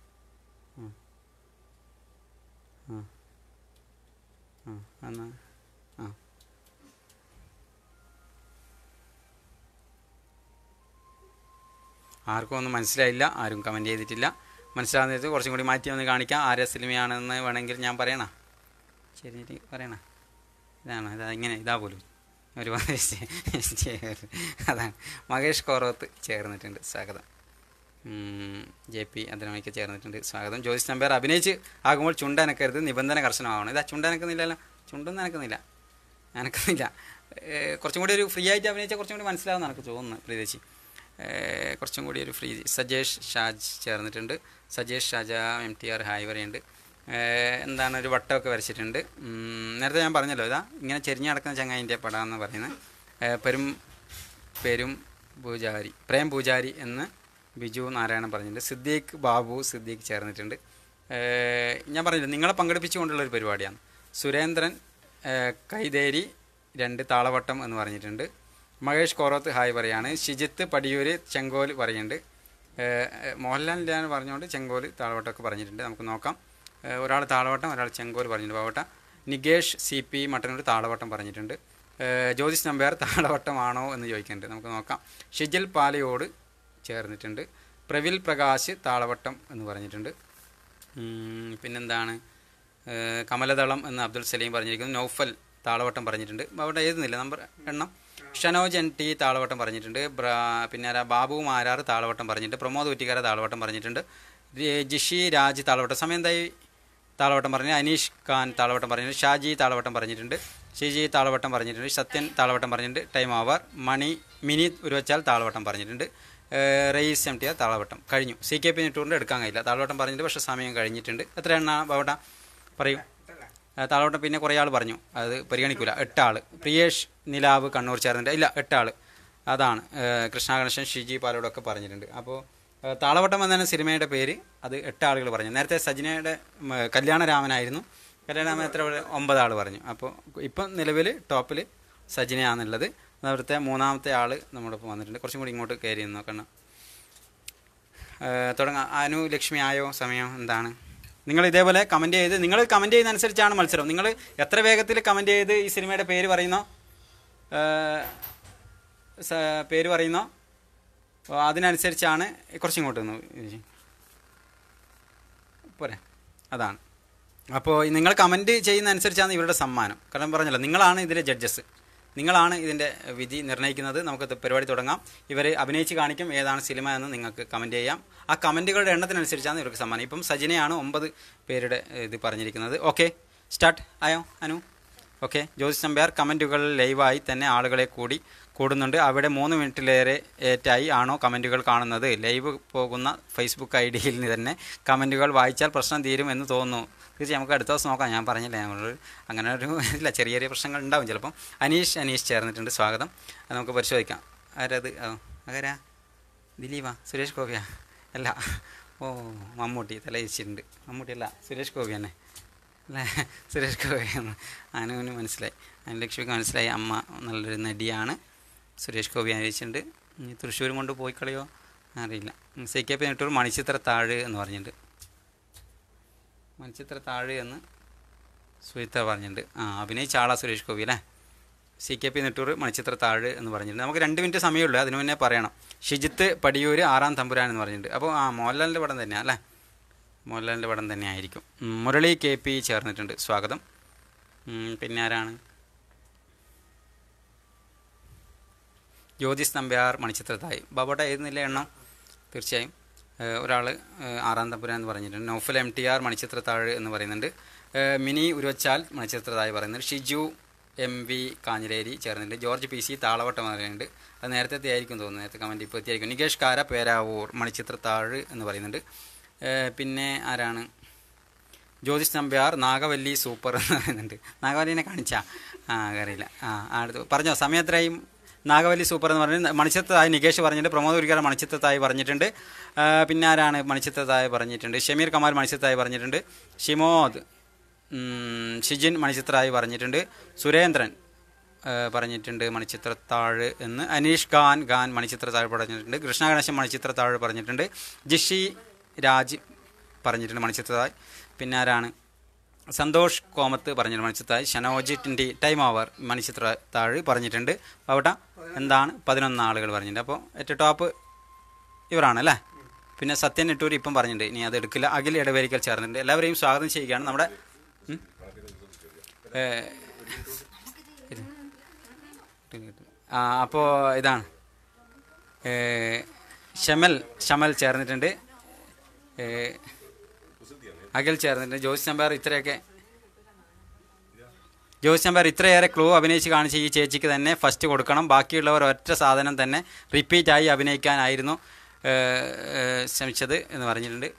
ആ എന്നാ ആ ആർക്കും ഒന്നും മനസ്സിലായില്ല, ആരും കമൻറ്റ് ചെയ്തിട്ടില്ല. മനസ്സിലാകുന്നത് കുറച്ചും കൂടി മാറ്റി ഒന്ന് കാണിക്കാം. ആര്യ സിനിമയാണെന്ന് വേണമെങ്കിൽ ഞാൻ പറയണ ശരി പറയണ ഇതാണ് ഇതാ ഇങ്ങനെ ഇതാ പോലും ഒരുപാട് അതാണ്. മഹേഷ് കോറോത്ത് ചേർന്നിട്ടുണ്ട്, സ്വാഗതം. ജെ പി അതിനമയ്ക്ക് ചേർന്നിട്ടുണ്ട്, സ്വാഗതം. ജോയിസ് നമ്പർ അഭിനയിച്ച് ആകുമ്പോൾ ചുണ്ടനക്കരുത്, നിബന്ധന കർശനമാവണം. ഇതാ ചുണ്ടനക്കുന്നില്ലല്ലോ, ചുണ്ടൊന്നും അനക്കുന്നില്ല അനക്കുന്നില്ല കുറച്ചും കൂടി ഒരു ഫ്രീ ആയിട്ട് അഭിനയിച്ചാൽ കുറച്ചും കൂടി മനസ്സിലാവുമെന്ന് എനിക്ക് തോന്നുന്നു. പ്രീതേച്ചി കുറച്ചും കൂടി ഒരു ഫ്രീ. സജേഷ് ഷാജ് ചേർന്നിട്ടുണ്ട്. Sajesh Shaja M T R hi പറയുന്നുണ്ട്. എന്താണ് ഒരു വട്ടമൊക്കെ വരച്ചിട്ടുണ്ട്. നേരത്തെ ഞാൻ പറഞ്ഞല്ലോ, ഇതാ ഇങ്ങനെ ചെരിഞ്ഞ് നടക്കുന്ന ചങ്ങായിൻ്റെ പടം എന്ന് പറയുന്നത്. പെരും പെരും പൂജാരി പ്രേം പൂജാരി എന്ന് ബിജു നാരായണൻ പറഞ്ഞിട്ടുണ്ട്. സിദ്ദീഖ് ബാബു സിദ്ദീഖ് ചേർന്നിട്ടുണ്ട്. ഞാൻ പറഞ്ഞില്ല, നിങ്ങളെ പങ്കെടുപ്പിച്ചുകൊണ്ടുള്ളൊരു പരിപാടിയാണ്. സുരേന്ദ്രൻ കൈതേരി രണ്ട് താളവട്ടം എന്ന് പറഞ്ഞിട്ടുണ്ട്. മഹേഷ് കോറോത്ത് ഹായ് പറയാണ്. ഷിജിത്ത് പടിയൂർ ചെങ്കോൽ പറയുന്നുണ്ട്. മോഹൻലാലിൻ്റെ പറഞ്ഞുകൊണ്ട് ചെങ്കോൽ താളവട്ടമൊക്കെ പറഞ്ഞിട്ടുണ്ട്. നമുക്ക് നോക്കാം. ഒരാൾ താളവട്ടം, ഒരാൾ ചെങ്കോൽ പറഞ്ഞിട്ടുണ്ട്. പാവട്ട നികേഷ് സി പി മട്ടന്നൂർ താളവട്ടം പറഞ്ഞിട്ടുണ്ട്. ജ്യോതിഷ് നമ്പ്യാർ താളവട്ടമാണോ എന്ന് ചോദിക്കുന്നുണ്ട്. നമുക്ക് നോക്കാം. ഷിജിൽ പാലയോട് ചേർന്നിട്ടുണ്ട്. പ്രവിൽ പ്രകാശ് താളവട്ടം എന്ന് പറഞ്ഞിട്ടുണ്ട്. പിന്നെന്താണ് കമലദളം എന്ന് അബ്ദുൽ സലീം പറഞ്ഞിരിക്കുന്നു. നൗഫൽ താളവട്ടം പറഞ്ഞിട്ടുണ്ട്. അവിടെ എഴുതുന്നില്ല നമ്പർ എണ്ണം. ഷനോജ് എൻ ടി താളവട്ടം പറഞ്ഞിട്ടുണ്ട്. പിന്നെ ആരാ ബാബു മാരാർ താളവട്ടം പറഞ്ഞിട്ടുണ്ട്. പ്രമോദ് കുറ്റിക്കാര താളവട്ടം പറഞ്ഞിട്ടുണ്ട്. ജിഷി രാജ് താളവട്ടം സമയം എന്തായി താളവട്ടം പറഞ്ഞു. അനീഷ് ഖാൻ താളവട്ടം പറഞ്ഞിട്ടുണ്ട്. ഷാജി താളവട്ടം പറഞ്ഞിട്ടുണ്ട്. ഷിജി താളവട്ടം പറഞ്ഞിട്ടുണ്ട്. സത്യൻ താളവട്ടം പറഞ്ഞിട്ടുണ്ട്. Time over. മണി മിനി ഉരുവച്ചാൽ താളവട്ടം പറഞ്ഞിട്ടുണ്ട്. Rayees M T R Thalavattam കഴിഞ്ഞു. സി കെ പി നെറ്റൂറിൻ്റെ എടുക്കാൻ കഴിയില്ല, താളവട്ടം പറഞ്ഞിട്ട് പക്ഷേ സമയം കഴിഞ്ഞിട്ടുണ്ട്. എത്ര എണ്ണ ബാവട്ട പറയൂ. താളവട്ടം പിന്നെ കുറേ ആൾ പറഞ്ഞു, അത് പരിഗണിക്കില്ല. എട്ടാൾ. പ്രിയേഷ് നിലാവ് കണ്ണൂർ ചേർന്നിട്ട് ഇല്ല എട്ടാൾ. അതാണ് കൃഷ്ണഗണേശൻ ഷിജി പാലോടൊക്കെ പറഞ്ഞിട്ടുണ്ട്. അപ്പോൾ താളവട്ടം എന്നാണ് സിനിമയുടെ പേര്. അത് എട്ട് ആളുകൾ പറഞ്ഞു. നേരത്തെ സജിനയുടെ കല്യാണരാമനായിരുന്നു. കല്യാണരാമൻ എത്ര ഒമ്പതാൾ പറഞ്ഞു. അപ്പോൾ ഇപ്പം നിലവിൽ ടോപ്പിൽ സജിനയാണുള്ളത്. അവിടുത്തെ മൂന്നാമത്തെ ആൾ നമ്മളിപ്പോൾ വന്നിട്ടുണ്ട്. കുറച്ചും കൂടി ഇങ്ങോട്ട് കയറി നോക്കണം. തുടങ്ങാം. അനു ലക്ഷ്മി ആയോ? സമയം എന്താണ്? നിങ്ങൾ ഇതേപോലെ കമൻറ്റ് ചെയ്ത് നിങ്ങൾ കമൻറ്റ് ചെയ്യുന്നതനുസരിച്ചാണ് മത്സരം. നിങ്ങൾ എത്ര വേഗത്തിൽ കമൻറ്റ് ചെയ്ത് ഈ സിനിമയുടെ പേര് പറയുന്നോ പേര് പറയുന്നോ അതിനനുസരിച്ചാണ്. കുറച്ചും ഇങ്ങോട്ട് നിന്ന് പോരെ, അതാണ്. അപ്പോൾ നിങ്ങൾ കമൻറ്റ് ചെയ്യുന്ന അനുസരിച്ചാണ് ഇവരുടെ സമ്മാനം. കാരണം പറഞ്ഞല്ലോ, നിങ്ങളാണ് ഇതിലെ ജഡ്ജസ്, നിങ്ങളാണ് ഇതിൻ്റെ വിധി നിർണ്ണയിക്കുന്നത്. നമുക്ക് പരിപാടി തുടങ്ങാം. ഇവർ അഭിനയിച്ച് കാണിക്കും ഏതാണ് സിനിമ എന്ന് നിങ്ങൾക്ക് കമൻറ്റ് ചെയ്യാം. ആ കമൻറ്റുകളുടെ എണ്ണത്തിനനുസരിച്ചാണ് ഇവർക്ക് സമ്മാനം. ഇപ്പം സജിനയാണ് ഒമ്പത് പേരുടെ ഇത് പറഞ്ഞിരിക്കുന്നത്. ഓക്കെ, സ്റ്റാർട്ട് ആയോ അനു? ഓക്കെ. ജ്യോതിഷ് നമ്പ്യാർ കമൻറ്റുകൾ ലൈവായി തന്നെ ആളുകളെ കൂടി കൂടുന്നുണ്ട്. അവിടെ മൂന്ന് മിനിറ്റിലേറെ ഏറ്റായി ആണോ കമൻറ്റുകൾ കാണുന്നത്? ലൈവ് പോകുന്ന ഫേസ്ബുക്ക് ഐ ഡിയിൽ നിന്ന് തന്നെ കമൻറ്റുകൾ വായിച്ചാൽ പ്രശ്നം തീരും എന്ന് തോന്നുന്നു. തീർച്ചയായും നമുക്ക് അടുത്ത ദിവസം നോക്കാം. ഞാൻ പറഞ്ഞില്ലേ, നമ്മൾ അങ്ങനെ ഒരു ഇല്ല, ചെറിയ ചെറിയ പ്രശ്നങ്ങൾ ഉണ്ടാവും ചിലപ്പം. അനീഷ് അനീഷ് ചേർന്നിട്ടുണ്ട്, സ്വാഗതം. അത് നമുക്ക് പരിശോധിക്കാം. ആരത്? ആരാ? ദിലീപാ? സുരേഷ് ഗോപിയാ? അല്ല, ഓ മമ്മൂട്ടി തലയിച്ചിട്ടുണ്ട്. മമ്മൂട്ടി അല്ല, സുരേഷ് ഗോപി തന്നെ അല്ലേ? സുരേഷ് ഗോപി. അനുവിന് മനസ്സിലായി, അനുലക്ഷ്മിക്ക് മനസ്സിലായി. അമ്മ നല്ലൊരു നടിയാണ്. സുരേഷ് ഗോപി അന്വേഷിച്ചിട്ടുണ്ട്. തൃശ്ശൂരും കൊണ്ട് പോയി കളയോ അറിയില്ല. C K P Nettoor Manichitrathazhu എന്ന് പറഞ്ഞിട്ടുണ്ട്. മണിച്ചിത്ര താഴ് എന്ന് സുഹിത്ത പറഞ്ഞിട്ടുണ്ട്. ആ അഭിനയിച്ച ആളാ സുരേഷ് ഗോപി അല്ലേ? C K P Nettoor Manichitrathazhu എന്ന് പറഞ്ഞിട്ടുണ്ട്. നമുക്ക് രണ്ട് മിനിറ്റ് സമയമുള്ളൂ, അതിന് മുന്നേ പറയണം. ഷിജിത്ത് പടിയൂർ ആറാം തമ്പുരാൻ എന്ന് പറഞ്ഞിട്ടുണ്ട്. അപ്പോൾ ആ മോഹൻലാലിൻ്റെ പടം തന്നെയാണ് അല്ലേ? മോഹൻലാലിൻ്റെ പടം തന്നെ ആയിരിക്കും. മുരളി കെ പി ചേർന്നിട്ടുണ്ട്, സ്വാഗതം. പിന്നെ ആരാണ്? ജ്യോതിസ് നമ്പ്യാർ മണിച്ചിത്രത്തായി. ബാബോട്ട ഏതുന്നില്ല എണ്ണം? തീർച്ചയായും ഒരാൾ ആറാം തമ്പുരാൻ എന്ന് പറഞ്ഞിട്ടുണ്ട്. Noufal M T R Manichitrathazhu എന്ന് പറയുന്നുണ്ട്. മിനി ഉരുവച്ചാൽ മണിച്ചിത്രത്താഴ് പറയുന്നുണ്ട്. ഷിജു എം വി കാഞ്ഞിലേരി ചേർന്നിട്ടുണ്ട്. ജോർജ് പി സി താളവട്ടം പറയുന്നുണ്ട്. അത് നേരത്തെ ആയിരിക്കും തോന്നുന്നു, നേരത്തെ കമൻറ്റ് ഇപ്പോൾ എത്തിയായിരിക്കും. നികേഷ് കാര പേരാവൂർ മണിച്ചിത്രത്താഴ് എന്ന് പറയുന്നുണ്ട്. പിന്നെ ആരാണ്? ജ്യോതിഷ് നമ്പ്യാർ നാഗവല്ലി സൂപ്പർ എന്ന് പറയുന്നുണ്ട്. നാഗവല്ലിനെ കാണിച്ചാ? ആ അറിയില്ല. ആ അടുത്ത് പറഞ്ഞോ, സമയത്രയും നാഗവല്ലി സൂപ്പർ എന്ന് പറഞ്ഞ് മണിച്ചിത്രത്തായി നികേഷ് പറഞ്ഞിട്ടുണ്ട്. പ്രമോദ് ഒരിക്കലും മണിച്ചിത്രത്തായി പറഞ്ഞിട്ടുണ്ട്. പിന്നെ ആരാണ് മണിച്ചിത്രത്തായി പറഞ്ഞിട്ടുണ്ട്? ഷമീർ കമാൽ മണിച്ചിത്രത്തായി പറഞ്ഞിട്ടുണ്ട്. ഷിമോദ് ഷിജിൻ മണിച്ചിത്രത്തായി പറഞ്ഞിട്ടുണ്ട്. സുരേന്ദ്രൻ പറഞ്ഞിട്ടുണ്ട് മണിച്ചിത്രത്താഴ് എന്ന്. അനീഷ് ഖാൻ ഖാൻ മണിച്ചിത്രത്താഴ് പറഞ്ഞിട്ടുണ്ട്. കൃഷ്ണ ഗണേശൻ മണിച്ചിത്രത്താഴ് പറഞ്ഞിട്ടുണ്ട്. ജിഷി രാജ് പറഞ്ഞിട്ടുണ്ട് മണിച്ചിത്രത്താഴ്. പിന്നെ ആരാണ്? സന്തോഷ് കോമത്ത് പറഞ്ഞിട്ടുണ്ട് മണിച്ചിത്രത്താഴ്. ഷനോജി ടിൻഡി ടൈം ഓവർ മണിച്ചിത്രത്താഴ് പറഞ്ഞിട്ടുണ്ട്. അവിടെ എന്താണ് പതിനൊന്ന് ആളുകൾ പറഞ്ഞിട്ടുണ്ട്. അപ്പോൾ ഏറ്റവും ടോപ്പ് ഇവരാണ് അല്ലേ? പിന്നെ സത്യൻ നെട്ടൂർ ഇപ്പം പറഞ്ഞിട്ടുണ്ട്, ഇനി അത് എടുക്കില്ല. അഖിൽ ഇടവേരിക്കൽ ചേർന്നിട്ടുണ്ട്. എല്ലാവരെയും സ്വാഗതം ചെയ്യുകയാണ്. നമ്മുടെ അപ്പോൾ ഇതാണ് ഷമൽ ഷമൽ ചേർന്നിട്ടുണ്ട്. അഖിൽ ചേർന്നിട്ടുണ്ട്. ജോസ് നമ്പ്യാർ ഇത്രയൊക്കെ ജോസ് നമ്പ്യാർ ഇത്രയേറെ ക്ലൂ അഭിനയിച്ച് കാണിച്ച ഈ ചേച്ചിക്ക് തന്നെ ഫസ്റ്റ് കൊടുക്കണം. ബാക്കിയുള്ളവർ ഒറ്റ സാധനം തന്നെ റിപ്പീറ്റായി അഭിനയിക്കാനായിരുന്നു ശ്രമിച്ചത് എന്ന് പറഞ്ഞിട്ടുണ്ട്.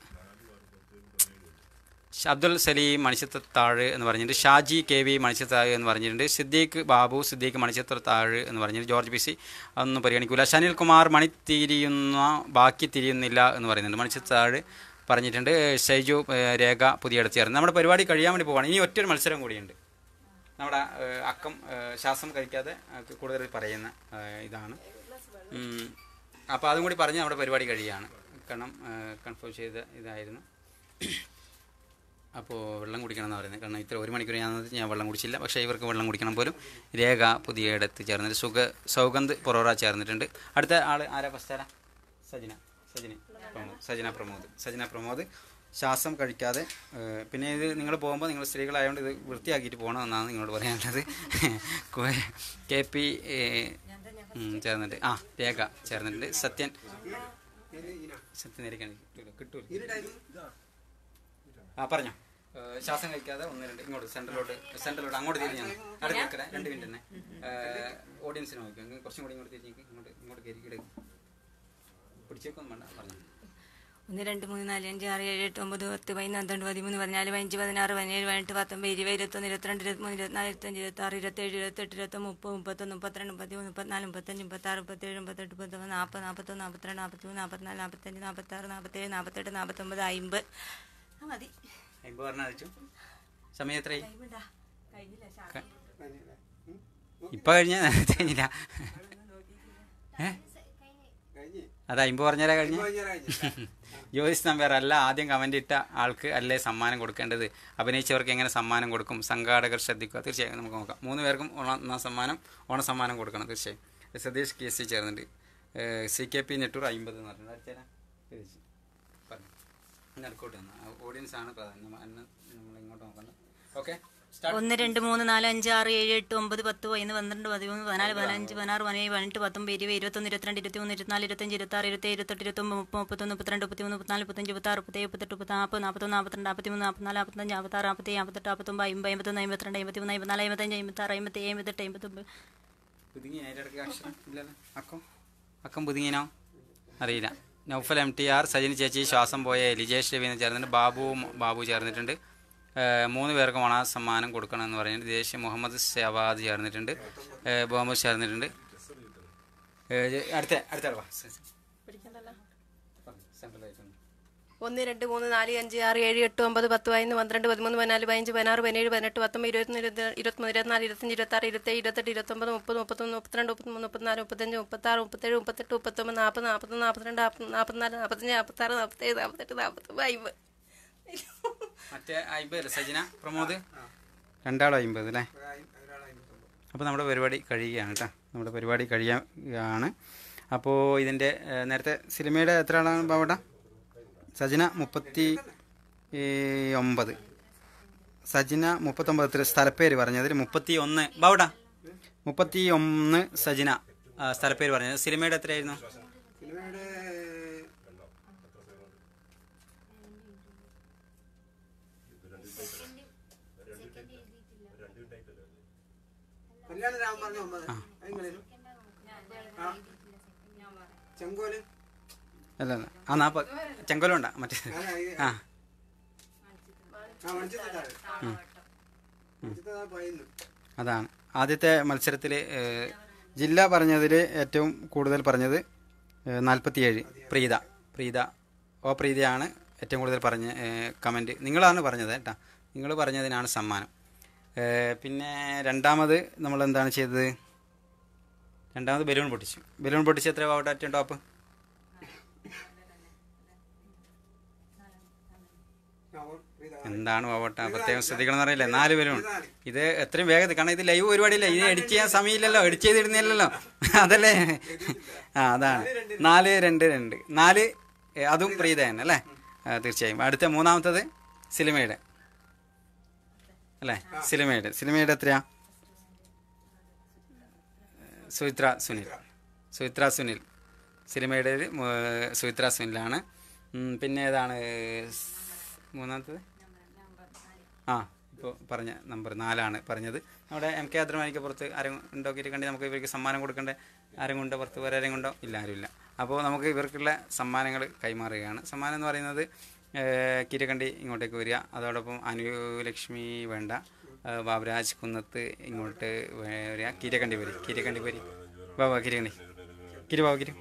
അബ്ദുൽ സലീം മണിച്ചിത്രത്താഴ് എന്ന് പറഞ്ഞിട്ടുണ്ട്. ഷാജി കെ വി മണിച്ചിത്രത്താഴ് എന്ന് പറഞ്ഞിട്ടുണ്ട്. സിദ്ദീഖ് ബാബു സിദ്ദീഖ് മണിച്ചിത്രത്താഴ് എന്ന് പറഞ്ഞിട്ടുണ്ട്. ജോർജ് പി സി അതൊന്നും പരിഗണിക്കില്ല. ഷനിൽ കുമാർ മണി തിരിയുന്ന ബാക്കി തിരിയുന്നില്ല എന്ന് പറയുന്നുണ്ട്. മണിച്ചിത്രത്താഴ് പറഞ്ഞിട്ടുണ്ട്. ഷൈജു രേഖ പുതിയ അടുത്ത് ചേർന്ന്. നമ്മുടെ പരിപാടി കഴിയാൻ വേണ്ടി പോവാണ്. ഇനി ഒറ്റൊരു മത്സരം കൂടിയുണ്ട്. നമ്മുടെ അക്കം ശ്വാസം കഴിക്കാതെ കൂടുതൽ പറയുന്ന ഇതാണ്. അപ്പോൾ അതും കൂടി പറഞ്ഞ് നമ്മുടെ പരിപാടി കഴിയുകയാണ്. കാരണം കൺഫേം ചെയ്ത ഇതായിരുന്നു. അപ്പോൾ വെള്ളം കുടിക്കണം എന്ന് പറയുന്നത്. കാരണം ഇത്ര ഒരു മണിക്കൂർ ഞാൻ ഞാൻ വെള്ളം കുടിച്ചില്ല. പക്ഷേ ഇവർക്ക് വെള്ളം കുടിക്കണം പോലും. രേഖ പുതിയ ഇടത്ത് ചേർന്നിട്ട്. സുഖ സൗഗന്ധ് പൊറോറ ചേർന്നിട്ടുണ്ട്. അടുത്ത ആൾ ആരാ? ഫസ്റ്റ് സജിന സജിന പ്രമോദ് സജിന പ്രമോദ് സജിന പ്രമോദ് ശ്വാസം കഴിക്കാതെ. പിന്നെ ഇത് നിങ്ങൾ പോകുമ്പോൾ നിങ്ങൾ സ്ത്രീകളായതുകൊണ്ട് ഇത് വൃത്തിയാക്കിയിട്ട് പോകണമെന്നാണ് നിങ്ങളോട് പറയാനുള്ളത്. കെ പി ചേർന്നിട്ട്. ആ രേഖ ചേർന്നിട്ടുണ്ട്. സത്യൻ സത്യൻ നേരിക്കാൻ കിട്ടൂല. ആ പറഞ്ഞോ. ശ്വാസം കഴിക്കാതെ ഒന്ന് രണ്ട് ഇങ്ങോട്ട് സെൻട്രലോട്ട് സെൻട്രലോട്ട് അങ്ങോട്ട് തിരിഞ്ഞ് ഞാൻ അടുത്ത് നിൽക്കണേ. രണ്ട് മിനിറ്റ് തന്നെ ഓഡിയൻസിന് നോക്കാം. കുറച്ചും കൂടി ഇങ്ങോട്ട് തിരിഞ്ഞേക്ക്. ഇങ്ങോട്ട് ഇങ്ങോട്ട് കയറി പിടിച്ചേക്കൊന്നും വേണ്ട. പറഞ്ഞു. ഒന്ന് രണ്ട് മൂന്ന് നാല് അഞ്ച് ആറ് ഏഴ് എട്ട് ഒമ്പത് പത്ത് പതിനൊന്ന് പന്ത്രണ്ട് പതിമൂന്ന് പതിനാല് പതിനഞ്ച് പതിനാറ് പതിനേഴ് പതിനെട്ട് പത്തൊമ്പത് ഇരുപത് ഇരുപത്തൊന്ന് ഇരുപത്തിരണ്ട് ഇരുപത്തിമൂന്ന് ഇരുപത്തിനാല് ഇരുപത്തഞ്ച് ഇരുപത്താറ് ഇരുപത്തേഴ് ഇരുപത്തെട്ട് ഇരുപത്തൊമ്പത് മുപ്പത് മുപ്പത്തൊന്ന് മുപ്പത്തിരണ്ട് മുപ്പത്തിമൂന്ന് മുപ്പത്തിനാല് മുപ്പത്തഞ്ച് മുപ്പത്താറ് മുപ്പത്തേഴ് മുപ്പത്തെട്ട് മുപ്പത്തൊമ്പത് നാൽപ്പത് നാൽപ്പത്തൊന്ന് നാൽപ്പത്തിരണ്ട് നാൽപ്പത്തിമൂന്ന് നാൽപ്പത്തിനാല് നാൽപ്പത്തഞ്ച് നാൽപ്പത്താറ് നാൽപ്പത്തേഴ് നാൽപ്പത്തെട്ട് നാൽപ്പത്തൊമ്പത് അമ്പത്. മതി. അമ്പത് പറഞ്ഞാൽ സമയം എത്രയായി? ഇപ്പം കഴിഞ്ഞ കഴിഞ്ഞില്ല. ഏ അത് അമ്പത് പറഞ്ഞാലേ കഴിഞ്ഞ. ജോയിസ് നമ്പർ അല്ല ആദ്യം കമൻ്റ് ഇട്ട ആൾക്ക് അല്ലേ സമ്മാനം കൊടുക്കേണ്ടത്. അഭിനയിച്ചവർക്ക് എങ്ങനെ സമ്മാനം കൊടുക്കും? സംഘാടകർ ശ്രദ്ധിക്കുക. തീർച്ചയായും നമുക്ക് നോക്കാം. മൂന്ന് പേർക്കും ഓണ സമ്മാനം ഓണ സമ്മാനം കൊടുക്കണം തീർച്ചയായും. സതീഷ് കെ സി ചേർന്നിട്ട്. സി കെ പി നെട്ടൂർ അമ്പത് എന്ന് പറഞ്ഞത് അടിച്ചേരാ പറഞ്ഞു. നടക്കോട്ട് വന്നു. ഓഡിയൻസ് ആണ് പ്രാധാന്യം. നമ്മൾ ഇങ്ങോട്ട് നോക്കണം. ഓക്കെ. ഒന്ന് രണ്ട് മൂന്ന് നാല് അഞ്ച് ആറ് ഏഴ് എട്ട് ഒമ്പത് പത്ത് പതിനൊന്ന് പന്ത്രണ്ട് പതിമൂന്ന് പതിനാല് പതിനഞ്ച് പതിനാറ് പതിനേഴ് പതിനെട്ട് പത്തൊമ്പത് ഇരുപത് ഇരുപത്തൊന്ന് ഇരുപത്തിരണ്ട് ഇരുപത്തിമൂന്ന് ഇരുപത്തിനാല് ഇരുപത്തഞ്ച് ഇരുപത്താറ് ഇരുപത്തേഴ് ഇരുപത്തെട്ട് ഇരുപത്തൊമ്പത് മുപ്പത് മുപ്പത്തൊന്ന് മുപ്പത്തിരണ്ട് മുപ്പത്തിമൂന്ന് മുപ്പത്തിനാല് മുപ്പത്തഞ്ച് മുപ്പത്താറ് മുപ്പത്തേഴ് മുപ്പത്തെട്ട് മുപ്പത്തി നാൽപ്പത് നാൽപ്പത്തൊന്ന് നാൽപ്പത്തിരണ്ട് നാൽപ്പത്തിമൂന്ന് നാൽപ്പത്തിനാല് നാൽപ്പത്തഞ്ച് നാൽപ്പത്താറ് നാൽപ്പത്തേഴ് നാൽപ്പത്തെട്ട് നാൽപ്പത്തൊമ്പത് അമ്പത് അമ്പത്തൊന്ന് അമ്പത്തിരണ്ട് അമ്പത്തിമൂന്ന് അമ്പത്തിനാല് അമ്പത്തഞ്ച് അമ്പത്താറ് അമ്പത്തേഴ് അമ്പത്തെട്ട് അമ്പത്തൊമ്പത്. അക്കം അക്കം പുതുങ്ങിനോ അറിയില്ല. Noufal M T R Sajin ചേച്ചി ശ്വാസം പോയ ലിജേഷ് രവീന്ദ്രൻ ചേർന്നിട്ടുണ്ട്. ബാബു ബാബു ചേർന്നിട്ടുണ്ട്. മൂന്ന് പേർക്കും ഓണ സമ്മാനം കൊടുക്കണം എന്ന് പറഞ്ഞിട്ട് ദേശീയ മുഹമ്മദ് ഷവാദ് ചേർന്നിട്ടുണ്ട്. ബോമസ് ചേർന്നിട്ടുണ്ട്. അടുത്ത അടുത്ത ഒന്ന് രണ്ട് മൂന്ന് നാല് അഞ്ച് ആറ് ഏഴ് എട്ട് ഒമ്പത് പത്ത് പതിനൊന്ന് പന്ത്രണ്ട് പതിമൂന്ന് പതിനാല് പതിനഞ്ച് പതിനാറ് പതിനേഴ് പതിനെട്ട് പത്തൊമ്പത് ഇരുപത്തൊന്ന് ഇരുപത്തിമൂന്ന് ഇരുപത്തിനാല് ഇരുപത്തഞ്ച് ഇരുപത്താറ് ഇരുപത്തേഴ് ഇരുപത്തെട്ട് ഇരുപത്തൊമ്പത് മുപ്പത് മുപ്പത്തൊന്ന് മുപ്പത്തിരണ്ട് മുപ്പത്തിമൂന്ന് മുപ്പത്തിനാല് മുപ്പത്തഞ്ച് മുപ്പത്താറ് മുപ്പത്തേഴ് മുപ്പത്തെട്ട് മുപ്പത്തൊമ്പത് നാൽപ്പത് നാൽപ്പത്തൊന്ന് നാൽപ്പത്തിരണ്ട് നാൽപ്പത്തിനാല് നാൽപ്പത്തഞ്ച് നാൽപ്പത്താറ് നാൽപ്പത്തേഴ് നാൽപ്പത്തെട്ട് നാൽപ്പത്തൊമ്പത് അമ്പത്. മറ്റേ അമ്പത് സജിന പ്രമോദ് രണ്ടാളും അമ്പത് അല്ലേ? അപ്പോൾ നമ്മുടെ പരിപാടി കഴിയുകയാണ് കേട്ടോ. നമ്മുടെ പരിപാടി കഴിയുകയാണ്. അപ്പോൾ ഇതിൻ്റെ നേരത്തെ സിനിമയുടെ എത്ര ആളാണ് ബാവട്ട? സജിന മുപ്പത്തി ഒമ്പത് സജിന മുപ്പത്തൊമ്പത് എത്ര സ്ഥലപ്പേര് പറഞ്ഞതിൽ മുപ്പത്തി ഒന്ന് ബാവട്ട മുപ്പത്തി ഒന്ന് സജിന സ്ഥലപ്പേര് പറഞ്ഞത്. സിനിമയുടെ എത്രയായിരുന്നു? അല്ല അല്ല ആ നാപ്പ ചെങ്കോലുണ്ട മറ്റേ ആ അതാണ് ആദ്യത്തെ മത്സരത്തിൽ ജില്ല പറഞ്ഞതിൽ ഏറ്റവും കൂടുതൽ പറഞ്ഞത് നാൽപ്പത്തിയേഴ് പ്രീത പ്രീത ഓ പ്രീതയാണ് ഏറ്റവും കൂടുതൽ പറഞ്ഞ കമൻറ്റ്. നിങ്ങളാണ് പറഞ്ഞത് കേട്ടോ. നിങ്ങൾ പറഞ്ഞതിനാണ് സമ്മാനം. പിന്നെ രണ്ടാമത് നമ്മൾ എന്താണ് ചെയ്തത്? രണ്ടാമത് ബലൂൺ പൊട്ടിച്ചു. ബലൂൺ പൊട്ടിച്ച് എത്ര ആവട്ടെ ഏറ്റവും ടോപ്പ്? എന്താണ് ആവട്ടെ പ്രത്യേകം ശ്രദ്ധിക്കണം എന്ന് അറിയില്ലേ? നാല് ബലൂൺ. ഇത് എത്രയും വേഗത്തിൽ, കാരണം ഇത് ലൈവ് പരിപാടിയില്ല, ഇത് എഡിറ്റ് ചെയ്യാൻ സമയമില്ലല്ലോ, എഡിറ്റ് ചെയ്തിടുന്നില്ലല്ലോ, അതല്ലേ? ആ അതാണ് നാല് രണ്ട് രണ്ട് നാല്. അതും പ്രീത തന്നെ അല്ലേ? തീർച്ചയായും. അടുത്ത മൂന്നാമത്തത് സിനിമയുടെ അല്ലേ? സിനിമയുടെ സിനിമയുടെ എത്രയാ? സുമിത്ര സുനിൽ സുമിത്ര സുനിൽ സിനിമയുടെ സുമിത്ര സുനിലാണ്. പിന്നെ ഏതാണ് മൂന്നാമത്തത്? ആ ഇപ്പോൾ പറഞ്ഞ നമ്പർ നാലാണ് പറഞ്ഞത്. നമ്മുടെ എം കെ അദ്രമാനിക്ക് പുറത്ത് ആരും ഉണ്ടോക്കിയിട്ട് കണ്ടി നമുക്ക് ഇവർക്ക് സമ്മാനം കൊടുക്കേണ്ട ആരും കൊണ്ടോ പുറത്ത് വേറെ ആരും കൊണ്ടോ ഇല്ല, ആരുമില്ല. അപ്പോൾ നമുക്ക് ഇവർക്കുള്ള സമ്മാനങ്ങൾ കൈമാറുകയാണ്. സമ്മാനം എന്ന് പറയുന്നത് കീരക്കണ്ടി ഇങ്ങോട്ടേക്ക് വരിക, അതോടൊപ്പം അനുലക്ഷ്മി വേണ്ട, ബാബുരാജ് കുന്നത്ത് ഇങ്ങോട്ട് വരിക, കീരക്കണ്ടി വരി കീരക്കണ്ടി വരി ബാബാ കീരക്കണ്ടി കിരി ബാബു കിരി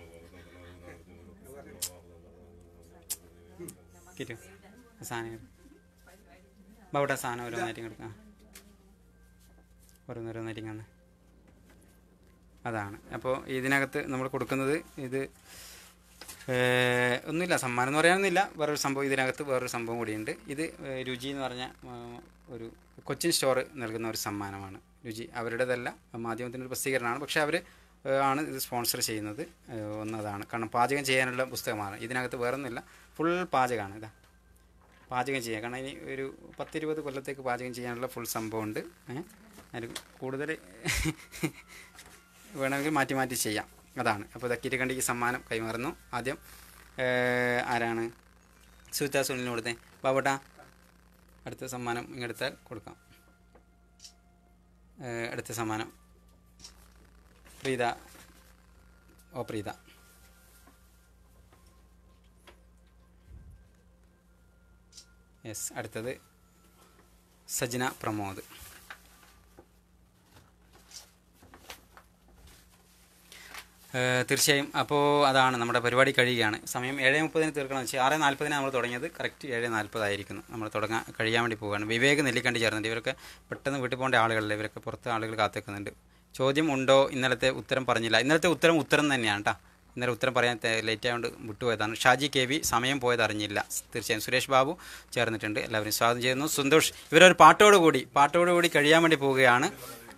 കിരു സാധനങ്ങൾ ബാബുട്ട സാധനം ഓരോന്നായിട്ടും കൊടുക്കാം, ഓരോന്നോരോന്നായിട്ടും കാണുന്നത് അതാണ്. അപ്പോൾ ഇതിനകത്ത് നമ്മൾ കൊടുക്കുന്നത് ഇത് ഒന്നുമില്ല, സമ്മാനം എന്ന് പറയാനൊന്നുമില്ല, വേറൊരു സംഭവം ഇതിനകത്ത് വേറൊരു സംഭവം കൂടിയുണ്ട്. ഇത് രുചി എന്ന് പറഞ്ഞ ഒരു കൊച്ചിൻ സ്റ്റോർ നൽകുന്ന ഒരു സമ്മാനമാണ്. രുചി അവരുടേതല്ല, മാധ്യമത്തിൻ്റെ ഒരു പ്രസിദ്ധീകരണമാണ്, പക്ഷേ അവർ ആണ് ഇത് സ്പോൺസർ ചെയ്യുന്നത്. ഒന്നതാണ്, കാരണം പാചകം ചെയ്യാനുള്ള പുസ്തകമാണ്. ഇതിനകത്ത് വേറൊന്നുമില്ല, ഫുൾ പാചകമാണ്. ഇതാ പാചകം ചെയ്യാം, കാരണം ഇനി ഒരു പത്തിരുപത് കൊല്ലത്തേക്ക് പാചകം ചെയ്യാനുള്ള ഫുൾ സംഭവമുണ്ട്. അതിന് കൂടുതൽ വേണമെങ്കിൽ മാറ്റി മാറ്റി ചെയ്യാം, അതാണ്. അപ്പോൾ കീരക്കണ്ടിക്ക് സമ്മാനം കൈമാറുന്നു. ആദ്യം ആരാണ്? സുമിത്ര സുനിലിന് കൊടുത്തേ ബാബുട്ടാ. അടുത്ത സമ്മാനം ഇങ്ങെടുത്താൽ കൊടുക്കാം. അടുത്ത സമ്മാനം പ്രീത. ഓ പ്രീത. യെസ്. അടുത്തത് സജിന പ്രമോദ്. തീർച്ചയായും. അപ്പോൾ അതാണ് നമ്മുടെ പരിപാടി കഴിയുകയാണ്. സമയം ഏഴ് മുപ്പതിന് തീർക്കണം വെച്ചാൽ ആറ് നാൽപ്പതിന് നമ്മൾ തുടങ്ങിയത്, കറക്റ്റ് ഏഴ് നാൽപ്പതായിരിക്കുന്നു നമ്മൾ തുടങ്ങാൻ കഴിയാൻ വേണ്ടി പോവുകയാണ്. വിവേക് നെല്ലിക്കണ്ടി ചേർന്നുണ്ട്. ഇവരൊക്കെ പെട്ടെന്ന് വീട്ടിൽ പോകേണ്ട ആളുകളല്ലേ, ഇവരൊക്കെ പുറത്ത് ആളുകൾ കാത്തിക്കുന്നുണ്ട്. ചോദ്യം ഉണ്ടോ? ഇന്നലത്തെ ഉത്തരം പറഞ്ഞില്ല. ഇന്നലത്തെ ഉത്തരം ഉത്തരം തന്നെയാണ് കേട്ടോ. ഇന്നലെ ഉത്തരം പറയാൻ ലേറ്റ് ആയതുകൊണ്ട് വിട്ടുപോയതാണ്. ഷാജി കെ വി സമയം പോയത് അറിഞ്ഞില്ല. തീർച്ചയായും. സുരേഷ് ബാബു ചേർന്നിട്ടുണ്ട്. എല്ലാവരും സ്വാഗതം ചെയ്യുന്നു. സന്തോഷ്. ഇവരൊരു പാട്ടോടുകൂടി പാട്ടോടുകൂടി കഴിയാൻ വേണ്ടി പോവുകയാണ്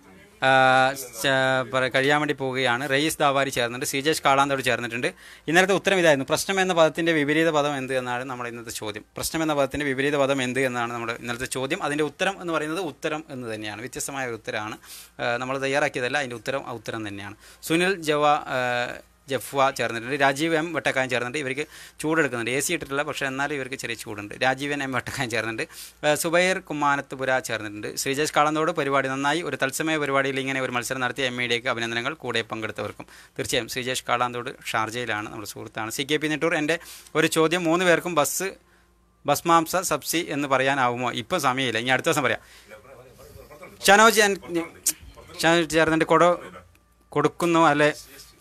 കഴിയാൻ വേണ്ടി പോവുകയാണ്. റയീസ് ദാവാരി ചേർന്നിട്ടുണ്ട്. ശ്രീജേഷ് കാളാന്തോട് ചേർന്നിട്ടുണ്ട്. ഇന്നലത്തെ ഉത്തരം ഇതായിരുന്നു. പ്രശ്നം എന്ന പദത്തിൻ്റെ വിപരീത പദം എന്ത് എന്നാണ് നമ്മുടെ ഇന്നത്തെ ചോദ്യം. പ്രശ്നം എന്ന പദത്തിൻ്റെ വിപരീത പദം എന്ത് എന്നാണ് നമ്മുടെ ഇന്നലത്തെ ചോദ്യം. അതിൻ്റെ ഉത്തരം എന്ന് പറയുന്നത് ഉത്തരം എന്ന് തന്നെയാണ്. വ്യത്യസ്തമായ ഒരു ഉത്തരമാണ്. നമ്മൾ തയ്യാറാക്കിയതല്ല, അതിൻ്റെ ഉത്തരം ഉത്തരം തന്നെയാണ്. സുനിൽ ജവ ജഫ്വ ചേർന്നിട്ടുണ്ട്. രാജീവ് എം വെട്ടക്കായൻ ചേർന്നിട്ടുണ്ട്. ഇവർക്ക് ചൂടെടുക്കുന്നുണ്ട്. എ സി ഇട്ടിട്ടില്ല, പക്ഷേ എന്നാലും ഇവർക്ക് ചെറിയ ചൂടുണ്ട്. രാജീവൻ എം വെട്ടക്കായൻ ചേർന്നിട്ടുണ്ട്. സുബൈർ കുമ്മാനത്തുപുര ചേർന്നിട്ടുണ്ട്. ശ്രീജേഷ് കാളന്തോട് പരിപാടി നന്നായി. ഒരു തത്സമയ പരിപാടിയിൽ ഇങ്ങനെ ഒരു മത്സരം നടത്തിയ എം ഇഡിക്ക് അഭിനന്ദനങ്ങൾ. കൂടെ പങ്കെടുത്തവർക്കും തീർച്ചയായും. ശ്രീജേഷ് കാളന്തോട് ഷാർജയിലാണ്, നമ്മുടെ സുഹൃത്താണ്. C K P Nettoor. എൻ്റെ ഒരു ചോദ്യം, മൂന്ന് പേർക്കും ബസ് ഭസ്മാംസ സബ്സി എന്ന് പറയാനാവുമോ? ഇപ്പോൾ സമയമില്ല, ഇനി അടുത്ത ദിവസം പറയാം. ഷനോജ് ഷനോജ് ചേർന്നിട്ട് കൊട കൊടുക്കുന്നു അല്ലെ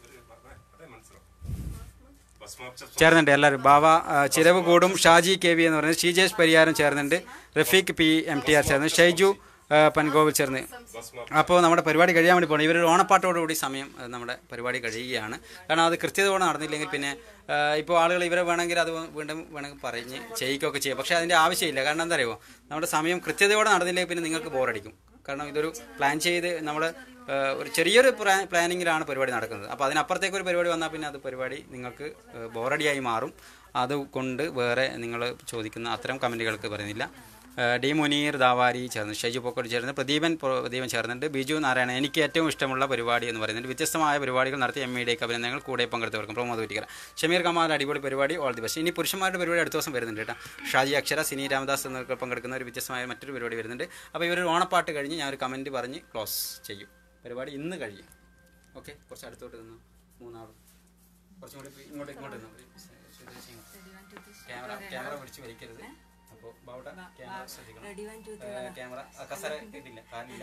ചേർന്നുണ്ട് എല്ലാവരും. ബാവ ചിലവ് കൂടും. ഷാജി കെ വി എന്ന് പറയുന്നത്. ഷീജേഷ് പരിഹാരം ചേർന്നുണ്ട്. Rafeeq P M T R ചേർന്ന്. ഷൈജു പൻകോവിൽ ചേർന്ന്. അപ്പോൾ നമ്മുടെ പരിപാടി കഴിയാൻ വേണ്ടി പോകണം. ഇവരൊരു ഓണപ്പാട്ടോടുകൂടി സമയം നമ്മുടെ പരിപാടി കഴിയുകയാണ്. കാരണം അത് കൃത്യതയോടെ നടന്നില്ലെങ്കിൽ പിന്നെ ഇപ്പോൾ ആളുകൾ ഇവരെ വേണമെങ്കിൽ അത് വീണ്ടും വേണമെങ്കിൽ പറഞ്ഞ് ചെയ്യിക്കുകയൊക്കെ ചെയ്യാം. പക്ഷേ അതിൻ്റെ ആവശ്യമില്ല. കാരണം എന്താ അറിയുമോ, നമ്മുടെ സമയം കൃത്യതയോടെ നടന്നില്ലെങ്കിൽ പിന്നെ നിങ്ങൾക്ക് ബോറടിക്കും. കാരണം ഇതൊരു പ്ലാൻ ചെയ്ത് നമ്മൾ ഒരു ചെറിയൊരു പ്ലാനിങ്ങിലാണ് പരിപാടി നടക്കുന്നത്. അപ്പോൾ അതിനപ്പുറത്തേക്ക് ഒരു പരിപാടി വന്നാൽ പിന്നെ അത് പരിപാടി നിങ്ങൾക്ക് ബോറടിയായി മാറും. അതുകൊണ്ട് വേറെ നിങ്ങൾ ചോദിക്കുന്ന അത്തരം കമൻറ്റുകൾക്ക് പറയുന്നില്ല. ഡി മുനീർ ദാവാരി ചേർന്ന്, ഷൈജു പോക്കോട് ചേർന്ന്, പ്രദീപൻ പ്രദീപൻ ചേർന്നുണ്ട്, ബിജു നാരായണൻ എനിക്ക് ഏറ്റവും ഇഷ്ടമുള്ള പരിപാടി എന്ന് പറയുന്നുണ്ട്. വ്യത്യസ്തമായ പരിപാടികൾ നടത്തി എം ഇ അഭിനന്ദനങ്ങൾ കൂടെ പങ്കെടുത്തവർക്കും പ്രമോദ് കുറ്റിക്കര. ഷമീർ കമാൽ അടിപൊളി പരിപാടി, ഓൾ ദി ബെസ്റ്റ്. ഇനി പുരുഷന്മാരുടെ പരിപാടി അടുത്ത ദിവസം വരുന്നുണ്ട് കേട്ടോ. ഷാജി അക്ഷര, സിനി രാമദാസ് എന്നൊക്കെ പങ്കെടുക്കുന്ന ഒരു വ്യത്യസ്തമായ മറ്റൊരു പരിപാടി വരുന്നുണ്ട്. അപ്പോൾ ഇവർ ഓണപ്പാട്ട് കഴിഞ്ഞ് ഞാൻ ഒരു കമൻറ്റ് പറഞ്ഞ് ക്ലോസ് ചെയ്യും. പരിപാടി ഇന്ന് കഴിയും. ഓക്കെ, കുറച്ച് അടുത്തോട്ട് നിന്ന് മൂന്നാളും കുറച്ചും കൂടി ഇങ്ങോട്ട് ഇങ്ങോട്ട് നിന്ന് ക്യാമറ ക്യാമറ പിടിച്ച് വലിക്കരുത്. അപ്പോൾ ബൗഡ ക്യാമറ ശ്രദ്ധിക്കണം. ക്യാമറ കസര ഇട്ടില്ല, കാലില്ല.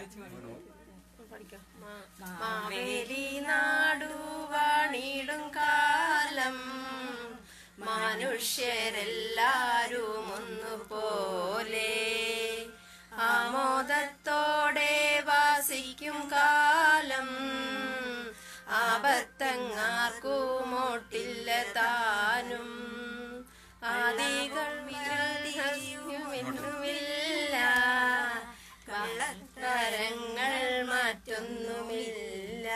മാവേലി നാടുവാണിടും കാലം മനുഷ്യരെല്ലാരും ഒന്നുപോലെ ആമോദത്തോടെ വാസിക്കും കാലം ആപത്തങ്ങാർക്കുമോട്ടില്ല താനും ആദികൾ വിരുമില്ല കള്ളത്തരങ്ങൾ മറ്റൊന്നുമില്ല.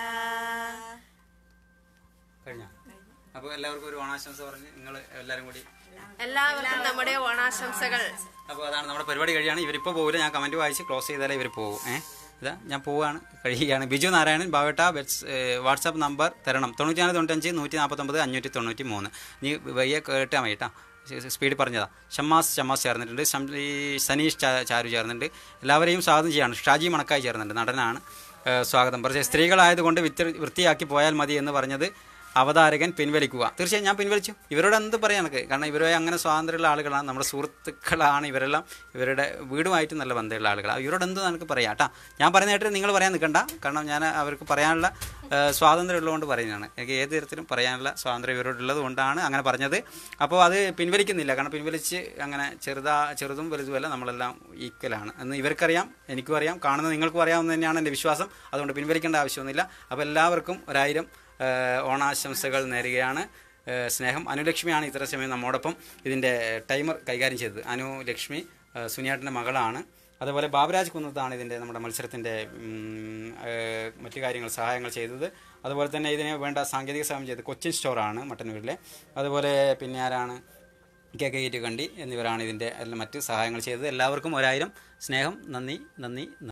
കഴിഞ്ഞ അപ്പോൾ എല്ലാവർക്കും ഒരു ഓണാശംസ പറഞ്ഞ് നിങ്ങൾ എല്ലാവരും കൂടി എല്ലാവർക്കും നമ്മുടെ ഓണാശംസകൾ. അപ്പോൾ അതാണ് നമ്മുടെ പരിപാടി കഴിയാണ്. ഇവരിപ്പോൾ പോകില്ല, ഞാൻ കമൻറ്റ് വായിച്ച് ക്ലോസ് ചെയ്താലേ ഇവർ പോകും. ഏഹ് ഇതാ ഞാൻ പോവുകയാണ്, കഴിയുകയാണ്. ബിജു നാരായണൻ ബാവേട്ട വാട്സാപ്പ് നമ്പർ തരണം തൊണ്ണൂറ്റിനാല് തൊണ്ണൂറ്റഞ്ച് നൂറ്റി നാൽപ്പത്തൊമ്പത് അഞ്ഞൂറ്റി തൊണ്ണൂറ്റി മൂന്ന്. നീ വയ്യ കേട്ടാൽ മതി കേട്ടോ, സ്പീഡിൽ പറഞ്ഞതാ. ഷമ്മാസ് ഷമ്മാസ് ചേർന്നിട്ടുണ്ട്, ഈ സനീഷ് ചാരു ചേർന്നിട്ടുണ്ട്. എല്ലാവരെയും സ്വാഗതം ചെയ്യാണ്. ഷാജി മണക്കായി ചേർന്നിട്ടുണ്ട്, നടനാണ്. സ്വാഗതം. പക്ഷേ സ്ത്രീകളായതുകൊണ്ട് വിത്ത് വൃത്തിയാക്കി പോയാൽ മതി എന്ന് പറഞ്ഞത് അവതാരകൻ പിൻവലിക്കുക. തീർച്ചയായും ഞാൻ പിൻവലിച്ചു. ഇവരോട് എന്ത് പറയാൻ എനിക്ക്, കാരണം ഇവരെ അങ്ങനെ സ്വാതന്ത്ര്യമുള്ള ആളുകളാണ്, നമ്മുടെ സുഹൃത്തുക്കളാണ് ഇവരെല്ലാം. ഇവരുടെ വീടുമായിട്ട് നല്ല ബന്ധമുള്ള ആളുകളാണ്. ഇവരോട് എന്ത് എനിക്ക് പറയാം കേട്ടോ. ഞാൻ പറയുന്ന കേട്ടിട്ട് നിങ്ങൾ പറയാൻ നിൽക്കണ്ട, കാരണം ഞാൻ അവർക്ക് പറയാനുള്ള സ്വാതന്ത്ര്യം ഉള്ളതുകൊണ്ട് പറയുന്നതാണ്. എനിക്ക് ഏത് തരത്തിലും പറയാനുള്ള സ്വാതന്ത്ര്യം ഇവരോടുള്ളത് കൊണ്ടാണ് അങ്ങനെ പറഞ്ഞത്. അപ്പോൾ അത് പിൻവലിക്കുന്നില്ല, കാരണം പിൻവലിച്ച് അങ്ങനെ ചെറുതാ ചെറുതും വലുതുമല്ല, നമ്മളെല്ലാം ഈക്വലാണ് എന്ന് ഇവർക്കറിയാം, എനിക്കും അറിയാം, കാണുന്ന നിങ്ങൾക്കും അറിയാമെന്ന് തന്നെയാണ് എൻ്റെ വിശ്വാസം. അതുകൊണ്ട് പിൻവലിക്കേണ്ട ആവശ്യമൊന്നുമില്ല. അപ്പോൾ എല്ലാവർക്കും ഒരായിരം ഓണാശംസകൾ നേരുകയാണ്. സ്നേഹം. അനുലക്ഷ്മിയാണ് ഇത്ര സമയം നമ്മോടൊപ്പം ഇതിൻ്റെ ടൈമർ കൈകാര്യം ചെയ്തത്. അനുലക്ഷ്മി സുനിയാട്ടിൻ്റെ മകളാണ്. അതുപോലെ ബാബുരാജ് കുന്നത്താണ് ഇതിൻ്റെ നമ്മുടെ മത്സരത്തിൻ്റെ മറ്റു കാര്യങ്ങൾ സഹായങ്ങൾ ചെയ്തത്. അതുപോലെ തന്നെ ഇതിന് വേണ്ട സാങ്കേതിക സഹായം ചെയ്തത് കൊച്ചിൻ സ്റ്റോറാണ് മട്ടന്നൂരിലെ. അതുപോലെ പിന്നെ ആരാണ്, കെ കെ ഇറ്റ് കണ്ടി എന്നിവരാണ് ഇതിൻ്റെ മറ്റ് സഹായങ്ങൾ ചെയ്തത്. എല്ലാവർക്കും ഒരായിരം സ്നേഹം. നന്ദി നന്ദി.